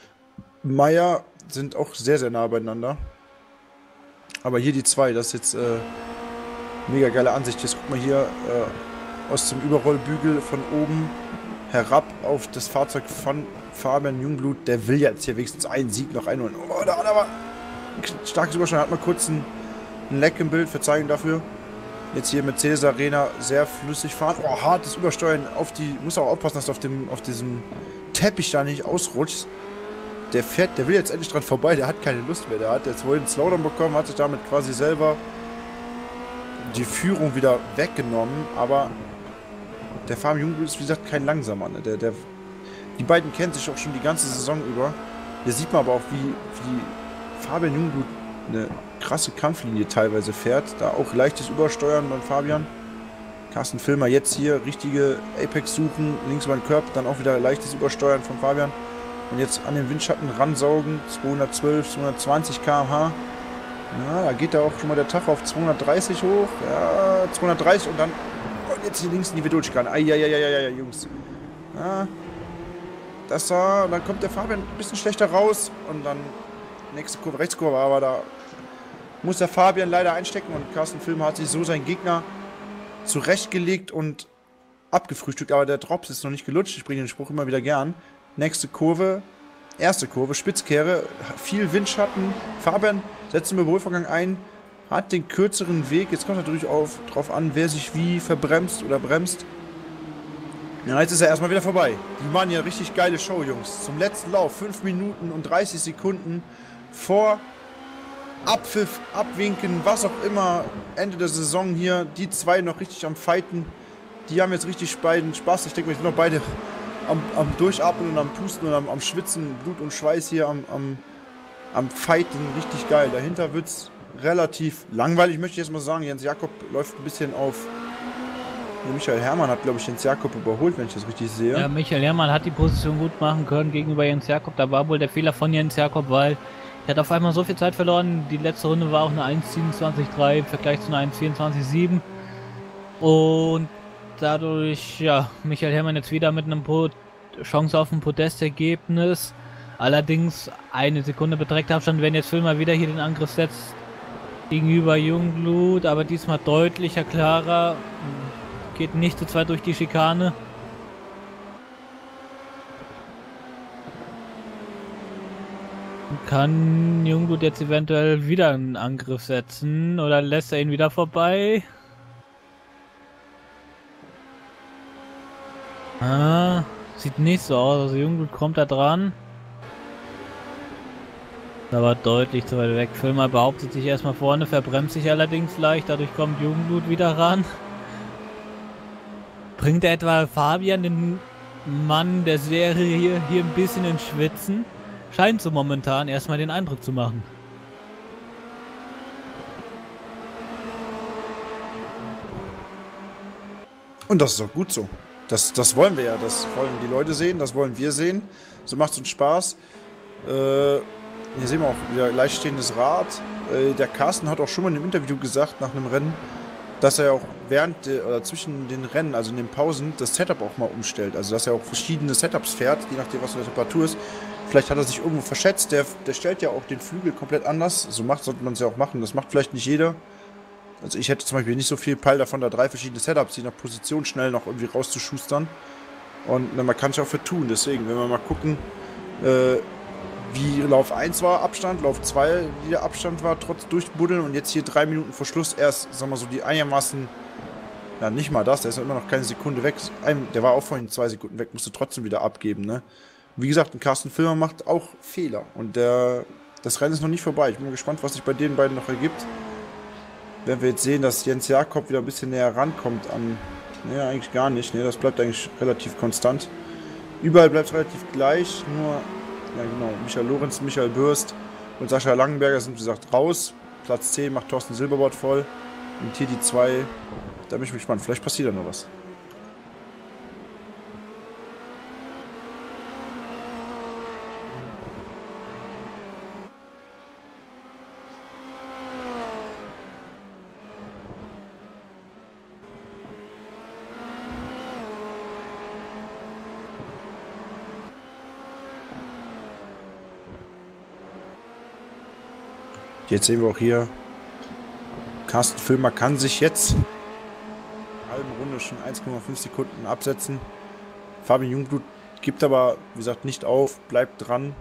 Meyer sind auch sehr, sehr nah beieinander. Aber hier die zwei, das ist jetzt äh, mega geile Ansicht. Jetzt guck mal hier äh, aus dem Überrollbügel von oben herab auf das Fahrzeug von Fabian Jungblut. Der will jetzt hier wenigstens einen Sieg noch einholen. Oh, da hat er aber ein starkes Überstand. Hat mal kurz ein, ein Leck im Bild, Verzeihung dafür. Jetzt hier Mercedes Arena sehr flüssig fahren. Oh, hartes Übersteuern auf die. Muss auch aufpassen, dass du auf, dem, auf diesem Teppich da nicht ausrutschst. Der fährt, der will jetzt endlich dran vorbei. Der hat keine Lust mehr. Der hat jetzt wohl einen Slowdown bekommen, hat sich damit quasi selber die Führung wieder weggenommen. Aber der Fabian Jungblut ist, wie gesagt, kein Langsamer. Ne? Der, der, die beiden kennen sich auch schon die ganze Saison über. Hier sieht man aber auch, wie, wie Fabian Jungblut eine krasse Kampflinie teilweise fährt. Da auch leichtes Übersteuern beim Fabian. Carsten Filmer jetzt hier richtige Apex suchen. Links über den Curb, dann auch wieder leichtes Übersteuern von Fabian. Und jetzt an den Windschatten ransaugen. zweihundertzwölf, zweihundertzwanzig Kilometer pro Stunde. Ja, da geht da auch schon mal der Tag auf zweihundertdreißig hoch. Ja, zweihundertdreißig und dann und jetzt hier links in die Vedutschkan. Eieieiei, Jungs. Ja, das da, dann kommt der Fabian ein bisschen schlechter raus und dann nächste Kurve, Rechtskurve, aber da muss der Fabian leider einstecken und Carsten Filmer hat sich so seinen Gegner zurechtgelegt und abgefrühstückt, aber der Drops ist noch nicht gelutscht, ich bringe den Spruch immer wieder gern. Nächste Kurve, erste Kurve, Spitzkehre, viel Windschatten, Fabian setzt im Überholvorgang ein, hat den kürzeren Weg, jetzt kommt natürlich auf, drauf an, wer sich wie verbremst oder bremst. Ja, jetzt ist er erstmal wieder vorbei. Die machen ja richtig geile Show, Jungs. Zum letzten Lauf, fünf Minuten und dreißig Sekunden vor Abpfiff, Abwinken, was auch immer, Ende der Saison hier, die zwei noch richtig am Fighten. Die haben jetzt richtig beiden Spaß. Ich denke, wir sind noch beide am, am Durchatmen und am Pusten und am, am Schwitzen, Blut und Schweiß hier am, am, am Fighten. Richtig geil. Dahinter wird es relativ langweilig, möchte ich jetzt mal sagen. Jens Jakob läuft ein bisschen auf. Michael Herrmann hat, glaube ich, Jens Jakob überholt, wenn ich das richtig sehe. Ja, Michael Herrmann hat die Position gut machen können gegenüber Jens Jakob. Da war wohl der Fehler von Jens Jakob, weil er hat auf einmal so viel Zeit verloren. Die letzte Runde war auch eine eins siebenundzwanzig drei im Vergleich zu einer eins vierundzwanzig sieben. Und dadurch, ja, Michael Herrmann jetzt wieder mit einem Pod Chance auf ein Podestergebnis. Allerdings eine Sekunde beträgt Abstand, wenn jetzt Filmer wieder hier den Angriff setzt gegenüber Jungblut, aber diesmal deutlicher, klarer. Geht nicht zu zweit durch die Schikane. Kann Jungblut jetzt eventuell wieder einen Angriff setzen oder lässt er ihn wieder vorbei? Ah, sieht nicht so aus. Also Jungblut kommt da dran. Aber deutlich zu weit weg. Filmer behauptet sich erstmal vorne, verbremst sich allerdings leicht. Dadurch kommt Jungblut wieder ran. Bringt er etwa Fabian, den Mann der Serie, hier, hier ein bisschen ins Schwitzen? Scheint so momentan erstmal den Eindruck zu machen. Und das ist auch gut so. Das, das wollen wir ja. Das wollen die Leute sehen, das wollen wir sehen. So macht es uns Spaß. Äh, hier sehen wir auch wieder leichtstehendes Rad. Äh, der Carsten hat auch schon mal in einem Interview gesagt, nach einem Rennen, dass er auch während de, oder zwischen den Rennen, also in den Pausen, das Setup auch mal umstellt. Also dass er auch verschiedene Setups fährt, je nachdem, was für eine Temperatur ist. Vielleicht hat er sich irgendwo verschätzt. Der, der stellt ja auch den Flügel komplett anders. So macht, sollte man es ja auch machen. Das macht vielleicht nicht jeder. Also ich hätte zum Beispiel nicht so viel Peil davon, da drei verschiedene Setups, je nach Position schnell noch irgendwie rauszuschustern. Und na, man kann es ja auch für tun. Deswegen, wenn wir mal gucken, äh, wie Lauf eins war Abstand, Lauf zwei wie der Abstand war, trotz Durchbuddeln und jetzt hier drei Minuten vor Schluss erst, sagen wir so, die einigermaßen, ja nicht mal das, der ist ja immer noch keine Sekunde weg, der war auch vorhin zwei Sekunden weg, musste trotzdem wieder abgeben, ne. Wie gesagt, ein Carsten Filmer macht auch Fehler und der, das Rennen ist noch nicht vorbei. Ich bin gespannt, was sich bei den beiden noch ergibt. Werden wir jetzt sehen, dass Jens Jakob wieder ein bisschen näher rankommt an, ne, eigentlich gar nicht, ne, das bleibt eigentlich relativ konstant. Überall bleibt es relativ gleich, nur ja genau, Michael Lorenz, Michael Bürst und Sascha Langenberger sind wie gesagt raus. Platz zehn macht Thorsten Silberbord voll. Und hier die zwei, da bin ich gespannt, vielleicht passiert da noch was. Jetzt sehen wir auch hier, Carsten Filmer kann sich jetzt in einer halben Runde schon eins Komma fünf Sekunden absetzen. Fabian Jungblut gibt aber, wie gesagt, nicht auf, bleibt dran.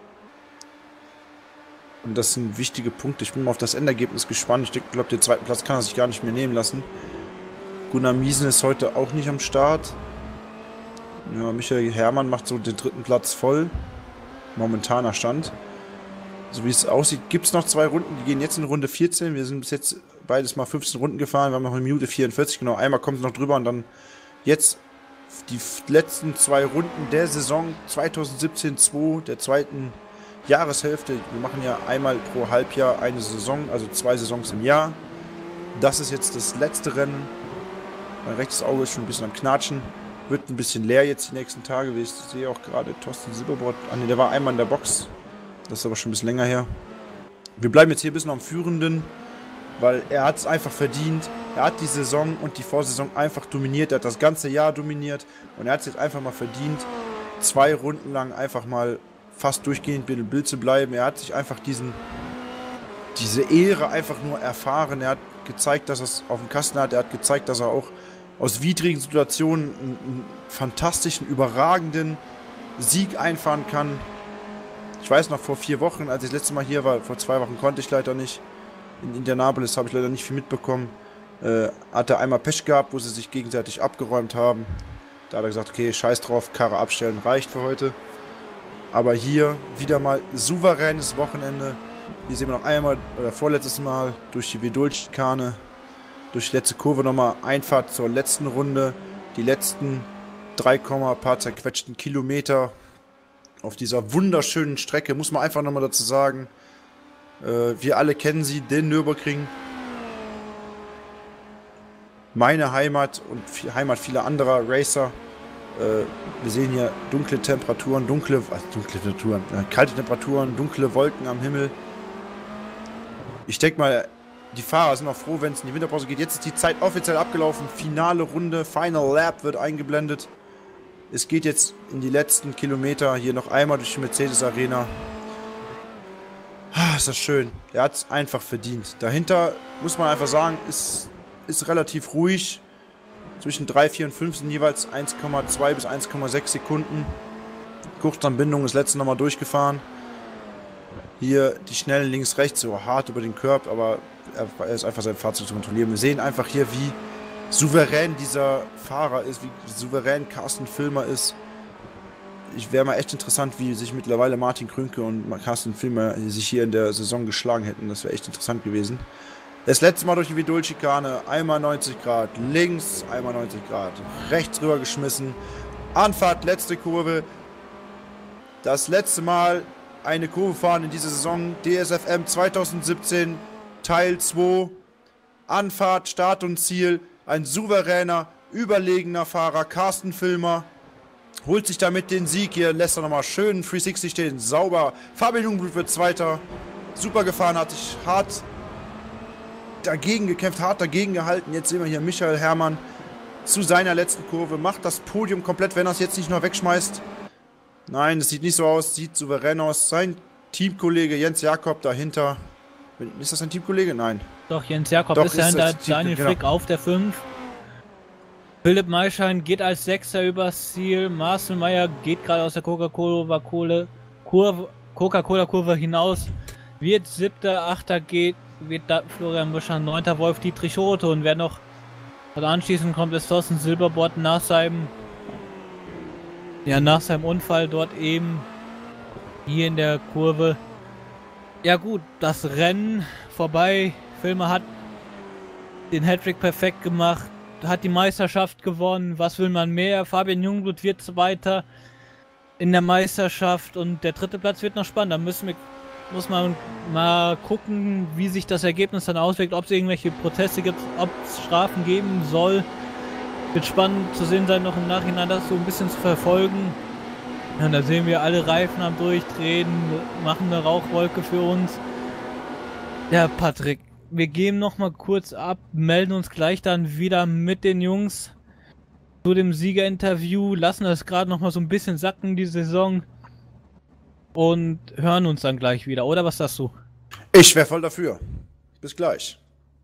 Und das sind wichtige Punkte. Ich bin mal auf das Endergebnis gespannt. Ich glaube, den zweiten Platz kann er sich gar nicht mehr nehmen lassen. Gunnar Miesen ist heute auch nicht am Start. Ja, Michael Herrmann macht so den dritten Platz voll. Momentaner Stand. So wie es aussieht, gibt es noch zwei Runden. Die gehen jetzt in Runde vierzehn. Wir sind bis jetzt beides mal fünfzehn Runden gefahren. Wir haben noch eine Minute vierundvierzig. Genau, einmal kommt es noch drüber und dann jetzt die letzten zwei Runden der Saison zweitausendsiebzehn zwei, der zweiten Jahreshälfte. Wir machen ja einmal pro Halbjahr eine Saison, also zwei Saisons im Jahr. Das ist jetzt das letzte Rennen. Mein rechtes Auge ist schon ein bisschen am Knatschen. Wird ein bisschen leer jetzt die nächsten Tage. Wie ich sehe auch gerade Thorsten Silberbrot. Ah ne, der war einmal in der Box. Das ist aber schon ein bisschen länger her. Wir bleiben jetzt hier ein bisschen am Führenden, weil er hat es einfach verdient. Er hat die Saison und die Vorsaison einfach dominiert. Er hat das ganze Jahr dominiert. Und er hat es jetzt einfach mal verdient, zwei Runden lang einfach mal fast durchgehend mit dem Bild zu bleiben. Er hat sich einfach diesen, diese Ehre einfach nur erfahren. Er hat gezeigt, dass er es auf dem Kasten hat. Er hat gezeigt, dass er auch aus widrigen Situationen einen, einen fantastischen, überragenden Sieg einfahren kann. Ich weiß noch, vor vier Wochen, als ich das letzte Mal hier war, vor zwei Wochen konnte ich leider nicht. In Indianapolis habe ich leider nicht viel mitbekommen. Äh, hat er einmal Pech gehabt, wo sie sich gegenseitig abgeräumt haben. Da hat er gesagt, okay, scheiß drauf, Karre abstellen, reicht für heute. Aber hier wieder mal souveränes Wochenende. Hier sehen wir noch einmal, oder vorletztes Mal, durch die Vedul-Schikane, durch die letzte Kurve nochmal Einfahrt zur letzten Runde. Die letzten drei, paar zerquetschten Kilometer auf dieser wunderschönen Strecke, muss man einfach nochmal dazu sagen. Äh, wir alle kennen sie, den Nürburgring. Meine Heimat und viel, Heimat vieler anderer Racer. Äh, wir sehen hier dunkle Temperaturen, dunkle, äh, dunkle Temperaturen, äh, kalte Temperaturen, dunkle Wolken am Himmel. Ich denke mal, die Fahrer sind auch froh, wenn es in die Winterpause geht. Jetzt ist die Zeit offiziell abgelaufen. Finale Runde, Final Lap wird eingeblendet. Es geht jetzt in die letzten Kilometer hier noch einmal durch die Mercedes Arena. Ah, ist das schön. Er hat es einfach verdient. Dahinter muss man einfach sagen, ist, ist relativ ruhig. Zwischen drei, vier und fünf sind jeweils eins Komma zwei bis eins Komma sechs Sekunden. Kurzanbindung ist letzte nochmal durchgefahren. Hier die schnellen links, rechts, so hart über den Curb, aber er, er ist einfach sein Fahrzeug zu kontrollieren. Wir sehen einfach hier, wie souverän dieser Fahrer ist, wie souverän Carsten Filmer ist. Ich wäre mal echt interessant, wie sich mittlerweile Martin Krünke und Carsten Filmer sich hier in der Saison geschlagen hätten. Das wäre echt interessant gewesen. Das letzte Mal durch die Vedul-Schikane, einmal neunzig Grad links, einmal neunzig Grad rechts rüber geschmissen. Anfahrt, letzte Kurve. Das letzte Mal eine Kurve fahren in dieser Saison. D S F M zweitausendsiebzehn, Teil zwei. Anfahrt, Start und Ziel. Ein souveräner, überlegener Fahrer, Carsten Filmer, holt sich damit den Sieg. Hier lässt er nochmal schön dreihundertsechzig stehen, sauber. Fabian Jungblut wird Zweiter. Super gefahren, hat sich hart dagegen gekämpft, hart dagegen gehalten. Jetzt sehen wir hier Michael Herrmann zu seiner letzten Kurve. Macht das Podium komplett, wenn er es jetzt nicht noch wegschmeißt. Nein, das sieht nicht so aus, sieht souverän aus. Sein Teamkollege Jens Jakob dahinter. Ist das sein Teamkollege? Nein. Doch, Jens Jakob Doch, ist ist dahinter, das Team- Daniel genau. Frick auf der fünf. Philipp Maischein geht als Sechster übers Ziel. Marcel Meyer geht gerade aus der Coca-Cola-Kurve Coca-Cola-Kurve hinaus. Wird Siebter, Achter geht, wird da Florian Büscher, Neunter Wolf Dietrich Rote und wer noch und anschließend kommt es Thorsten Silberbrot nach seinem ja, nach seinem Unfall dort eben hier in der Kurve. Ja gut, das Rennen vorbei. Filmer hat den Hattrick perfekt gemacht, hat die Meisterschaft gewonnen. Was will man mehr? Fabian Jungblut wird Zweiter in der Meisterschaft und der dritte Platz wird noch spannend. Da müssen wir, muss man mal gucken, wie sich das Ergebnis dann auswirkt, ob es irgendwelche Proteste gibt, ob es Strafen geben soll. Wird spannend zu sehen sein, noch im Nachhinein das so ein bisschen zu verfolgen. Ja, da sehen wir alle Reifen am Durchdrehen, machen eine Rauchwolke für uns. Ja, Patrick, wir geben noch mal kurz ab, melden uns gleich dann wieder mit den Jungs zu dem Siegerinterview, lassen das gerade noch mal so ein bisschen sacken, die Saison, und hören uns dann gleich wieder, oder was sagst du? Ich wäre voll dafür. Bis gleich.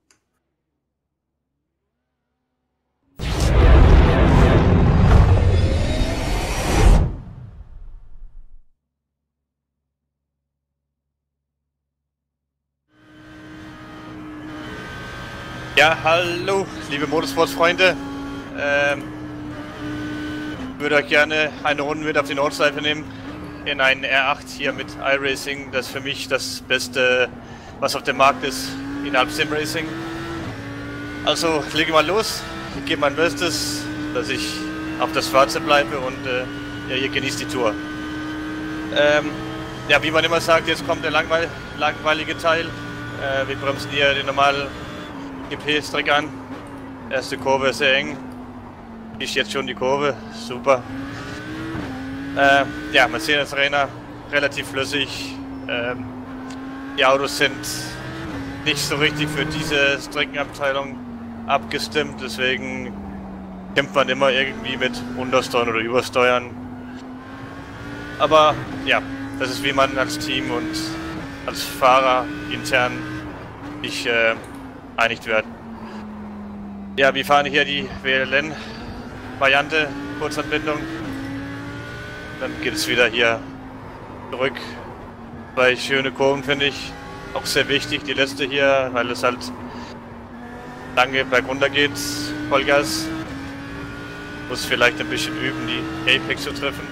Ja, hallo, liebe Motorsports-Freunde. Ähm, würde euch gerne eine Runde mit auf die Nordschleife nehmen in einen R acht hier mit iRacing. Das ist für mich das Beste, was auf dem Markt ist innerhalb Simracing. Also lege mal los, ich gebe mein Bestes, dass ich auf das Fahrzeug bleibe und äh, ja, ihr genießt die Tour. Ähm, ja, wie man immer sagt, jetzt kommt der langweil langweilige Teil. Äh, wir bremsen hier den normalen G P-Strecke an. Erste Kurve ist sehr eng. Ich jetzt schon die Kurve, super. Äh, ja, Mercedes-Trainer, relativ flüssig. Ähm, die Autos sind nicht so richtig für diese Streckenabteilung abgestimmt, deswegen kämpft man immer irgendwie mit Untersteuern oder Übersteuern. Aber ja, das ist wie man als Team und als Fahrer intern nicht äh, einigt werden. Ja, wir fahren hier die W L N-Variante, Kurzanbindung. Dann geht es wieder hier zurück. Zwei schöne Kurven finde ich. Auch sehr wichtig, die letzte hier, weil es halt lange bergunter geht. Vollgas. Muss vielleicht ein bisschen üben, die Apex zu treffen.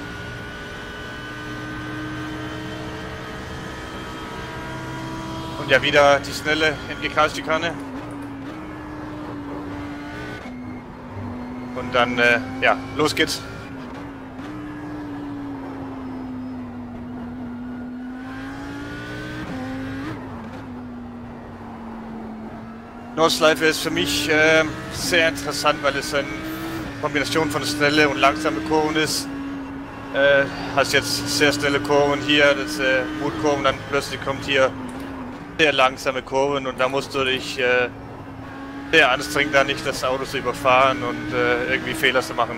Und ja, wieder die schnelle N G K-Schikane. Und dann, äh, ja, los geht's. Nordschleife ist für mich äh, sehr interessant, weil es eine Kombination von schnelle und langsame Kurven ist. Äh, hast jetzt sehr schnelle Kurven hier, das äh, Mutkurven, dann plötzlich kommt hier sehr langsame Kurven und da musst du dich äh, sehr anstrengend, da nicht das Auto zu überfahren und äh, irgendwie Fehler zu machen.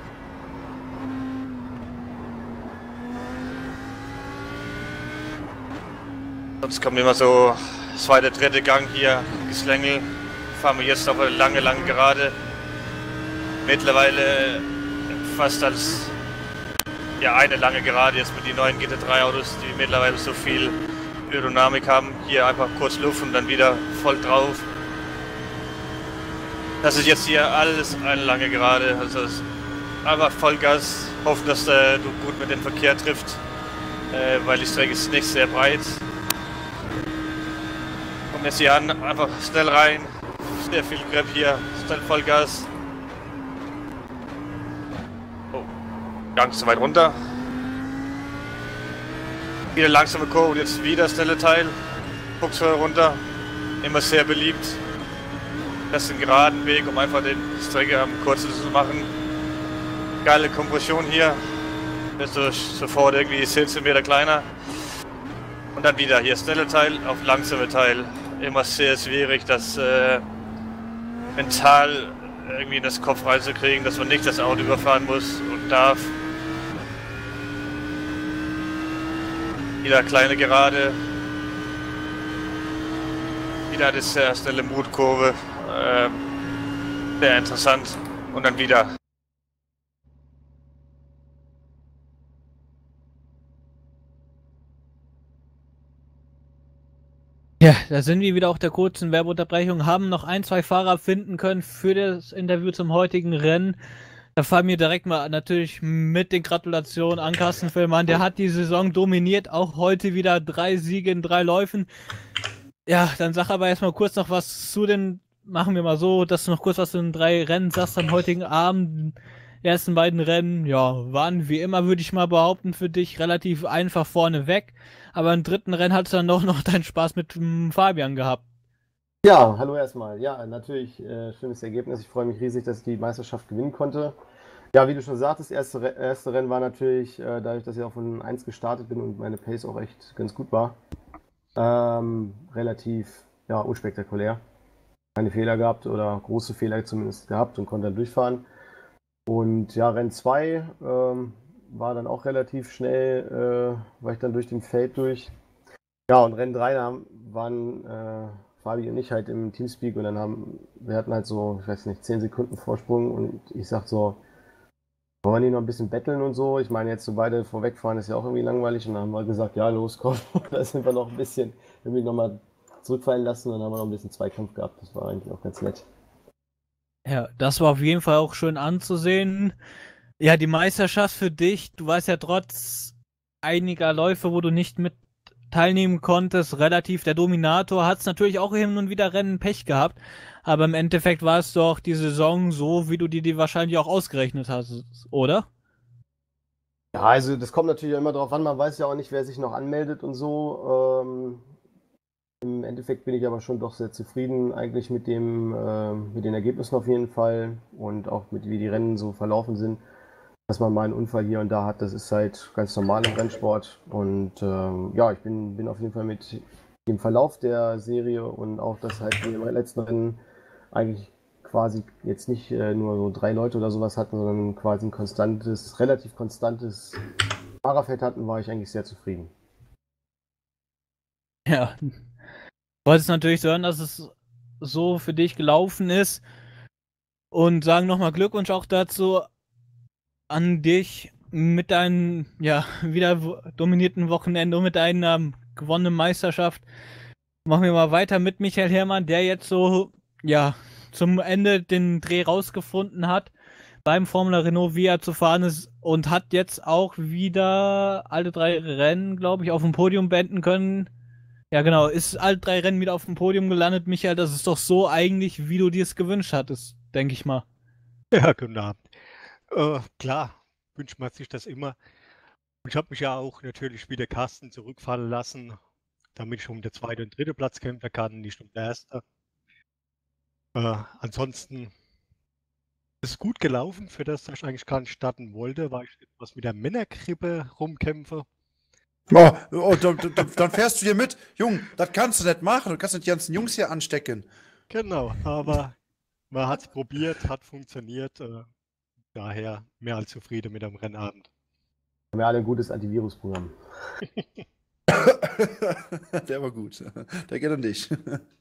Sonst kommt immer so zweiter, dritte Gang hier, Geslängel. Fahren wir jetzt auf eine lange, lange Gerade. Mittlerweile fast als ja, eine lange Gerade jetzt mit den neuen G T drei Autos, die mittlerweile so viel Aerodynamik haben. Hier einfach kurz Luft und dann wieder voll drauf. Das ist jetzt hier alles eine lange Gerade, also einfach Vollgas, hoffen, dass äh, du gut mit dem Verkehr trifft, äh, weil die Strecke ist nicht sehr breit. Kommen jetzt hier an, einfach schnell rein, sehr viel Grip hier, schnell Vollgas. Oh, Gang zu weit runter. Wieder langsame Kurve und jetzt wieder schnelle Teil, Fuchshöhe runter, immer sehr beliebt. Das ist ein geraden Weg, um einfach den Strecke am kurzen zu machen. Geile Kompression hier. Ist so, sofort irgendwie Zentimeter kleiner. Und dann wieder hier schnelle Teil auf langsame Teil. Immer sehr schwierig, das äh, mental irgendwie in das Kopf reinzukriegen, dass man nicht das Auto überfahren muss und darf. Wieder kleine Gerade. Wieder eine sehr schnelle Mutkurve. Ähm, sehr interessant. Und dann wieder. Ja, da sind wir wieder auf der kurzen Werbeunterbrechung, haben noch ein, zwei Fahrer finden können für das Interview zum heutigen Rennen. Da fallen wir direkt mal natürlich mit den Gratulationen an Carsten Villmann. Der hat die Saison dominiert, auch heute wieder drei Siege in drei Läufen. Ja, dann sag aber erstmal kurz noch was zu den, machen wir mal so, dass du noch kurz was zu den drei Rennen sagst am heutigen Abend. Die ersten beiden Rennen, ja, waren wie immer, würde ich mal behaupten, für dich relativ einfach vorne weg. Aber im dritten Rennen hattest du dann doch noch deinen Spaß mit um, Fabian gehabt. Ja, hallo erstmal. Ja, natürlich äh, schönes Ergebnis. Ich freue mich riesig, dass ich die Meisterschaft gewinnen konnte. Ja, wie du schon sagtest, erste, Re erste Rennen war natürlich, äh, dadurch, dass ich auch von eins gestartet bin und meine Pace auch echt ganz gut war, ähm, relativ ja, unspektakulär. Keine Fehler gehabt oder große Fehler zumindest gehabt und konnte dann durchfahren. Und ja, Rennen zwei ähm, war dann auch relativ schnell, äh, war ich dann durch den Feld durch. Ja, und Rennen drei haben, waren äh, Fabi und ich halt im Teamspeak und dann haben, wir hatten halt so, ich weiß nicht, zehn Sekunden Vorsprung und ich sag so, wollen wir nicht noch ein bisschen betteln und so? Ich meine, jetzt so beide vorwegfahren ist ja auch irgendwie langweilig und dann haben wir gesagt, ja, los, komm, da sind wir noch ein bisschen, irgendwie nochmal zurückfallen lassen und dann haben wir noch ein bisschen Zweikampf gehabt. Das war eigentlich auch ganz nett. Ja, das war auf jeden Fall auch schön anzusehen. Ja, die Meisterschaft für dich, du warst ja trotz einiger Läufe, wo du nicht mit teilnehmen konntest, relativ der Dominator, hat es natürlich auch hin und wieder Rennen Pech gehabt, aber im Endeffekt war es doch die Saison so, wie du dir die wahrscheinlich auch ausgerechnet hast, oder? Ja, also das kommt natürlich immer darauf an, man weiß ja auch nicht, wer sich noch anmeldet und so. Ähm, im Endeffekt bin ich aber schon doch sehr zufrieden eigentlich mit dem, äh, mit den Ergebnissen auf jeden Fall und auch mit wie die Rennen so verlaufen sind. Dass man mal einen Unfall hier und da hat, das ist halt ganz normal im Rennsport. Und ähm, ja, ich bin, bin auf jeden Fall mit dem Verlauf der Serie und auch, dass halt wir im letzten Rennen eigentlich quasi jetzt nicht äh, nur so drei Leute oder sowas hatten, sondern quasi ein konstantes, relativ konstantes Fahrerfeld hatten, war ich eigentlich sehr zufrieden. Ja, du wolltest natürlich hören, dass es so für dich gelaufen ist und sagen nochmal Glückwunsch auch dazu an dich mit deinem, ja, wieder wo- dominierten Wochenende und mit deiner ähm, gewonnenen Meisterschaft. Machen wir mal weiter mit Michael Herrmann, der jetzt so, ja, zum Ende den Dreh rausgefunden hat, beim Formula Renault Via zu fahren ist und hat jetzt auch wieder alle drei Rennen, glaube ich, auf dem Podium beenden können. Ja, genau, ist alle drei Rennen wieder auf dem Podium gelandet, Michael. Das ist doch so eigentlich, wie du dir es gewünscht hattest, denke ich mal. Ja, guten Abend. Äh, klar, wünscht man sich das immer. Und ich habe mich ja auch natürlich wie der Carsten zurückfallen lassen, damit ich um den zweiten und dritten Platz kämpfen kann, nicht um den ersten. Äh, ansonsten ist es gut gelaufen, für das ich eigentlich gar nicht starten wollte, weil ich etwas mit der Männergrippe rumkämpfe. Oh, oh, dann, dann, dann fährst du hier mit. Jung, das kannst du nicht machen. Du kannst nicht die ganzen Jungs hier anstecken. Genau, aber man hat es probiert, hat funktioniert. Äh, daher mehr als zufrieden mit dem Rennabend. Wir haben ja alle ein gutes Antivirusprogramm. Der war gut. Der geht an dich.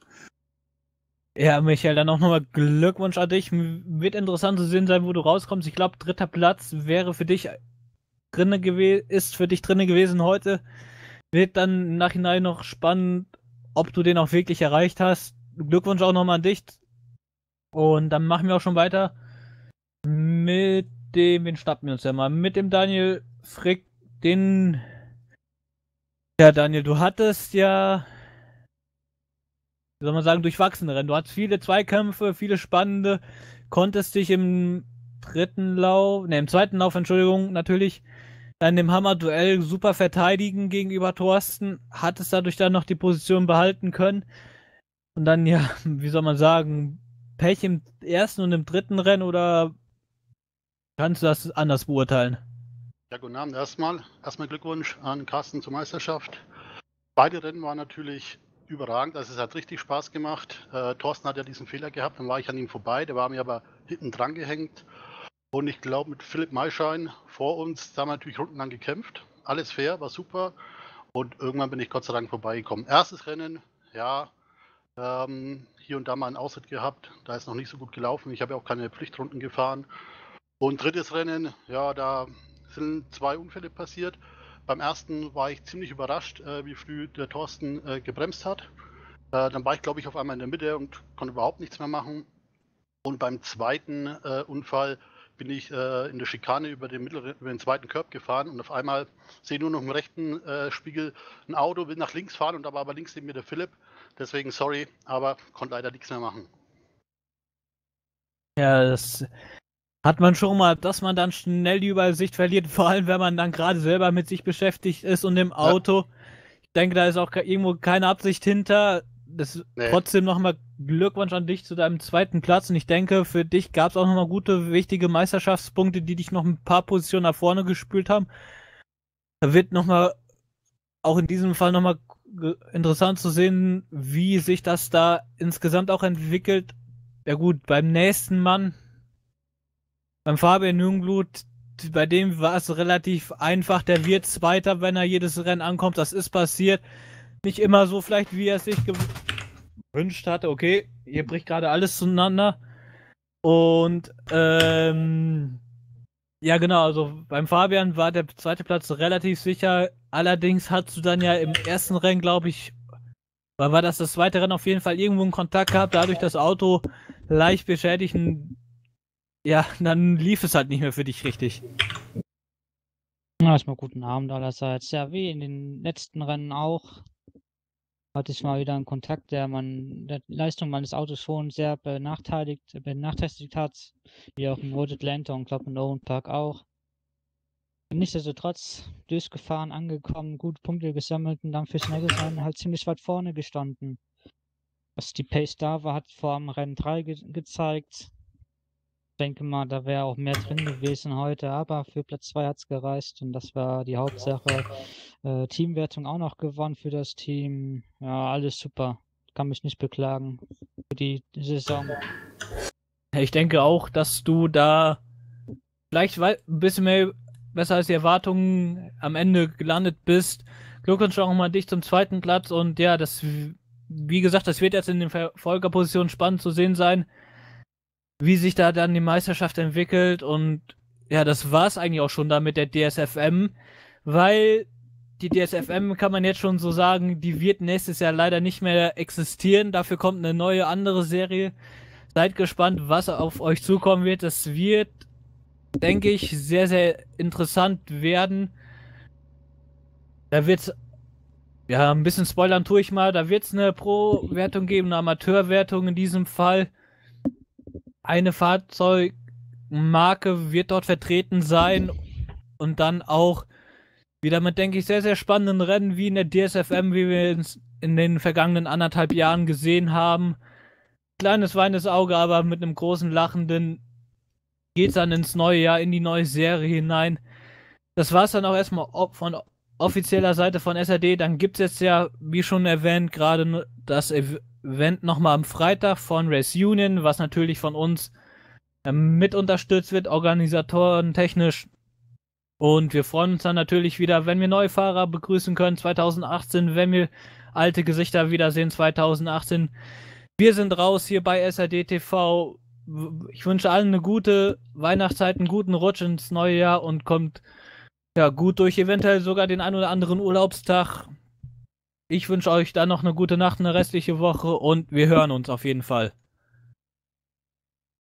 Ja, Michael, dann auch nochmal Glückwunsch an dich. M- Wird interessant zu sehen sein, wo du rauskommst. Ich glaube, dritter Platz wäre für dich drinne gewesen, ist für dich drinne gewesen heute. Wird dann im Nachhinein noch spannend, ob du den auch wirklich erreicht hast. Glückwunsch auch nochmal an dich. Und dann machen wir auch schon weiter mit dem, wen schnappen wir uns ja mal? Mit dem Daniel Frick, den. Ja, Daniel, du hattest ja, wie soll man sagen, durchwachsene Rennen. Du hattest viele Zweikämpfe, viele spannende, konntest dich im dritten Lauf, ne, im zweiten Lauf, Entschuldigung, natürlich dann dem Hammer-Duell super verteidigen gegenüber Thorsten, hattest dadurch dann noch die Position behalten können. Und dann, ja, wie soll man sagen, Pech im ersten und im dritten Rennen oder kannst du das anders beurteilen? Ja, guten Abend erstmal. Erstmal Glückwunsch an Carsten zur Meisterschaft. Beide Rennen waren natürlich überragend, also es hat richtig Spaß gemacht. Äh, Thorsten hat ja diesen Fehler gehabt, dann war ich an ihm vorbei, der war mir aber hinten dran gehängt. Und ich glaube, mit Philipp Maischein vor uns, da haben wir natürlich rundenlang gekämpft. Alles fair, war super. Und irgendwann bin ich Gott sei Dank vorbeigekommen. Erstes Rennen, ja, ähm, hier und da mal einen Ausritt gehabt. Da ist noch nicht so gut gelaufen. Ich habe ja auch keine Pflichtrunden gefahren. Und drittes Rennen, ja, da sind zwei Unfälle passiert. Beim ersten war ich ziemlich überrascht, äh, wie früh der Thorsten äh, gebremst hat. Äh, dann war ich, glaube ich, auf einmal in der Mitte und konnte überhaupt nichts mehr machen. Und beim zweiten äh, Unfall bin ich äh, in der Schikane über den, Mittel, über den zweiten Curb gefahren und auf einmal sehe ich nur noch im rechten äh, Spiegel ein Auto, will nach links fahren und da war aber links neben mir der Philipp. Deswegen sorry, aber konnte leider nichts mehr machen. Ja, das hat man schon mal, dass man dann schnell die Übersicht verliert, vor allem wenn man dann gerade selber mit sich beschäftigt ist und im Auto. Ja. Ich denke, da ist auch irgendwo keine Absicht hinter. Das nee. Trotzdem nochmal Glückwunsch an dich zu deinem zweiten Platz und ich denke, für dich gab es auch nochmal gute, wichtige Meisterschaftspunkte, die dich noch ein paar Positionen nach vorne gespült haben. Da wird nochmal, auch in diesem Fall nochmal interessant zu sehen, wie sich das da insgesamt auch entwickelt. Ja gut, beim nächsten Mann, beim Fabian Jungblut, bei dem war es relativ einfach, der wird Zweiter, wenn er jedes Rennen ankommt, das ist passiert. nicht immer so vielleicht, wie er es sich gewünscht hatte. Okay, hier bricht gerade alles zueinander. Und, ähm, ja genau, also beim Fabian war der zweite Platz relativ sicher. Allerdings hast du dann ja im ersten Rennen, glaube ich, war, war das das zweite Rennen auf jeden Fall irgendwo einen Kontakt gehabt, dadurch das Auto leicht beschädigt. Ja, dann lief es halt nicht mehr für dich richtig. Ja, erstmal guten Abend allerseits. Ja, wie in den letzten Rennen auch, hatte ich mal wieder einen Kontakt, der man der Leistung meines Autos schon sehr benachteiligt, benachteiligt hat, wie auch im Road Atlanta und glaube in Owen Park auch. Nichtsdestotrotz durchgefahren, angekommen, gute Punkte gesammelt und dann fürs nächste Rennen halt ziemlich weit vorne gestanden. Was die Pace da war, hat vor dem Rennen drei ge gezeigt. Ich denke mal, da wäre auch mehr drin gewesen heute, aber für Platz zwei hat es gereicht und das war die Hauptsache. Äh, Teamwertung auch noch gewonnen für das Team. Ja, alles super. Kann mich nicht beklagen für die Saison. Ich denke auch, dass du da vielleicht ein bisschen mehr besser als die Erwartungen am Ende gelandet bist. Glückwunsch auch mal an dich zum zweiten Platz und ja, das, wie gesagt, das wird jetzt in den Verfolgerpositionen spannend zu sehen sein, wie sich da dann die Meisterschaft entwickelt und ja, das war's eigentlich auch schon da mit der D S F M, weil die D S F M, kann man jetzt schon so sagen, die wird nächstes Jahr leider nicht mehr existieren, dafür kommt eine neue andere Serie. Seid gespannt, was auf euch zukommen wird, das wird, denke ich, sehr, sehr interessant werden. Da wird's, ja, ein bisschen spoilern tue ich mal, da wird's eine Pro-Wertung geben, eine Amateurwertung in diesem Fall. Eine Fahrzeugmarke wird dort vertreten sein und dann auch wieder mit, denke ich, sehr, sehr spannenden Rennen wie in der D S F M, wie wir es in den vergangenen anderthalb Jahren gesehen haben. Kleines weines Auge, aber mit einem großen lachenden geht's dann ins neue Jahr, in die neue Serie hinein. Das war's dann auch erstmal von offizieller Seite von S R D. Dann gibt's jetzt ja, wie schon erwähnt, gerade das Event nochmal am Freitag von Race Union, was natürlich von uns äh, mit unterstützt wird, Organisatoren technisch. Und wir freuen uns dann natürlich wieder, wenn wir neue Fahrer begrüßen können zwanzig achtzehn, wenn wir alte Gesichter wiedersehen zwanzig achtzehn. Wir sind raus hier bei S R D T V. Ich wünsche allen eine gute Weihnachtszeit, einen guten Rutsch ins neue Jahr und kommt ja gut durch, eventuell sogar den ein oder anderen Urlaubstag. Ich wünsche euch dann noch eine gute Nacht, eine restliche Woche und wir hören uns auf jeden Fall.